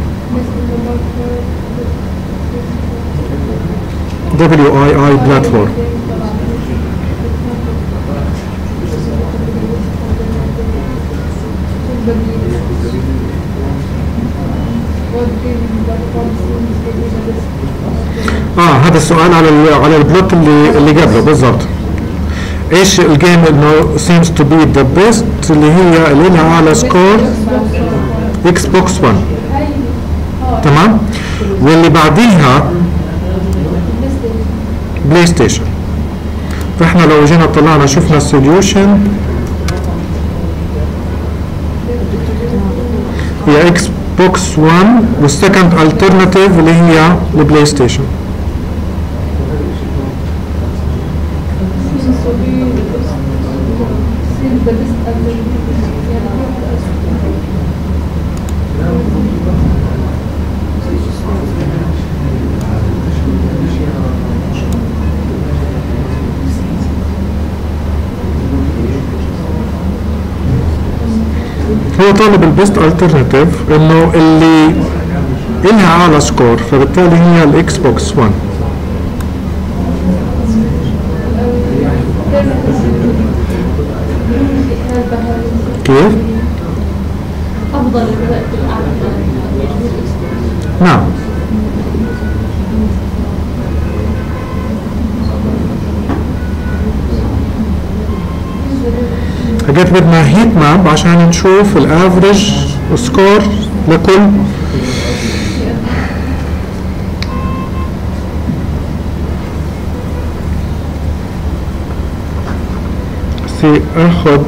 دبليو اي اي platform. اه هذا السؤال على ال على البلوك اللي اللي قبله بالضبط. ايش الجيم انه seems to be the best اللي هي اللي لها اعلى سكور اكس بوكس واحد، تمام؟ واللي بعديها بلاي ستيشن. فاحنا لو جينا طلعنا شفنا السوليوشن هي اكس بوكس واحد والسكند الترناتيف اللي هي البلاي ستيشن. هو طالب البيست الترناتيف انه اللي إلها اعلى سكور، فبالتالي هي الاكس بوكس واحد. كيف؟ افضل نعم. حاجات بدنا هيت ماب عشان نشوف الافريج سكور لكل سي. اخد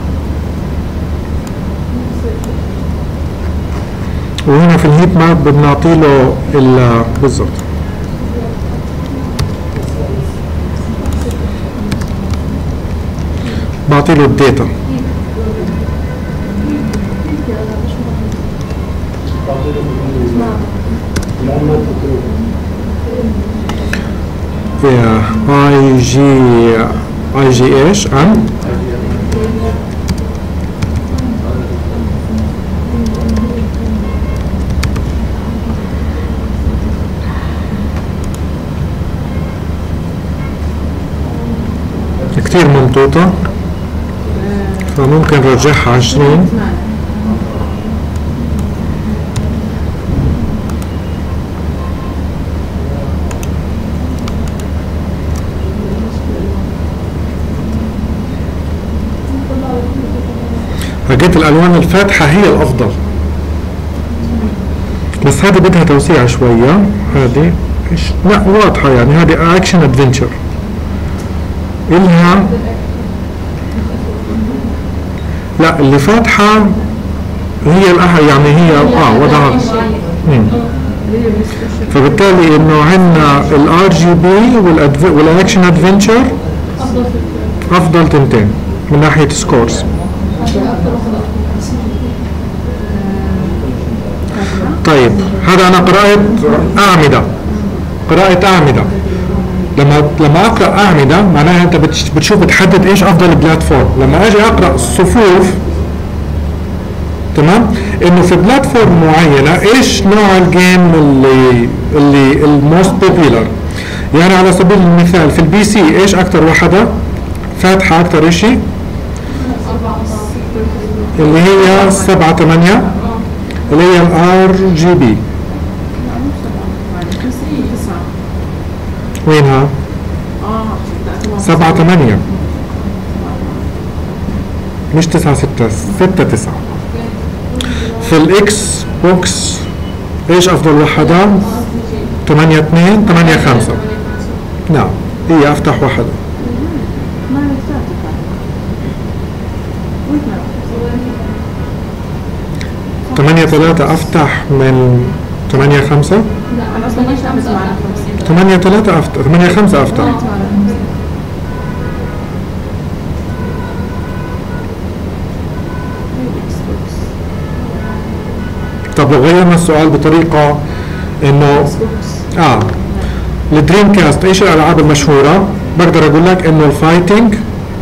وهنا في الهيت ماب بدنا نعطي له ال بالضبط بعطي له الداتا. اي جي اي جي ايش ام كتير ممطوطة، فممكن نرجعها عشرين. لقيت الالوان الفاتحه هي الافضل، بس هذه بدها توسيع شويه. هذه ايش؟ لا واضحه يعني، هذه اكشن ادفنتشر إلها. لا اللي فاتحه هي الأح يعني هي اه وضعها. فبالتالي انه عندنا الار جي بي والاكشن ادفنتشر افضل تنتين من ناحيه سكورز. طيب هذا انا قرأت اعمده، قراءة اعمده. لما لما اقرا اعمده معناها انت بتشوف بتحدد ايش افضل بلاتفورم. لما اجي اقرا الصفوف تمام، انه في بلاتفورم معينه ايش نوع الجيم اللي اللي الموست بوبيلر. يعني على سبيل المثال في البي سي ايش اكثر وحده فاتحه اكثر شيء؟ اللي هي سبعة ثمانية اللي هي الار جي بي. وينها؟ سبعة ثمانية مش تسعة ستة، ستة تسعة. في الاكس بوكس ايش افضل وحدة؟ ثمانية اثنين ثمانية خمسة. نعم هي افتح وحدة. ثمانية ثلاثة افتح من ثمانية خمسة. لا انا اصلا مش عم بسمع على خمسة. ثمانية ثلاثة افتح، ثمانية خمسة افتح. طب لو غيرنا السؤال بطريقة انه اه الدريم كاست ايش الالعاب المشهورة؟ بقدر اقول لك انه الفايتنج،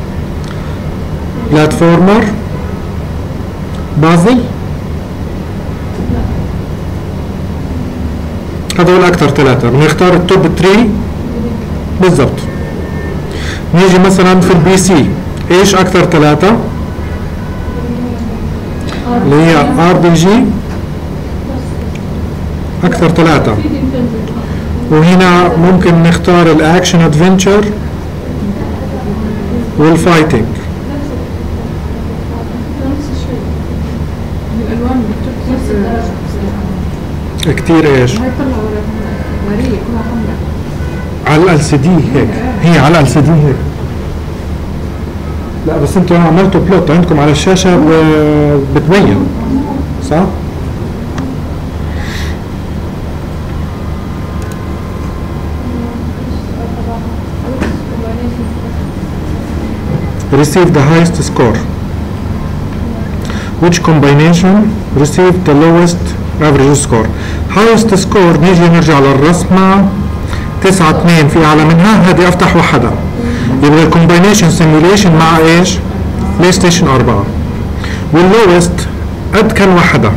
بلاتفورمر، بازل، هذول اكثر ثلاثة. بنختار التوب ثري بالضبط. نيجي مثلا في البي سي ايش اكثر ثلاثة؟ اللي هي ار بي جي اكثر ثلاثة، وهنا ممكن نختار الاكشن ادفنتشر والفايتنج. الالوان كتير ايش؟ هاي طلعوا وريه كلها حمراء على ال سي دي هيك، هي على ال سي دي هيك. لا بس انتوا عملتوا بلوت عندكم على الشاشة وبتبين صح؟ Receive the highest score. Which combination received the lowest average score? Highest score نيجي نرجع للرسمة تسعة اثنين في أعلى منها، هذه أفتح وحدة. يبقى الكومباينيشن سيميوليشن مع إيش؟ بلاي ستيشن أربعة. واللوست قد كم وحدة؟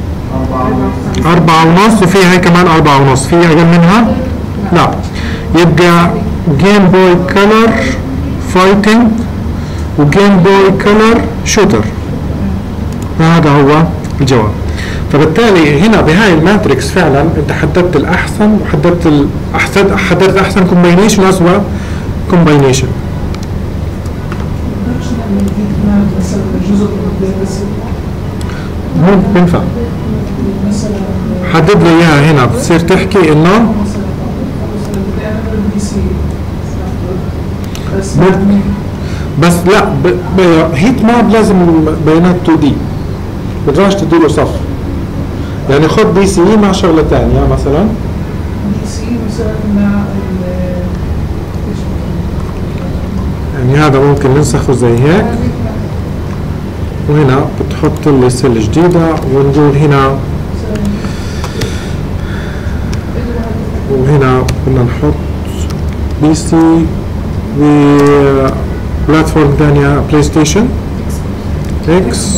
أربعة ونص، وفي هي كمان أربعة ونص، في أقل منها؟ لا. يبقى جيم بوي كلر فايتنج وجيم بوي كلر شوتر. هذا هو الجواب. فبالتالي هنا بهاي الماتريكس فعلا انت حددت الاحسن وحددت الاحسن، حددت احسن كومباينيشن واسوأ كومباينيشن. مو بينفع. حدد لي اياها هنا، بتصير تحكي انه بس لا ب... ب... هيت ماب لازم بيانات تو دي، بدراش تديله صف. يعني خد بي سي مع شغله ثانيه مثلا بي سي مثلا مع يعني هذا ممكن ننسخه زي هيك، وهنا بتحط لي سيل جديده ونقول هنا، وهنا بدنا نحط بي سي وبلاتفورم ثانيه بلاي ستيشن اكس،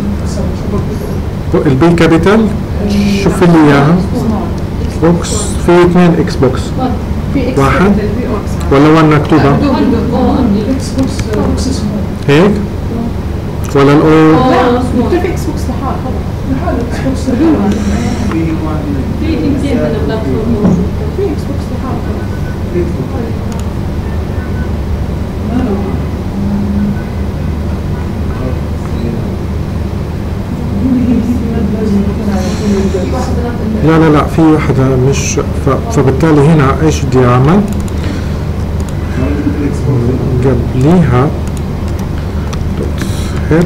البي كابيتال شوف لي اياها بوكس، في اثنين اكس بوكس، واحد ولا وين مكتوبه هيك ولا الاو؟ لا مكتوب اكس بوكس لحال لحال اكس بوكس بدون في اثنين هذا بلاتفورم في اكس بوكس لحال. في وحده مش ف... فبالتالي هنا ايش بدي اعمل؟ قبليها دوت هيد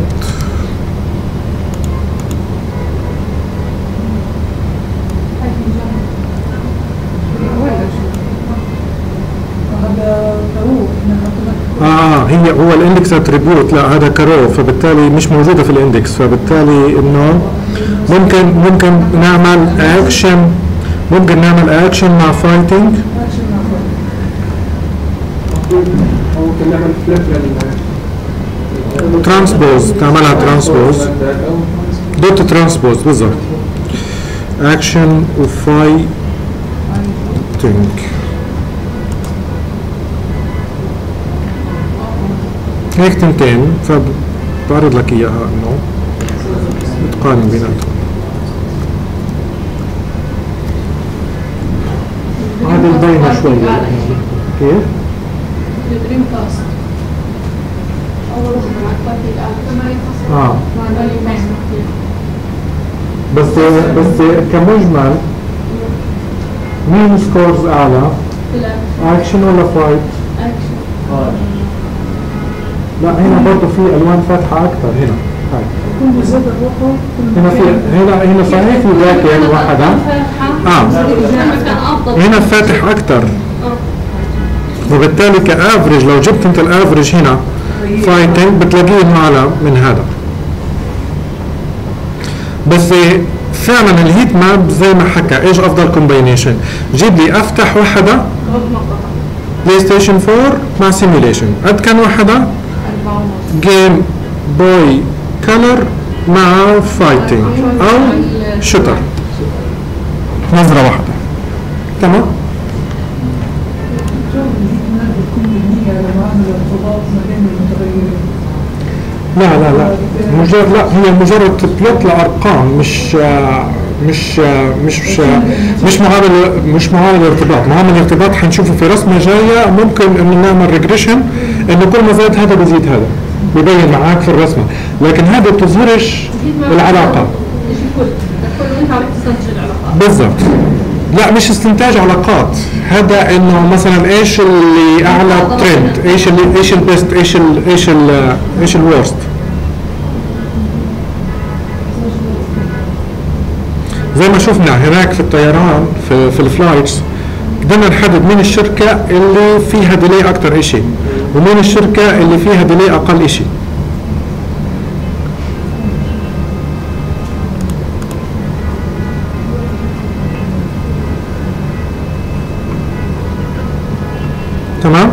هذا كروه اه هي هو الاندكس اتريبيوت، لا هذا كرو، فبالتالي مش موجوده في الاندكس، فبالتالي انه ممكن ممكن نعمل اكشن ممكن نعمل اكشن مع فايتنج ممكن نعمل فليب لل ترانسبوز، تعملها ترانسبوز دوت ترانسبوز بالضبط اكشن وفايتنج. هيك تنتين فبعرض لك اياها انه بتقارن بيناتهم. هذه البينة شوية كيف؟ الدريم كاست أول واحدة مع الفاتي الآن اه مع ذلك بس بس كمجمل مين سكورز اعلى؟ اكشن ولا فايت؟ أكشن. لا هنا برضه في الوان فاتحه اكثر هنا هاي كل زاد الرقم هنا في هنا هنا صحيح في ذاك واحدة اه هنا فاتح اكثر، وبالتالي كافرج لو جبت انت الافرج هنا فايتنج بتلاقيه انه اعلى من هذا. بس فعلا الهيت ماب زي ما حكى ايش افضل كومباينيشن؟ جيب لي افتح وحده بلاي ستيشن فور مع سيميوليشن، قد كان وحده جيم بوي كلر مع فايتنج او شوتر، نظره واحده تمام. لا لا لا مجرد لا هي مجرد بلوت لارقام، مش مش مش مش معامل مش معامل ارتباط. معامل الارتباط حنشوفه في رسمه جايه، ممكن انه نعمل ريجريشن انه كل ما زاد هذا بيزيد هذا، ببين معاك في الرسمه، لكن هذا بتظهرش العلاقه بالضبط. لا مش استنتاج علاقات، هذا انه مثلا ايش اللي اعلى ترند، ايش اللي ايش البيست، ايش ال ايش ال ايش الورست. زي ما شفنا هناك في الطيران في في الفلايتس قدرنا نحدد مين الشركه اللي فيها ديلي اكثر شيء ومين الشركه اللي فيها ديلي اقل شيء. تمام؟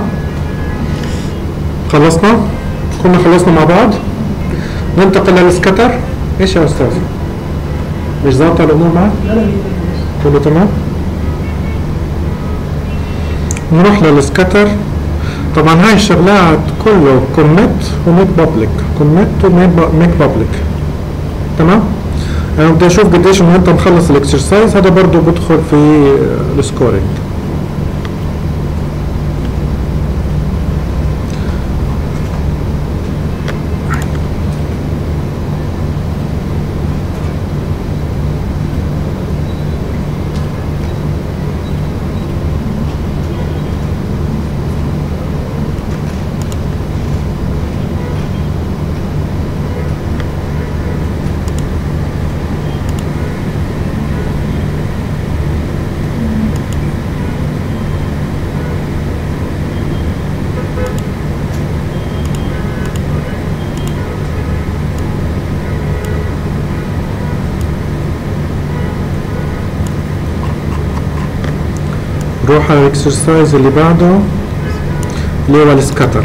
خلصنا؟ كنا خلصنا مع بعض؟ ننتقل للسكتر. ايش يا استاذ؟ مش ظابطة الامور معك؟ كله تمام؟ نروح للسكتر. طبعا هاي الشغلات كله كوميت وميك بابليك، كوميت وميك بابليك. تمام؟ انا بدي اشوف قديش انه انت مخلص الاكسرسايز، هذا برضه بدخل في السكورينج. نروح على الاكسرسايز اللي بعده اللي هو السكتر.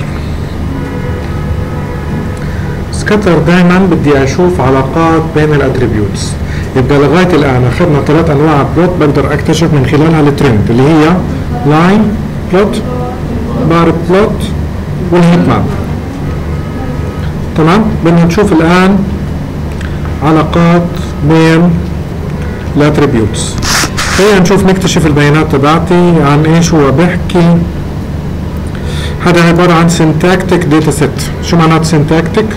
سكتر دائما بدي اشوف علاقات بين الاتريبيوتس. يبقى لغايه الان اخذنا ثلاث انواع بلوت بقدر اكتشف من خلالها الترند اللي هي لاين بلوت، بار بلوت، والهيت ماب. تمام؟ بدنا نشوف الان علاقات بين الاتريبيوتس. خلينا نشوف نكتشف البيانات تبعتي عن ايش هو بيحكي. هذا عبارة عن syntactic data set. شو معنات syntactic؟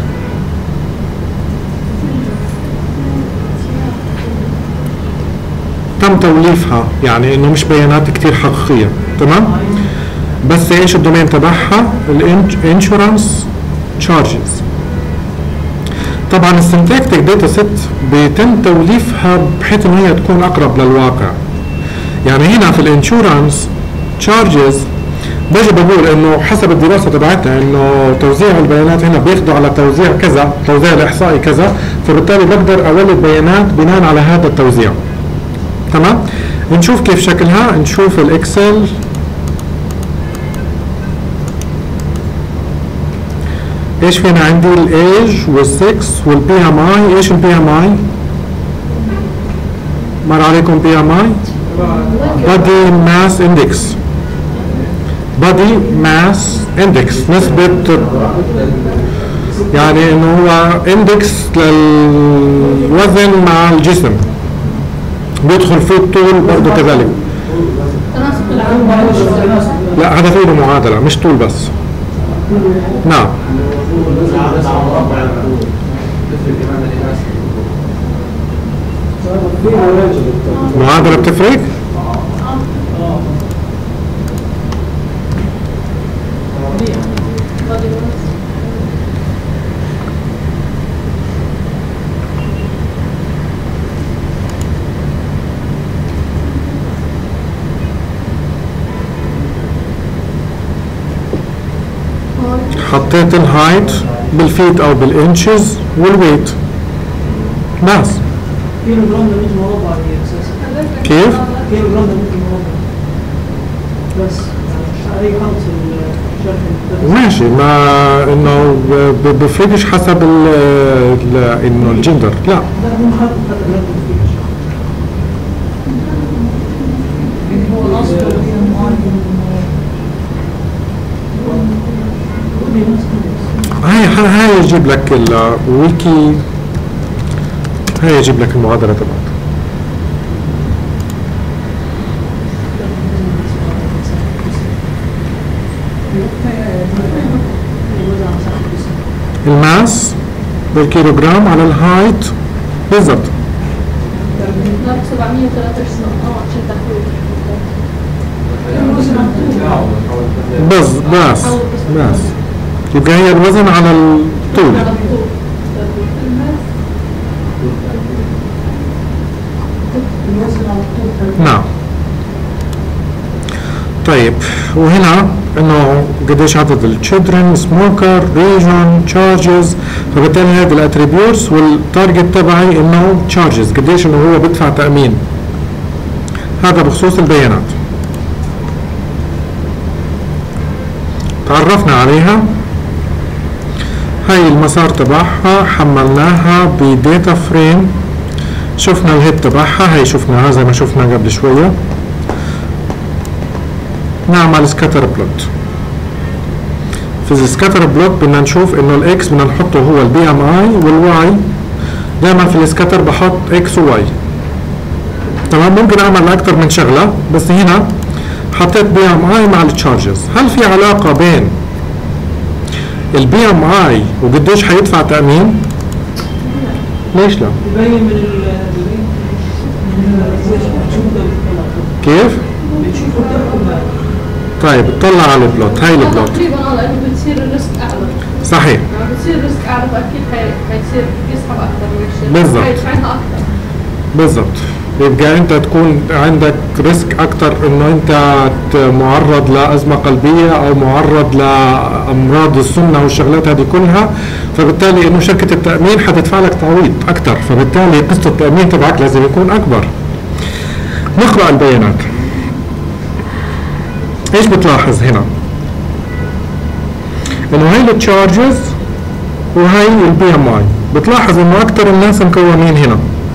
تم توليفها، يعني انه مش بيانات كتير حقيقيه. تمام؟ بس ايش الدومين تبعها؟ الانشورنس تشارجز. طبعا السنتاكتيك داتا سيت بيتم توليفها بحيث ان هي تكون اقرب للواقع. يعني هنا في الانشورنس تشارجز بجي بقول انه حسب الدراسه تبعتنا انه توزيع البيانات هنا بياخذوا على توزيع كذا، توزيع الاحصائي كذا، فبالتالي بقدر اولد بيانات بناء على هذا التوزيع. تمام؟ نشوف كيف شكلها، نشوف الاكسل. ايش فينا عندي؟ الايج والسكس والبي ام اي. ايش البي ام اي؟ مر عليكم بي ام اي؟ بادي ماس اندكس. بادي ماس اندكس نسبة، يعني انه هو اندكس للوزن مع الجسم، بيدخل فيه الطول برضه كذلك. لا هذا فيه معادلة مش طول بس. نعم. معادلة بتفرق؟ حطيت الهايت بالفيت او بالانشز والويت بس. كيلو جرام ده مش مربع هي اساسا. كيف؟ كيلو جرام ده مش مربع بس مش عليه خمس الشرح. ماشي، ما انه ب- بفرقش حسب ال ال- انه الجندر. لا لا مو حد حتى ما فيش. هو الاصل هاي هاي يجيب لك الويكي، هاي يجيب لك المعادلة تبعته. الماس بالكيلوغرام على الهايت بالضبط. سبعمية وثلاثة وعشرين اه عشان تحويل. بس بس بس يبقى هي الوزن على الطول. نعم. طيب وهنا انه قديش عدد التشيلدرن، سموكر، ريجون، تشارجز، فبالتالي هذه الاتريبيوتس والتارجت تبعي انه تشارجز، قديش انه هو بدفع تأمين. هذا بخصوص البيانات. تعرفنا عليها. هاي المسار تبعها حملناها بداتا فريم، شفنا الهيد تبعها، هاي شفناها زي ما شفنا قبل شوية. نعمل سكاتر بلوت. في السكاتر بلوت بدنا نشوف انه الاكس بدنا نحطه هو البي ام اي والواي. دائما في السكاتر بحط اكس وواي. تمام؟ ممكن اعمل اكثر من شغلة، بس هنا حطيت بي ام اي مع التشارجز. هل في علاقة بين البي ام اي وقديش حيدفع تأمين؟ ليش لا؟ يبين من ال كيف؟ طيب اطلع على البلوت. هاي البلوت تقريبا اه لانه بتصير الريسك اعلى. صحيح. يعني بتصير الريسك اعلى فاكيد حي- حيصير يسحب اكثر من الشيء. بالضبط. حيدفعها اكثر. بالضبط. يبقى انت تكون عندك ريسك اكثر انه انت ت- معرض لازمه قلبيه او معرض لامراض السمنه والشغلات هذه كلها، فبالتالي انه شركه التامين حتدفع لك تعويض اكثر، فبالتالي قسط التامين تبعك لازم يكون اكبر. نقرا البيانات. ايش بتلاحظ هنا؟ انه هاي التشارجز وهاي البي ام اي، بتلاحظ انه اكثر الناس مكونين هنا.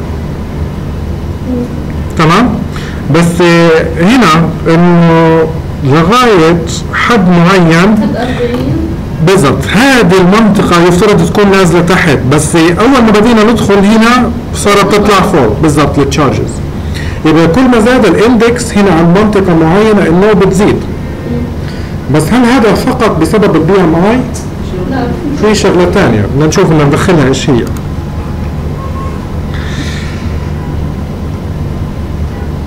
تمام؟ بس هنا انه لغاية حد معين حد أربعين. بالضبط. هذه المنطقة يفترض تكون نازلة تحت، بس اول ما بدينا ندخل هنا صارت تطلع فوق بالضبط للتشارجز. يبقى كل ما زاد الاندكس هنا عن منطقة معينة انه بتزيد. بس هل هذا فقط بسبب البي ام اي؟ لا في شغلة ثانية بدنا نشوف بدنا ندخلها ايش هي.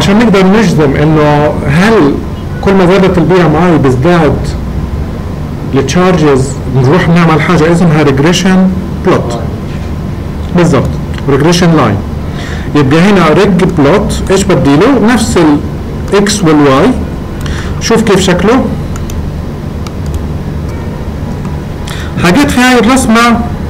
عشان نقدر نجزم انه هل كل ما زادت البي ام اي بيزداد التشارجز، نروح نعمل حاجه اسمها ريجريشن بلوت. بالضبط ريجريشن لاين. يبقى هنا ريج بلوت ايش بدي له؟ نفس الاكس والواي. شوف كيف شكله. حاجات في هاي الرسمه،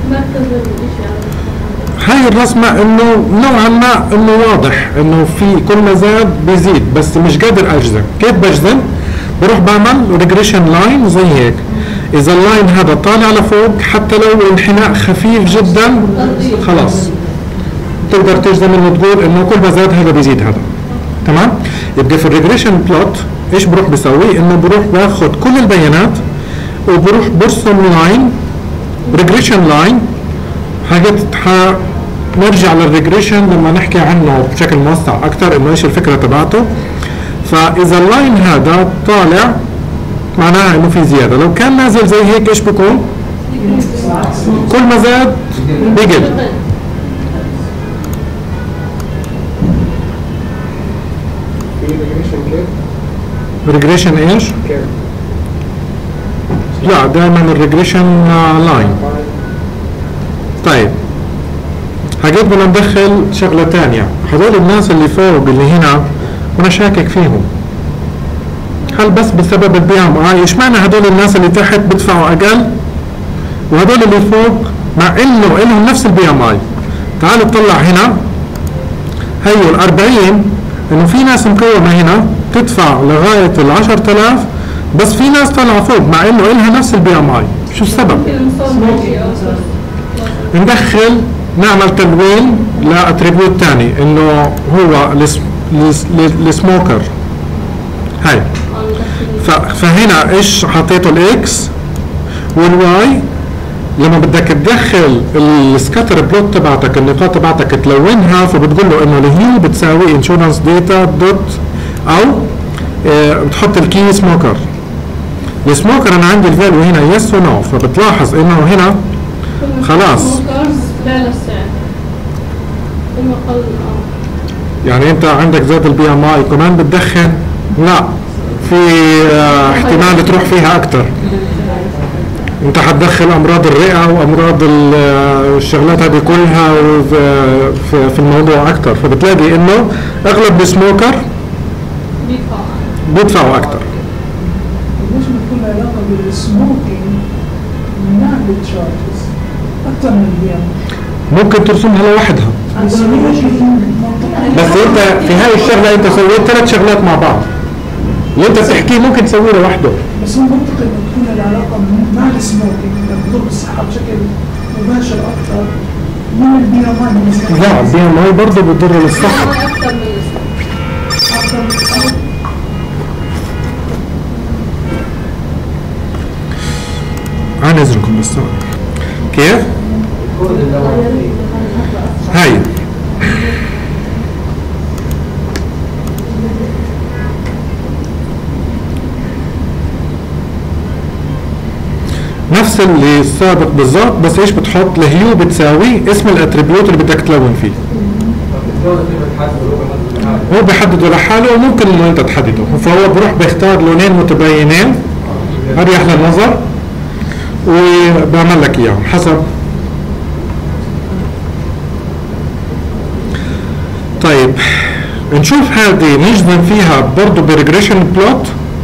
هاي الرسمه انه نوعا ما انه واضح انه في كل ما زاد بيزيد، بس مش قادر اجزم. كيف بجزم؟ بروح بعمل ريجريشن لاين زي هيك. اذا اللاين هذا طالع لفوق حتى لو انحناء خفيف جدا خلاص تقدر تجزم انه تقول انه كل ما زاد هذا بيزيد هذا. تمام؟ يبقى في الريجريشن بلوت ايش بروح بسوي؟ انه بروح باخذ كل البيانات وبروح برسم لاين، ريجريشن لاين. حاجات نرجع للريجريشن لما نحكي عنه بشكل موسع اكثر انه ايش الفكره تبعته. فاذا اللاين هذا طالع معناها انه في زياده، لو كان نازل زي هيك ايش بيكون؟ كل ما زاد بيقل. ريجريشن ايش؟ لا دائما الريجريشن لاين. طيب حاجات بدنا ندخل شغله ثانيه، هذول الناس اللي فوق اللي هنا وانا شاكك فيهم، هل بس بسبب البي ام اي؟ ايش معنى هذول الناس اللي تحت بدفعوا اقل وهذول اللي فوق مع انه لهم نفس البي ام اي؟ تعالوا نطلع هنا، هيو ال أربعين انه في ناس مقومه هنا تدفع لغايه ال عشرة آلاف، بس في ناس طالعه فوق مع انه لها نفس البي ام اي. شو السبب؟ ندخل نعمل تدوين لاتريبيوت ثاني انه هو السموكر. هاي فهنا ايش حطيته؟ الاكس والواي. لما بدك تدخل السكاتر بلوت تبعتك، النقاط تبعتك تلونها، فبتقول له انه الهيو بتساوي انشورنس داتا دوت او اه بتحط الكي سموكر. السموكر انا عندي الفاليو هنا يس ونو، فبتلاحظ انه هنا خلاص يعني انت عندك زاد البي ام اي كمان بتدخن، لا في اه احتمال تروح فيها اكثر. انت حتدخل امراض الرئه وامراض الشغلات هذه كلها في الموضوع اكثر، فبتلاقي انه اغلب السموكر بيدفعوا اكثر. ليش بتكون علاقه بالسموكينج مع التشارجز اكثر من البيئه؟ ممكن ترسمها لوحدها، بس انت في هاي الشغله انت سويت ثلاث شغلات مع بعض. اللي انت بتحكيه ممكن تسويه لوحده. بس هو منطقي انه تكون العلاقه مع السموكينج بتضر بالصحه بشكل مباشر اكثر من البي ام اي. لا البي ام اي برضه بتضر للصحه. اكثر من اكثر من عن اذنكم بس كيف؟ هاي نفس اللي السابق بالظبط، بس ايش بتحط؟ الهيو بتساوي اسم الاتريبيوت اللي بدك تلون فيه. هو بيحدده لحاله وممكن انه انت تحدده، فهو بروح بيختار لونين متباينين اريح للنظر وبعمل لك اياهم حسب. طيب نشوف هذه نجزم فيها برضه بريجريشن بلوت.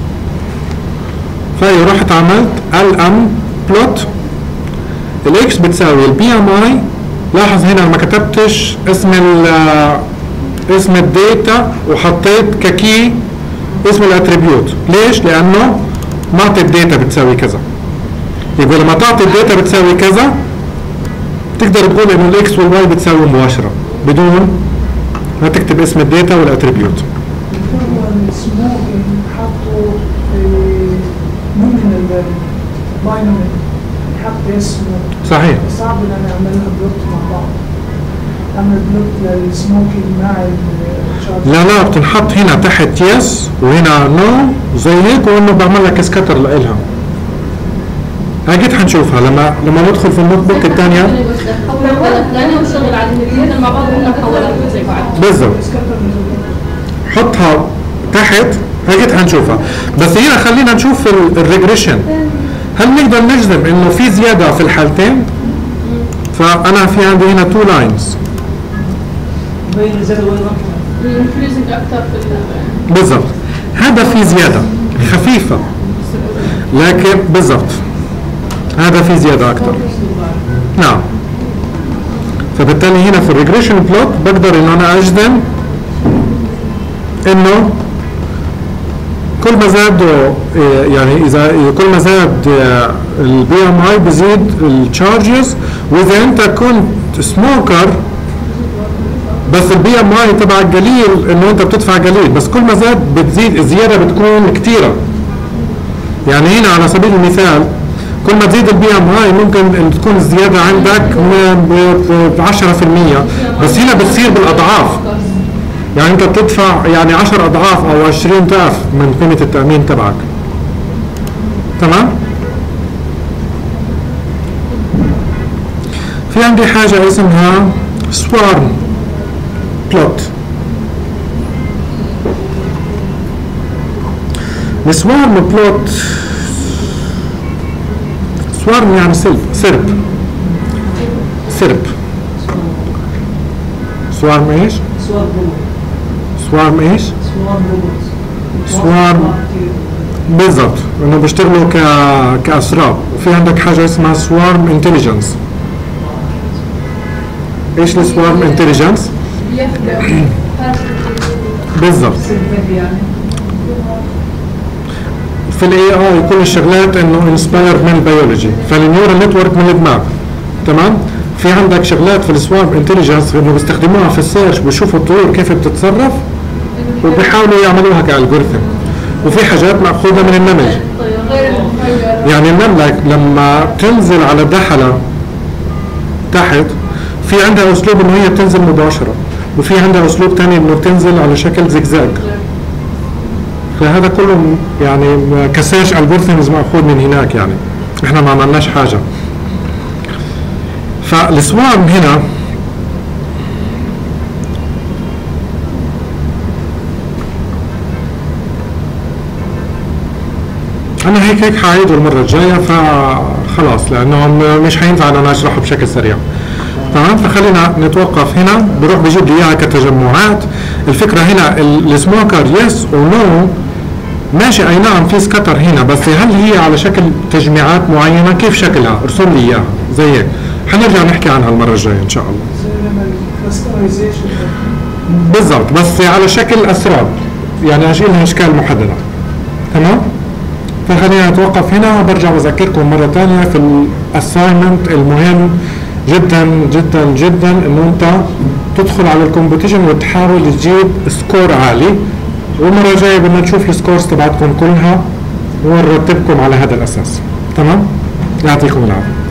فهي رحت عملت ال ام بلوت، الاكس بتساوي البي ام اي. لاحظ هنا ما كتبتش اسم ال اسم الداتا وحطيت ككي اسم الاتريبيوت. ليش؟ لانه معطي الداتا بتساوي كذا. يبقى لما تعطي الداتا بتساوي كذا تقدر تقول انه الاكس والواي بتساوي مباشره بدون ما تكتب اسم الداتا والاتريبيوت. حطوا من الباينوميال حط اسمه صحيح. صعب ان انا اعملها بلوت مع بعض، اعمل بلوت للسموكينج مع الشارج. لا لا بتنحط هنا تحت يس وهنا نو زي هيك، وانه بعمل لك سكاتر لإلها. اكيد حنشوفها لما لما ندخل في النوت بوك الثانيه. حولها الثانيه والشغل عادي الاثنين مع بعض وقلنا حولها زي بعض. بالضبط. حطها تحت هيك حنشوفها. بس هنا خلينا نشوف الريجريشن، هل نقدر نجزم انه في زياده في الحالتين؟ فانا في عندي هنا تو لاينز بين زيادة وين نطلع الانكريزنج اكثر في بالضبط، هذا في زياده خفيفه لكن بالضبط هذا في زياده اكثر. نعم، فبالتالي هنا في الريجريشن بلوت بقدر ان انا اجزم انه كل ما زادوا يعني اذا كل ما زاد البي ام اي بزيد التشارجز، واذا انت كنت سموكر بس البي ام اي تبعك قليل انه انت بتدفع قليل، بس كل ما زاد بتزيد الزياده بتكون كثيره. يعني هنا على سبيل المثال كل ما تزيد البي ام اي ممكن ان تكون الزياده عندك ب عشرة بالمية، بس هنا بتصير بالاضعاف. يعني انت بتدفع يعني عشر اضعاف او عشرين ضعف من قيمه التامين تبعك. تمام؟ في عندي حاجه اسمها سوارم بلوت. السوارم بلوت، سوارم يعني سلب سرب سرب سوارم ايش؟ سوار روبوت سوارم ايش؟ سوار روبوت سوارم بالضبط، انه بيشتغلوا ك كاسراب. وفي عندك حاجه اسمها سوارم انتليجنس. ايش السوارم انتليجنس؟ بالضبط، يعني في الاي اي كل الشغلات انه انسبايرد من البيولوجي، فالنيورال نتورك من الدماغ. تمام؟ في عندك شغلات في السوارم انتليجنس انه بيستخدموها في السيرش، بيشوفوا الطيور كيف بتتصرف وبيحاولوا يعملوها كالجوريثم. وفي حاجات ماخوذه من النمل، يعني النمله لما تنزل على دحله تحت في عندها اسلوب انه هي بتنزل مباشره، وفي عندها اسلوب ثاني انه بتنزل على شكل زجزاج. فهذا كله يعني كسيرش الجوريثمز ماخوذ من هناك، يعني احنا ما عملناش حاجه. فالسوارم هنا انا هيك هيك حاعيده المره الجايه فخلاص، لانه مش هينفع ان انا اشرحه بشكل سريع. تمام؟ فخلينا نتوقف هنا. بروح بجيب لي اياها كتجمعات. الفكره هنا السموكر يس او نو ماشي، اي نعم في سكتر هنا، بس هل هي على شكل تجميعات معينه؟ كيف شكلها؟ ارسم لي اياها زي هيك. حنرجع نحكي عنها المره الجايه ان شاء الله. زي لما الكلاسترايزيشن بالضبط، بس على شكل اسراب، يعني اشيل لها اشكال محدده. تمام؟ فخلينا نتوقف هنا، وبرجع بذكركم مره ثانيه في الاساينمنت المهم جدا جدا جدا انه انت تدخل على الكومبيتيشن وتحاول تجيب سكور عالي، والمره الجايه بدنا نشوف السكورز تبعتكم كلها ونرتبكم على هذا الاساس. تمام؟ يعطيكم العافيه.